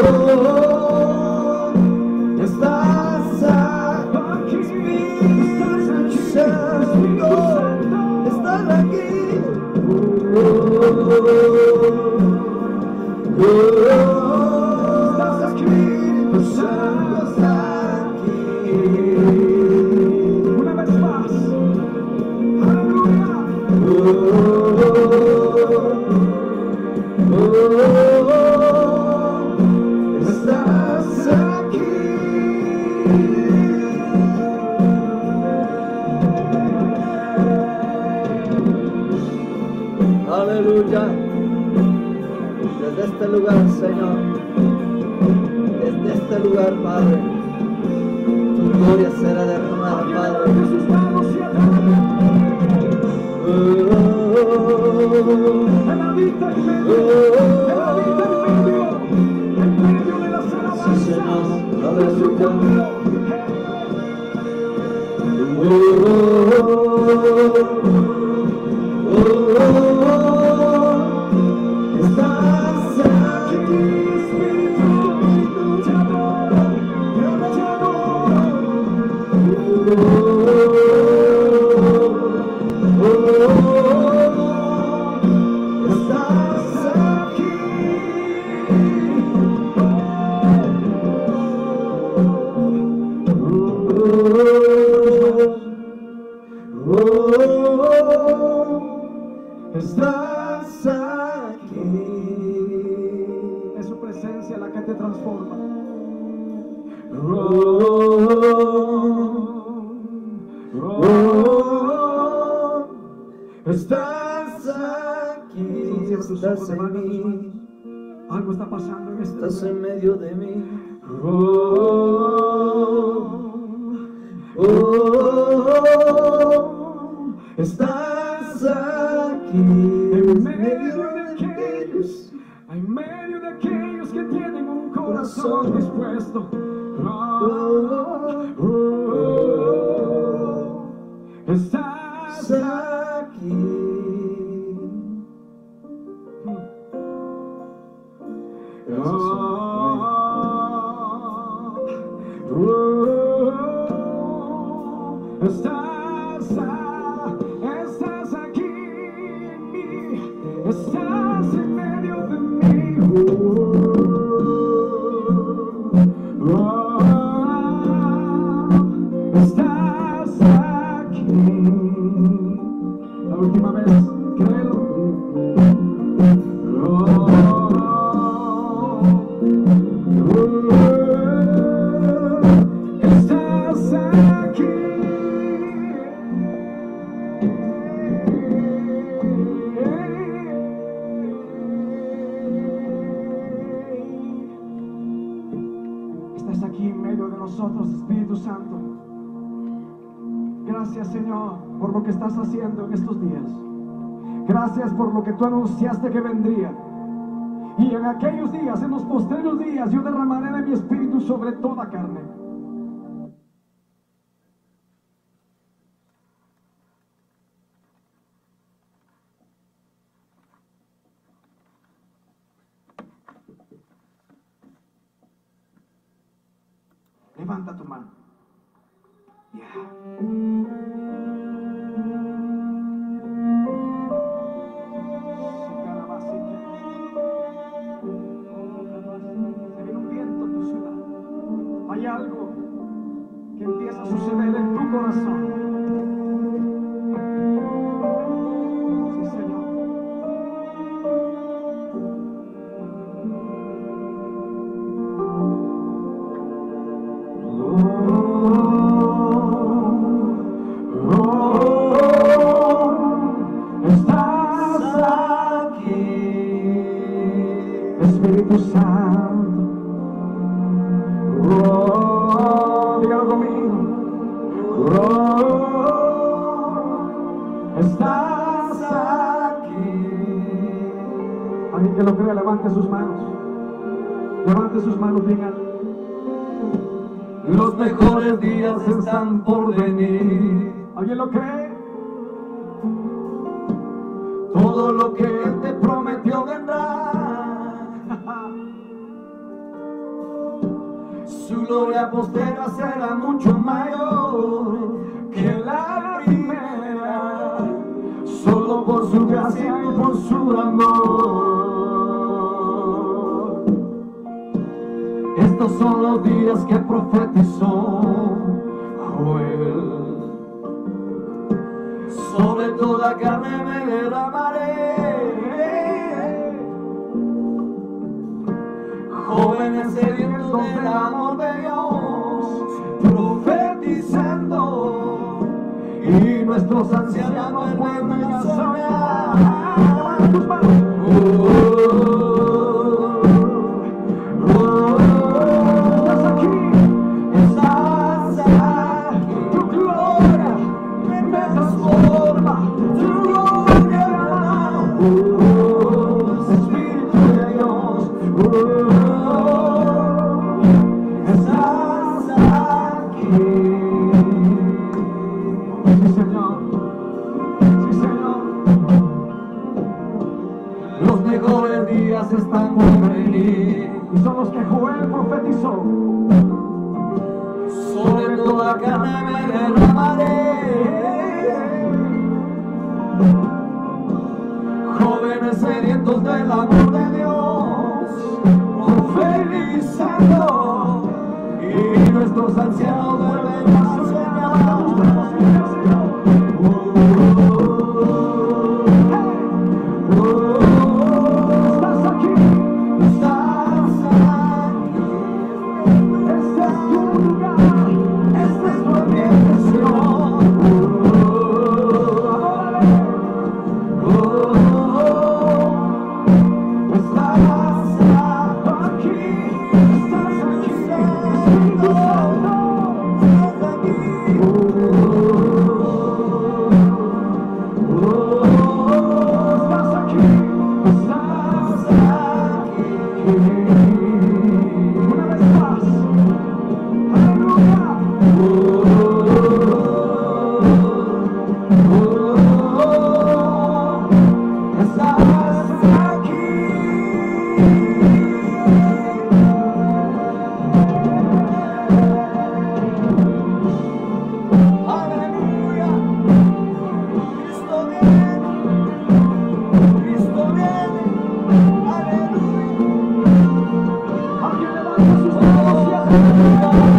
S3: oh, estás aquí, Espíritu Santo, estás aquí. Oh, oh, oh, estás aquí, Espíritu Santo, estás aquí.
S2: Una vez más. Aleluya.
S3: Oh, oh, oh, estás aquí. Aleluya. Desde este lugar, Señor, desde este lugar, Padre, tu gloria será derramada, Padre. Oh, oh, oh,
S2: En la vida en medio, en la vida en medio, en medio de las
S3: sí,
S2: alabanzas.
S3: Señor. Aleluya. Oh, oh, oh, estás aquí, Espíritu, te adoro, te adoro. Oh, oh, estás aquí. Oh, estás aquí.
S2: Es su presencia la que te transforma.
S3: Oh, oh, estás aquí. Estás en mí.
S2: Algo está pasando en este
S3: Estás
S2: lugar.
S3: en medio de mí. Oh, oh,
S2: corazón dispuesto. Oh, oh, oh, estás aquí. Oh, oh, oh, estás, estás aquí en mí, estás en medio de mí. Oh, oh, estás aquí. La última vez, créelo. Oh, estás aquí. Estás aquí en medio de nosotros, Espíritu Santo. Gracias, Señor, por lo que estás haciendo en estos días. Gracias por lo que tú anunciaste que vendría. Y en aquellos días, en los posteriores días, yo derramaré de mi espíritu sobre toda carne. Levanta tu mano. Yeah. Hay algo que empieza a suceder en tu corazón. Sí, Señor. Oh, oh, oh, estás aquí, Espíritu Santo. Oh, dígalo conmigo. Oh, estás aquí. Alguien que lo crea, levante sus manos. Levante sus manos bien alto.
S3: Los mejores días están por venir.
S2: ¿Alguien lo cree?
S3: Todo lo que Él te prometió vendrá. Su gloria postera será mucho mayor que la primera, solo por su gracia y por su amor. Estos son los días que profetizó Joel. Sobre toda carne me derramaré. Jóvenes sedientos del amor de Dios, profetizando, y nuestros ancianos vuelven a soñar. Oh, oh, oh, estás aquí, estás aquí. Tu gloria me transforma, tu gloria, oh, Espíritu de Dios. Oh, están por venir,
S2: y son los que Joel profetizó.
S3: Sobre toda carne me derramaré. Jóvenes sedientos del amor de Dios, profetizando, y nuestros ancianos vuelven a soñar. Estás aquí, estás aquí,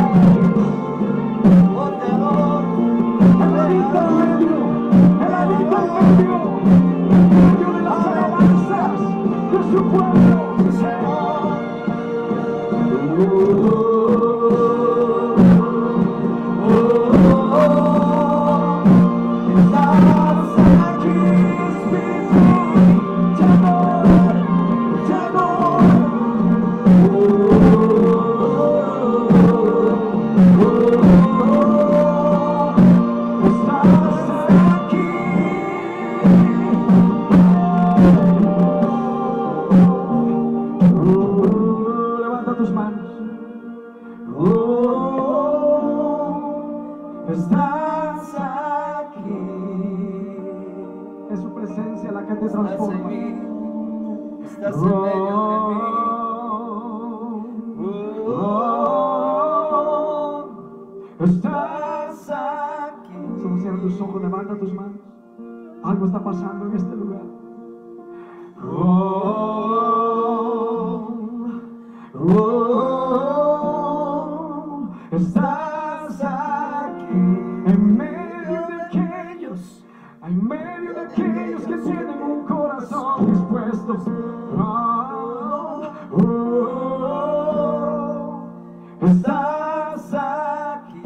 S2: Algo está pasando en este lugar. Oh, oh, estás aquí en medio de aquellos, en medio de aquellos que tienen un corazón dispuesto. Oh, oh, estás aquí.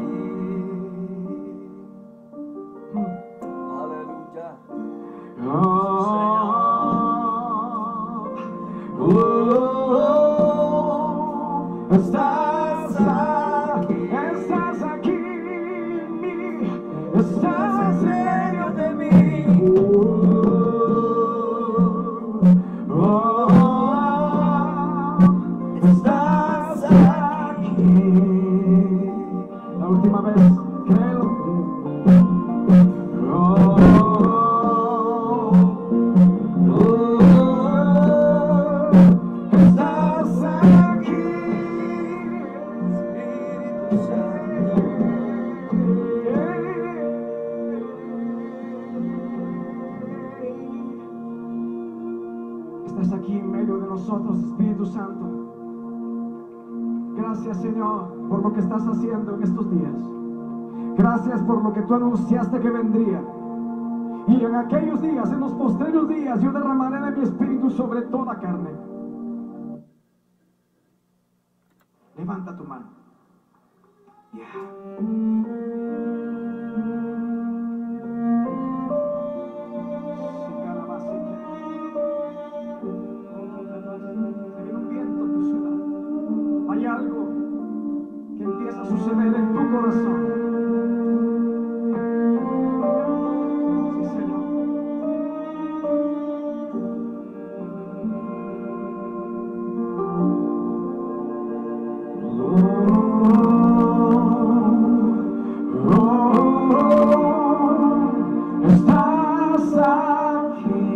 S2: Oh, oh, oh, estás aquí, estás aquí en mí, estás en medio de mí. Oh, oh, estás aquí. La última vez, créelo. Oh, estás aquí en medio de nosotros, Espíritu Santo. Gracias, Señor, por lo que estás haciendo en estos días. Gracias por lo que tú anunciaste que vendría. Y en aquellos días, en los posteriores días, yo derramaré de mi Espíritu sobre toda carne. Levanta tu mano. Yeah. Hay algo que empieza a suceder en tu corazón. Sí, Señor. Oh, oh, oh, estás aquí,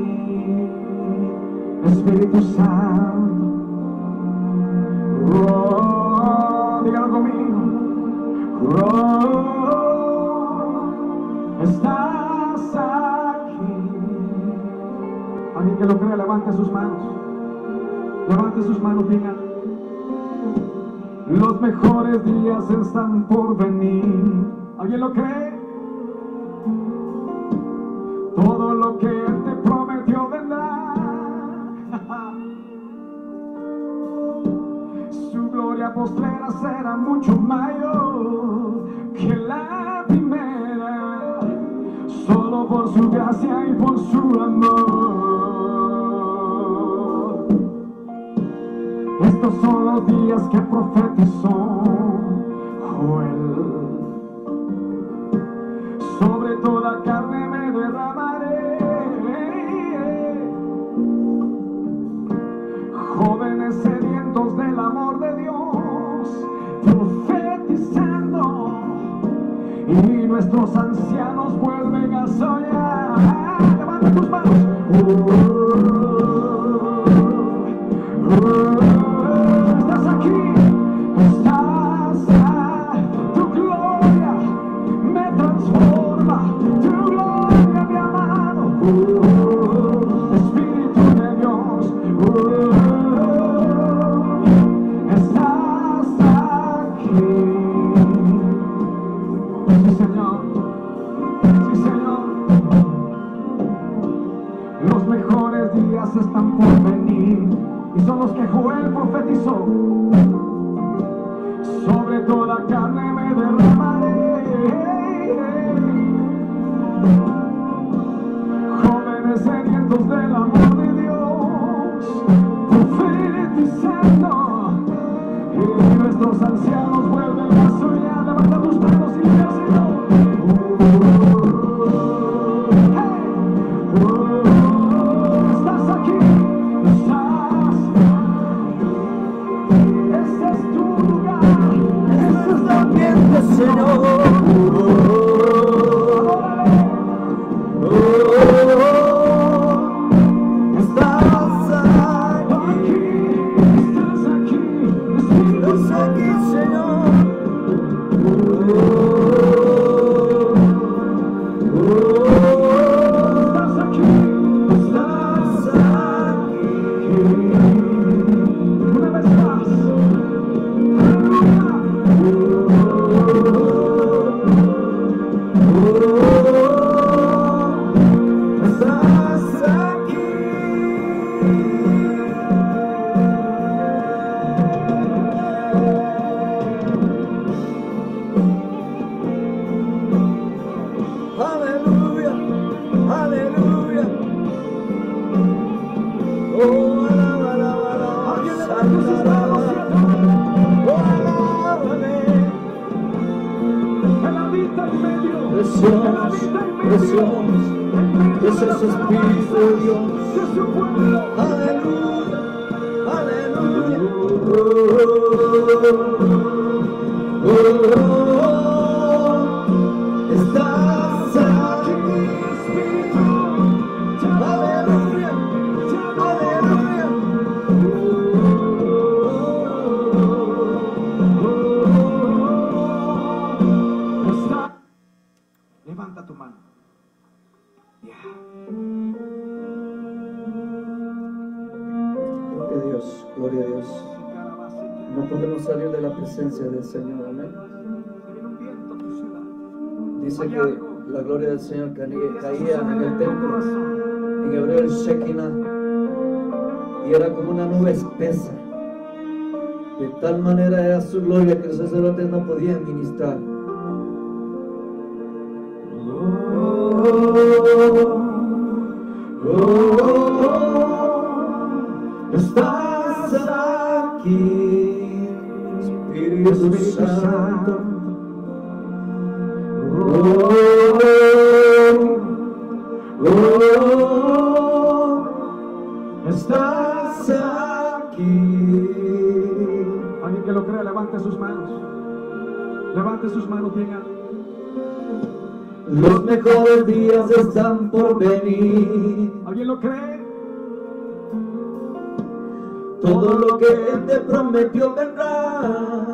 S2: Espíritu Santo. Oh, dígalo conmigo. Oh, estás aquí. Alguien que lo crea, levante sus manos. Levante sus manos, diga: los mejores días están por venir. ¿Alguien lo cree? Todo lo que Él te prometió vendrá. Su gloria postrera será mucho mayor que la primera, solo por su gracia y por su amor. Estos son los días que profetizó Joel: sobre toda carne me derramaré. Jóvenes sedientos del amor de Dios, profetizando, y nuestros ancianos vuelven a soñar. Levanta tus manos. Uh, uh, uh, estás aquí, estás aquí. Tu gloria me transforma, tu gloria, mi amado. Uh, Espíritu de Dios. Uh, estás aquí. los que Joel profetizó. Sobre toda carne me derramaré. Jóvenes sedientos del amor de Dios, profetizando, y nuestros ancianos vuelven a soñar. Levanta tus manos y dígaselo. Estás aquí, estás. Este es tu lugar, este es el ambiente, Señor. Levanta tu mano. Yeah.
S3: Gloria a Dios, gloria a Dios. No podemos salir de la presencia del Señor, amén. Dice que la gloria del Señor caía en el templo, en hebreo el Shekinah, y era como una nube espesa. De tal manera era su gloria que los sacerdotes no podían ministrar. Oh, estás aquí, Espíritu Santo. Oh, oh, estás aquí.
S2: Alguien que lo crea, levante sus manos. Levante sus manos bien alto.
S3: Los mejores días están por venir.
S2: ¿Alguien lo cree?
S3: Todo lo que Él te prometió vendrá.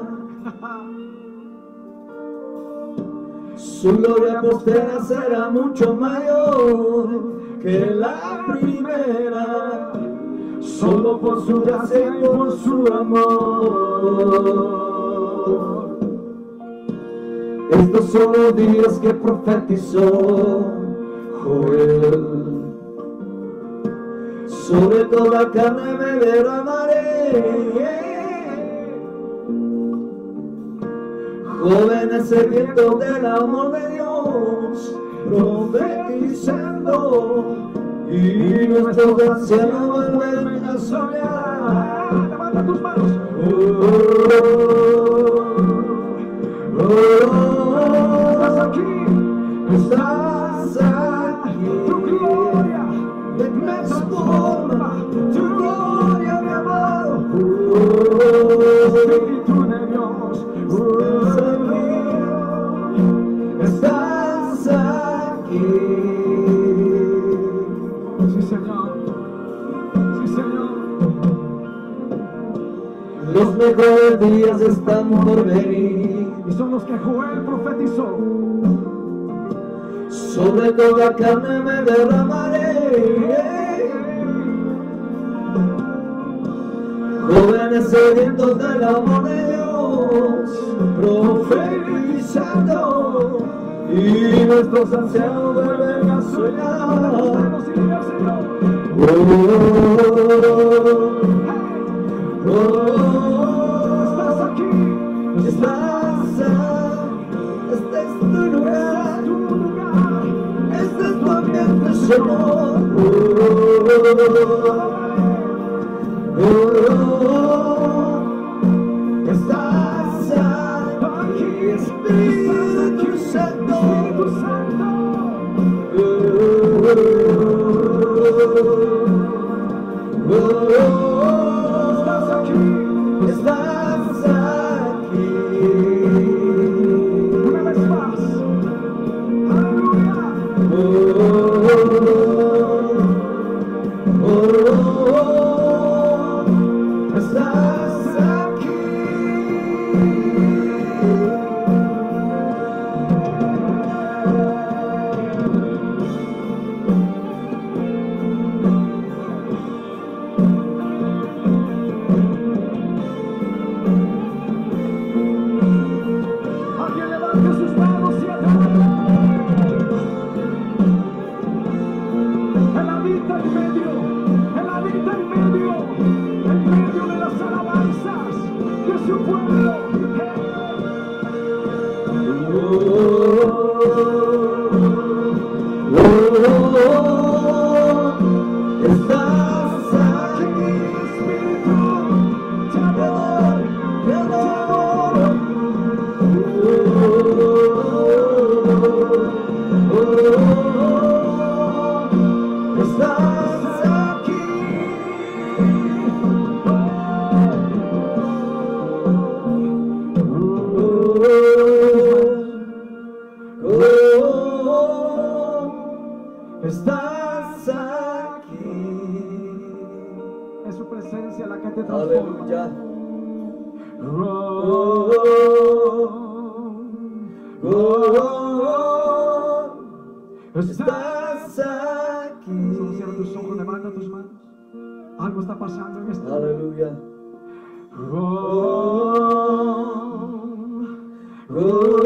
S3: Su gloria postera será mucho mayor que la primera, solo por su gracia y por su amor. Estos son los días que profetizó Joel. Sobre toda carne me derramaré. Jóvenes sedientos del amor de Dios, profetizando, y nuestros ancianos vuelven a soñar.
S2: Levanta tus manos.
S3: Oh, oh, oh,
S2: Estás aquí.
S3: estás aquí.
S2: Tu gloria
S3: Me transforma, tu gloria, mi amado.
S2: Espíritu de Dios,
S3: estás aquí.
S2: sí Señor, sí Señor.
S3: Los mejores días están por venir.
S2: Y son los que Joel profetizó.
S3: Sobre toda carne me derramaré. Jóvenes sedientos del amor de Dios, profetizando, y nuestros ancianos vuelven a soñar. Oh,
S2: Estás aquí.
S3: Estás aquí. Este es tu lugar.
S2: Tu lugar.
S3: Este es tu ambiente, Señor. Oh, oh, oh. Estás aquí, Espíritu Santo.
S2: Espíritu Santo.
S3: Oh, oh, oh, oh.
S2: Estás aquí.
S3: Estás aquí.
S2: Una vez más. Aleluya.
S3: Oh, oh, oh, oh. Estás aquí.
S2: Alguien levante sus manos y adore. Él habita en medio, Él habita en medio, en medio de las alabanzas de su pueblo.
S3: Estás aquí,
S2: Espíritu, te adoro,
S3: te adoro. Estás aquí. Estás aquí.
S2: es su presencia la que te transforma.
S3: Aleluya.
S2: Oh,
S3: Oh, oh, estás aquí.
S2: Solo cierra tus ojos, levanta tus manos. Algo está pasando en este
S3: Aleluya.
S2: Oh,
S3: Oh,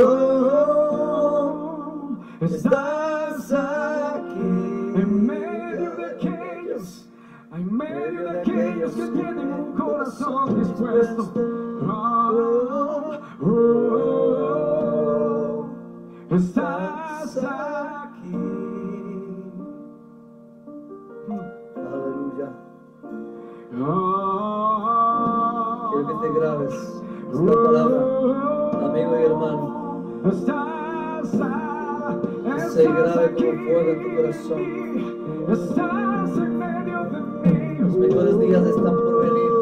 S3: estás aquí.
S2: en medio de aquellos, en medio de aquellos que tienen un corazón dispuesto. Oh, oh, estás aquí.
S3: Aleluya.
S2: Oh,
S3: Quiero que te grabes esta palabra, amigo y hermano.
S2: Estás,
S3: Se grabe como fuego en tu corazón.
S2: Estás en medio de mí.
S3: Los mejores días están por venir.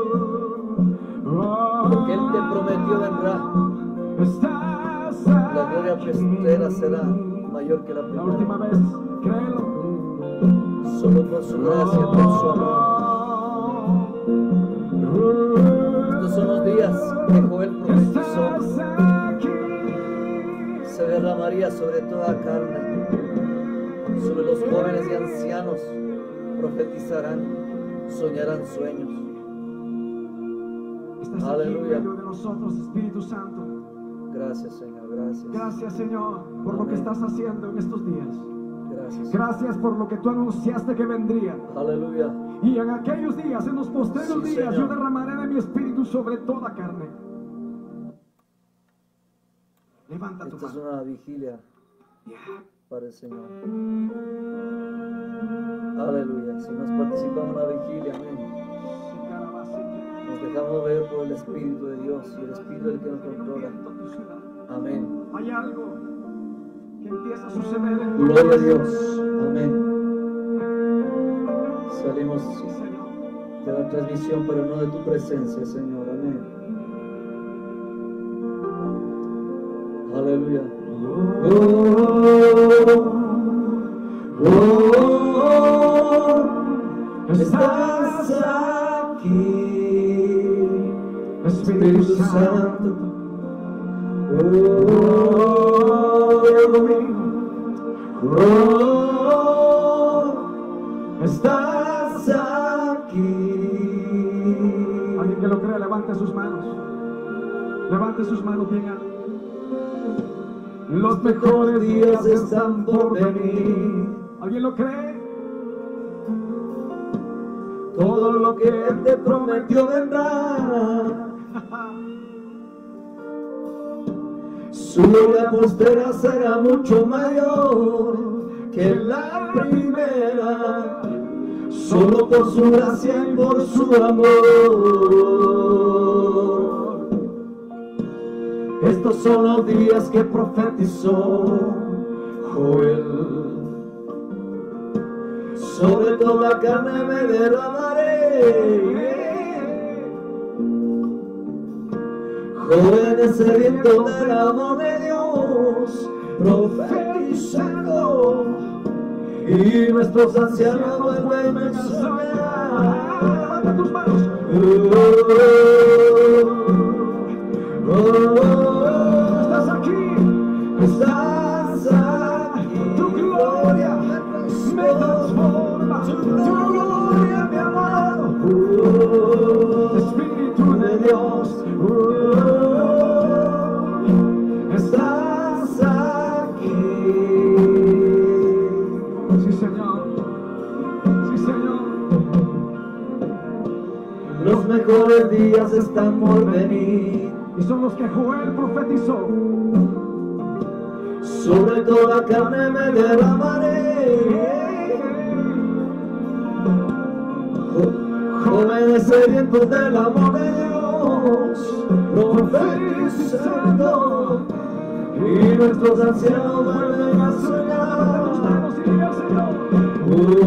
S3: Lo que Él te prometió vendrá.
S2: Estás
S3: La gloria postrera será mayor que la
S2: la
S3: primera.
S2: última vez, créelo.
S3: Solo por su gracia, por su amor. Estos son los días que Joel profetizó.
S2: Estás aquí.
S3: Se derramaría sobre toda carne. Sobre los jóvenes y ancianos profetizarán, soñarán sueños.
S2: Estás
S3: Aleluya.
S2: aquí en medio de nosotros, Espíritu Santo.
S3: Gracias, Señor, gracias.
S2: Gracias, Señor, por lo que estás haciendo en estos días.
S3: Gracias.
S2: Gracias por lo que tú anunciaste que vendría.
S3: Aleluya.
S2: Y en aquellos días, en los postreros
S3: Sí,
S2: días,
S3: Señor.
S2: yo derramaré de mi espíritu sobre toda carne. Levanta tu
S3: Esta es
S2: mano.
S3: una vigilia
S2: Yeah.
S3: para el Señor. Aleluya. Si nos participamos en una vigilia, amén. Nos dejamos ver por el Espíritu de Dios y el Espíritu del que nos controla. Amén.
S2: Hay algo que empieza a suceder en tu
S3: Gloria a
S2: vida.
S3: Dios. Amén. Salimos
S2: Sí, Señor.
S3: de la transmisión, pero no de tu presencia, Señor. Amén. Aleluya. Oh, oh, oh, estás aquí, Espíritu Santo. Oh, oh, oh, estás aquí.
S2: Alguien que lo crea, levante sus manos. Levante sus manos bien alto. Los mejores días están por venir. ¿Alguien lo cree?
S3: todo lo que Él te prometió vendrá. Su gloria postera será mucho mayor que la primera, solo por su gracia y por su amor. Estos son los días que profetizó Joel. Sobre toda carne me derramaré. Jóvenes sedientos del amor de Dios, profetizando, y nuestros ancianos vuelven a soñar. Levanta tus manos. Oh, oh, oh, oh, estás aquí, estás aquí. Tu gloria me transforma, tu gloria mi amado. Oh, Espíritu de Dios. Oh, estás aquí. Sí, Señor. Sí, Señor. Los mejores días están por venir,
S2: Y son los que Joel profetizó.
S3: sobre toda carne me derramaré. Jo- Jóvenes sedientos del amor de Dios, profetizando, y nuestros ancianos vuelven a soñar. Oh,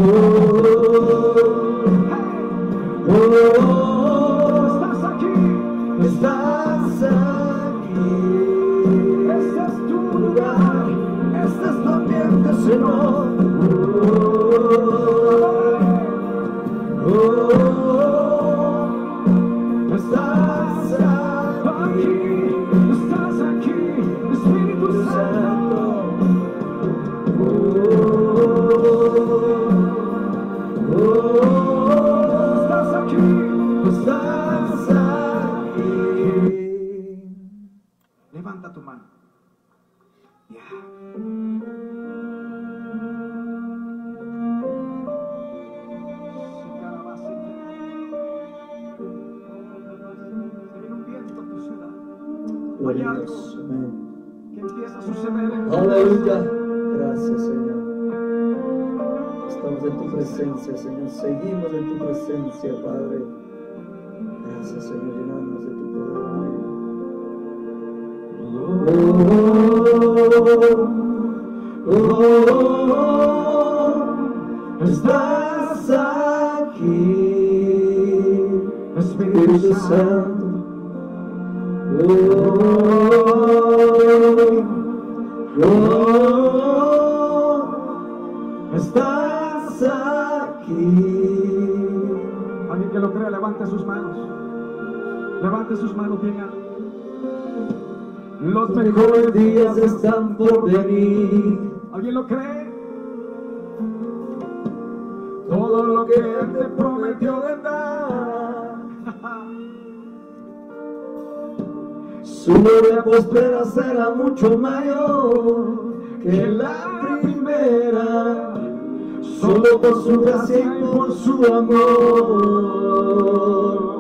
S3: oh, oh,
S2: Estás aquí.
S3: estás aquí.
S2: Este es tu lugar.
S3: Este es tu ambiente, Señor. Oh, oh, oh, estás aquí.
S2: Estás aquí. Espíritu Santo.
S3: Oh, oh, oh,
S2: Estás aquí.
S3: estás aquí.
S2: Levanta tu mano. Ya. Se viene un viento a tu ciudad. Hay
S3: Gloria a
S2: algo
S3: Dios. Amén.
S2: que empieza a suceder en tu
S3: Aleluya. Gracias, Señor. Estamos en tu presencia, Señor. Seguimos en tu presencia, Padre. Gracias, Señor. Llenarnos de tu poder. Oh, oh, oh, estás aquí, Espíritu Santo. Oh, oh, estás aquí.
S2: Alguien que lo crea, levante sus manos. Levante sus manos bien alto. Los
S3: Los mejores días están por venir.
S2: ¿Alguien lo cree?
S3: Todo lo que Él te prometió vendrá. Su gloria postrera será mucho mayor que la primera, solo por su gracia y por su amor.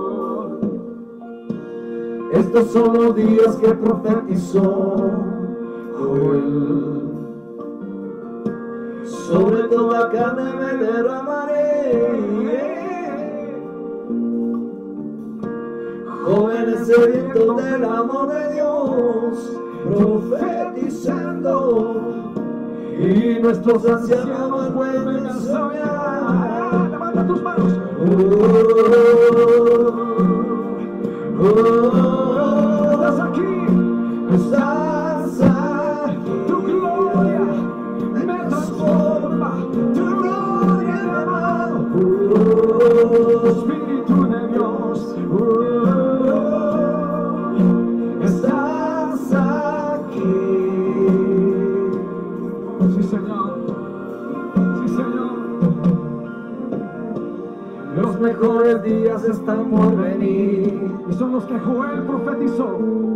S3: Estos son los días que profetizó Joel. Sobre toda carne me derramaré. Jóvenes sedientos del amor de Dios, profetizando, y nuestros ancianos vuelven a soñar.
S2: Levanta tus manos.
S3: Oh, oh, oh,
S2: Estás aquí.
S3: estás aquí.
S2: Tu gloria me transforma. Tu gloria me amado.
S3: Oh,
S2: Espíritu de Dios.
S3: oh, estás aquí.
S2: Sí, Señor. Sí, Señor.
S3: Los mejores días están por venir.
S2: Y son los que Joel profetizó.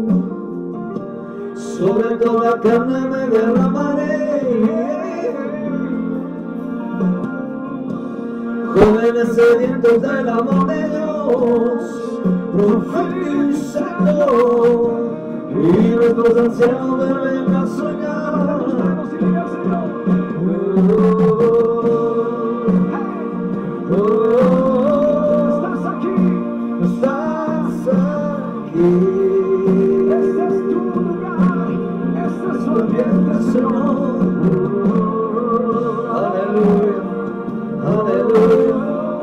S3: Sobre toda carne me derramaré. jóvenes sedientos del amor de Dios, profetizando, y nuestros ancianos vuelven a soñar. Oh, oh, estás aquí, estás aquí. Este es tu lugar, este es tu ambiente, Señor. Aleluya, aleluya.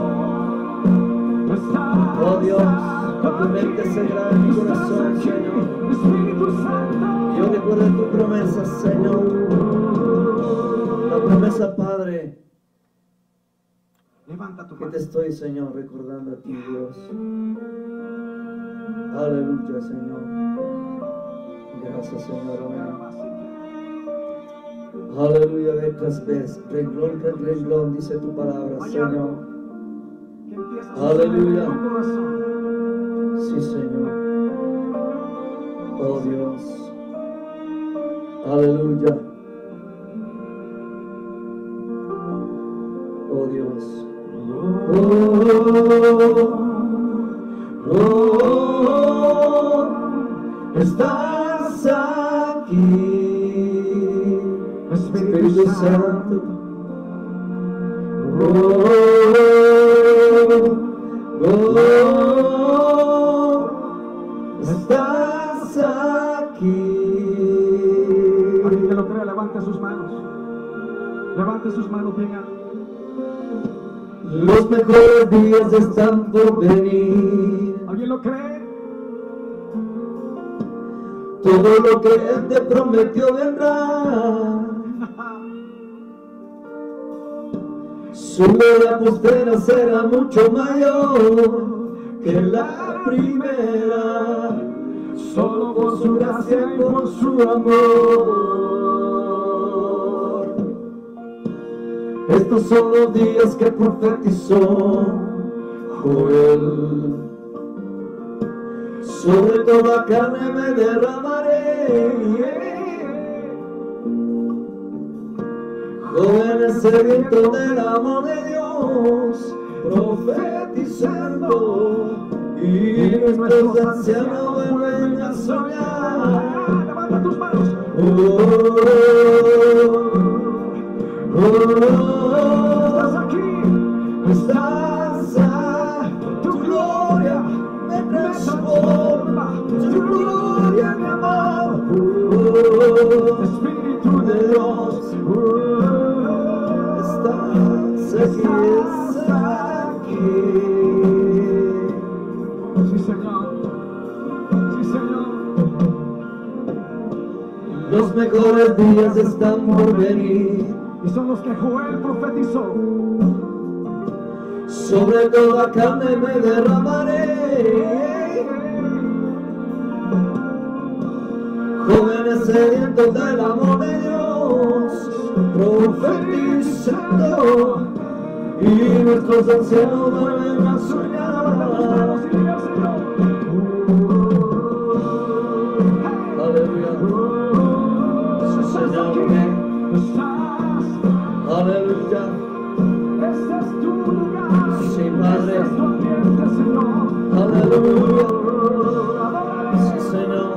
S3: Oh Dios, tu mente se graba en mi corazón, Señor. Yo recuerdo tu promesa, Señor. La promesa, Padre.
S2: Levanta tu
S3: Que
S2: mano.
S3: te estoy, Señor, recordando a ti, Dios. Aleluya, Señor. Gracias, Señor. Amén. Aleluya, vez tras vez, renglón tras renglón, dice tu palabra, Señor.
S2: Que empieza a
S3: Aleluya.
S2: suceder en tu corazón.
S3: Sí, Señor. Oh Dios. Aleluya. Oh Dios. Oh, oh, oh, estás aquí, Espíritu Santo. Oh, oh, oh, estás aquí.
S2: Alguien que lo crea, levante sus manos. Levante sus manos bien alto.
S3: Los mejores días están por venir.
S2: ¿Alguien lo cree?
S3: Todo lo que Él te prometió vendrá. Su gloria postera será mucho mayor que la primera, solo por su gracia y por su amor. Estos son los días que profetizó Joel. Sobre toda carne me derramaré. Jóvenes sedientos del amor de Dios, profetizando, y nuestros ancianos vuelven a soñar.
S2: Levanta tus manos.
S3: Oh, oh, oh,
S2: Estás aquí.
S3: estás aquí. Tu gloria me transforma, tu gloria me amor. Oh,
S2: Espíritu de
S3: Dios, estás aquí, estás aquí.
S2: Sí, Señor. Sí, Señor.
S3: Los mejores días están por venir.
S2: Y son los que Joel profetizó.
S3: Sobre toda carne me derramaré. Jóvenes sedientos del amor de Dios, profetizando, y nuestros ancianos vuelven a soñar. Aleluya. Sí, Señor. Aleluya.
S2: Este es tu lugar.
S3: Sí, Padre.
S2: Este es tu ambiente, Señor.
S3: Aleluya. Sí, Señor.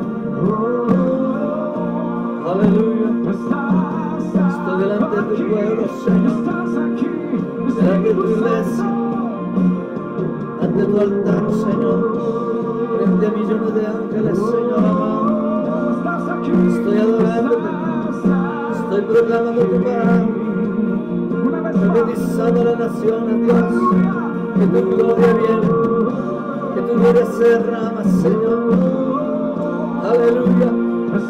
S3: Aleluya. Estoy delante de tu pueblo, Señor. Delante de tu iglesia. Ante tu altar, Señor. Frente a millones de ángeles, Señor amado. Estoy adorándote. Estoy proclamando tu palabra. Profetizando a las naciones, Dios. Que tu gloria viene. Que tu gloria se derrama, Señor. Aleluya.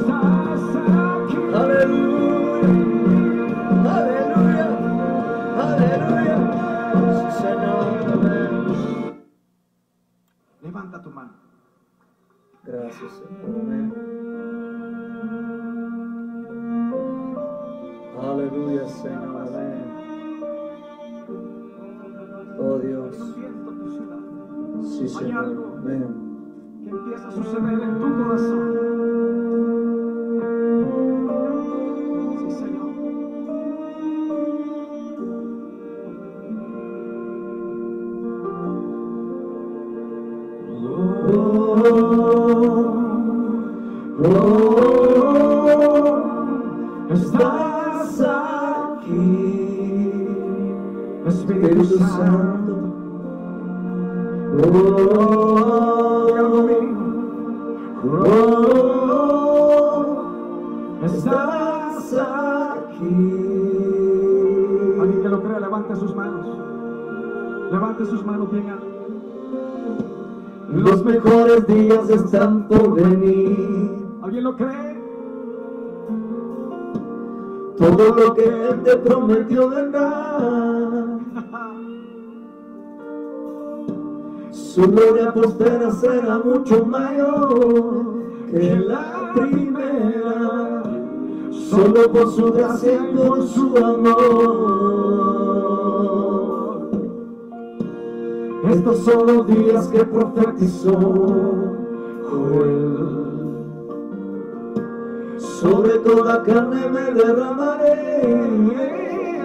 S3: Aleluya. Aleluya. Aleluya. Sí, Señor. Amén.
S2: Levanta tu mano.
S3: Gracias, Señor. Amén. Aleluya, Señor. Amén. Oh Dios. Sí, Señor. Amén.
S2: Que empieza a suceder en tu corazón. Sí, Señor.
S3: estás aquí, Espíritu Santo. Oh, oh, estás aquí.
S2: Alguien que lo crea, levante sus manos. Levante sus manos bien alto.
S3: Los mejores días están por venir.
S2: ¿Alguien lo cree?
S3: Todo lo que Él te prometió vendrá. Su gloria postera será mucho mayor que la primera, solo por su gracia y por su amor. Estos son los días que profetizó Joel. Sobre toda carne me derramaré.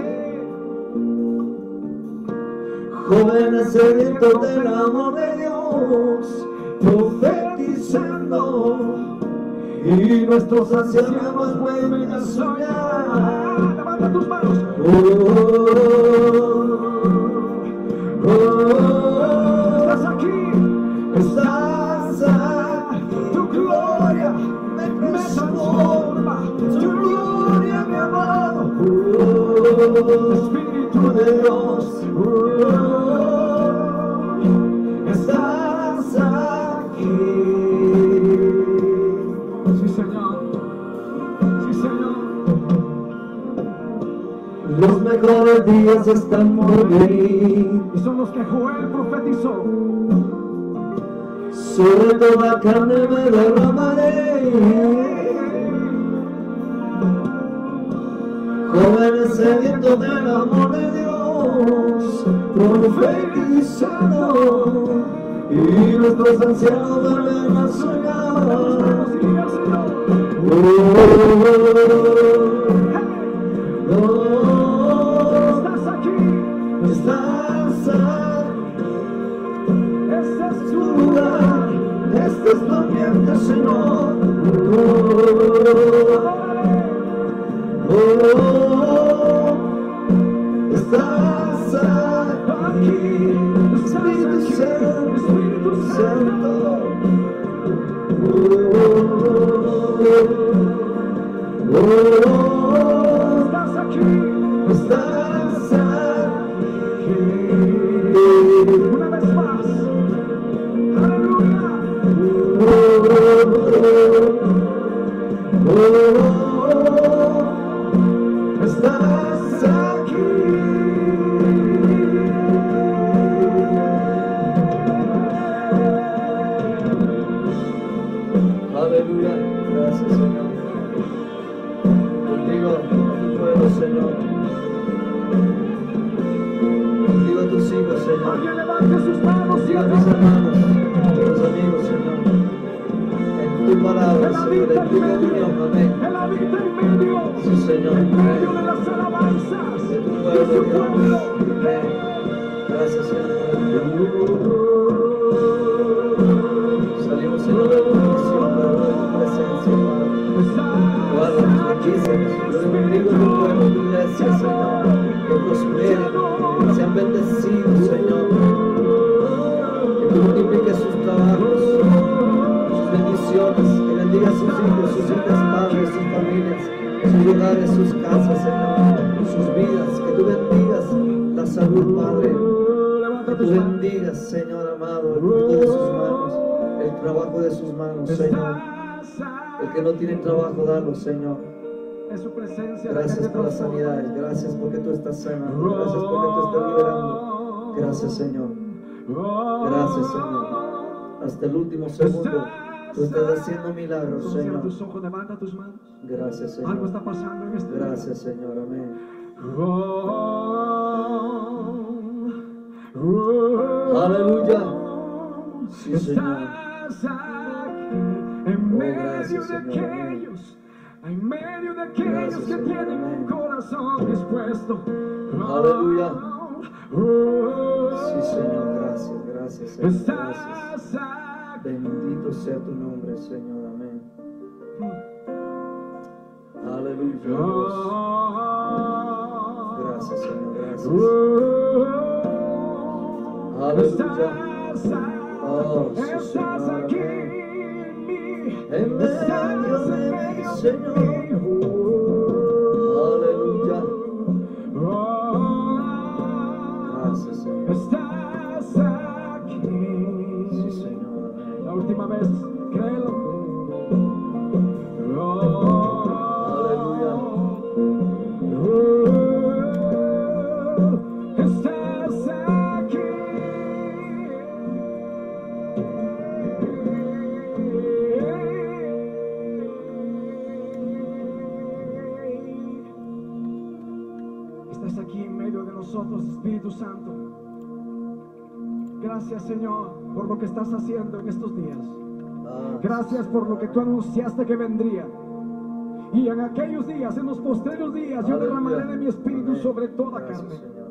S3: Jóvenes sedientos del amor de Dios, profetizando, y nuestros ancianos vuelven a soñar.
S2: Levanta tus manos.
S3: Oh, oh, oh,
S2: Estás aquí.
S3: estás aquí.
S2: Tu gloria
S3: Me
S2: me transforma.
S3: Tu gloria, mi amado. Oh,
S2: Espíritu
S3: de Dios. Oh, estás aquí.
S2: Sí, Señor. Sí, Señor.
S3: Los mejores días están por venir.
S2: Y son los que Joel profetizó.
S3: Sobre toda carne me derramaré. Jóvenes sedientos del amor de Dios, profetizando, y nuestros ancianos vuelven a soñar. Oh, oh, oh,
S2: Estás aquí.
S3: estás aquí.
S2: Este es
S3: Tu
S2: tu
S3: lugar, este es tu ambiente, Señor. Oh, oh, estás aquí, Espíritu Santo, Espíritu Santo. Oh, oh,
S2: Estás aquí.
S3: estás aquí.
S2: Una vez más. Aleluya.
S3: Oh, oh, estás aquí. Aleluya, gracias Señor. Contigo a tu pueblo, Señor. Contigo a tus hijos, Señor.
S2: Alguien levante sus manos y
S3: Contigo a mis
S2: adore.
S3: hermanos, a tus amigos, Señor. En tu palabra,
S2: Él
S3: Señor,
S2: habita
S3: en
S2: en
S3: tu
S2: medio.
S3: comunión, amén.
S2: Él habita en medio.
S3: Sí, Señor.
S2: En medio de las alabanzas
S3: De tu
S2: de
S3: pueblo,
S2: su
S3: Dios.
S2: pueblo.
S3: Amén. Gracias, Señor. Salimos, Señor, de tu bendición, Padre, de tu presencia, Padre. Guárdanos, bendícenos. Yo bendigo tu pueblo, tu iglesia, Señor. Que prosperen, que sean bendecidos, Señor. Que tú multipliques sus trabajos, sus bendiciones. Que bendiga a sus hijos, sus hijas, padres, sus familias, sus lugares, sus casas, Señor. Sus vidas. Que tú bendigas la salud, Padre. Que tú bendigas, Señor amado, el fruto de sus manos, el trabajo de sus manos, Señor. El que no tiene trabajo, dalo, Señor.
S2: En su presencia.
S3: Gracias por las sanidades, gracias porque tú estás sanando, gracias porque tú estás liberando. Gracias, Señor. Gracias, Señor. Hasta el último segundo, tú estás haciendo milagros,
S2: Cierra
S3: Señor.
S2: tus ojos, levanta tus manos.
S3: Gracias,
S2: Algo
S3: Señor.
S2: está pasando en este día.
S3: Gracias, Señor. Amén. Aleluya. Sí, Señor.
S2: Estás aquí en
S3: Oh,
S2: medio
S3: gracias,
S2: de
S3: Señor.
S2: aquellos, en medio de aquellos
S3: Gracias,
S2: que
S3: Señor.
S2: tienen un
S3: Amén.
S2: corazón dispuesto.
S3: Aleluya.
S2: Oh,
S3: Sí, Señor. Gracias, gracias, Señor. Gracias.
S2: Estás aquí.
S3: Bendito sea tu nombre, Señor. Amén. Aleluya, Dios. Gracias, Señor, gracias. Aleluya. Oh, sí,
S2: Estás
S3: Señor,
S2: aquí
S3: amén.
S2: en mí.
S3: En medio de mí, Señor. Aleluya. Gracias, Señor.
S2: Estás aquí.
S3: Sí, Señor, amén.
S2: La última vez, créelo.
S3: Aleluya.
S2: Estás aquí. Estás aquí en medio de nosotros, Espíritu Santo. Gracias, Señor, por lo que estás haciendo en estos días.
S3: Ah,
S2: Gracias por lo que tú anunciaste que vendría. Y en aquellos días, en los postreros días, yo
S3: aleluya.
S2: derramaré de mi espíritu
S3: Amén.
S2: sobre toda
S3: Gracias,
S2: carne.
S3: Señor.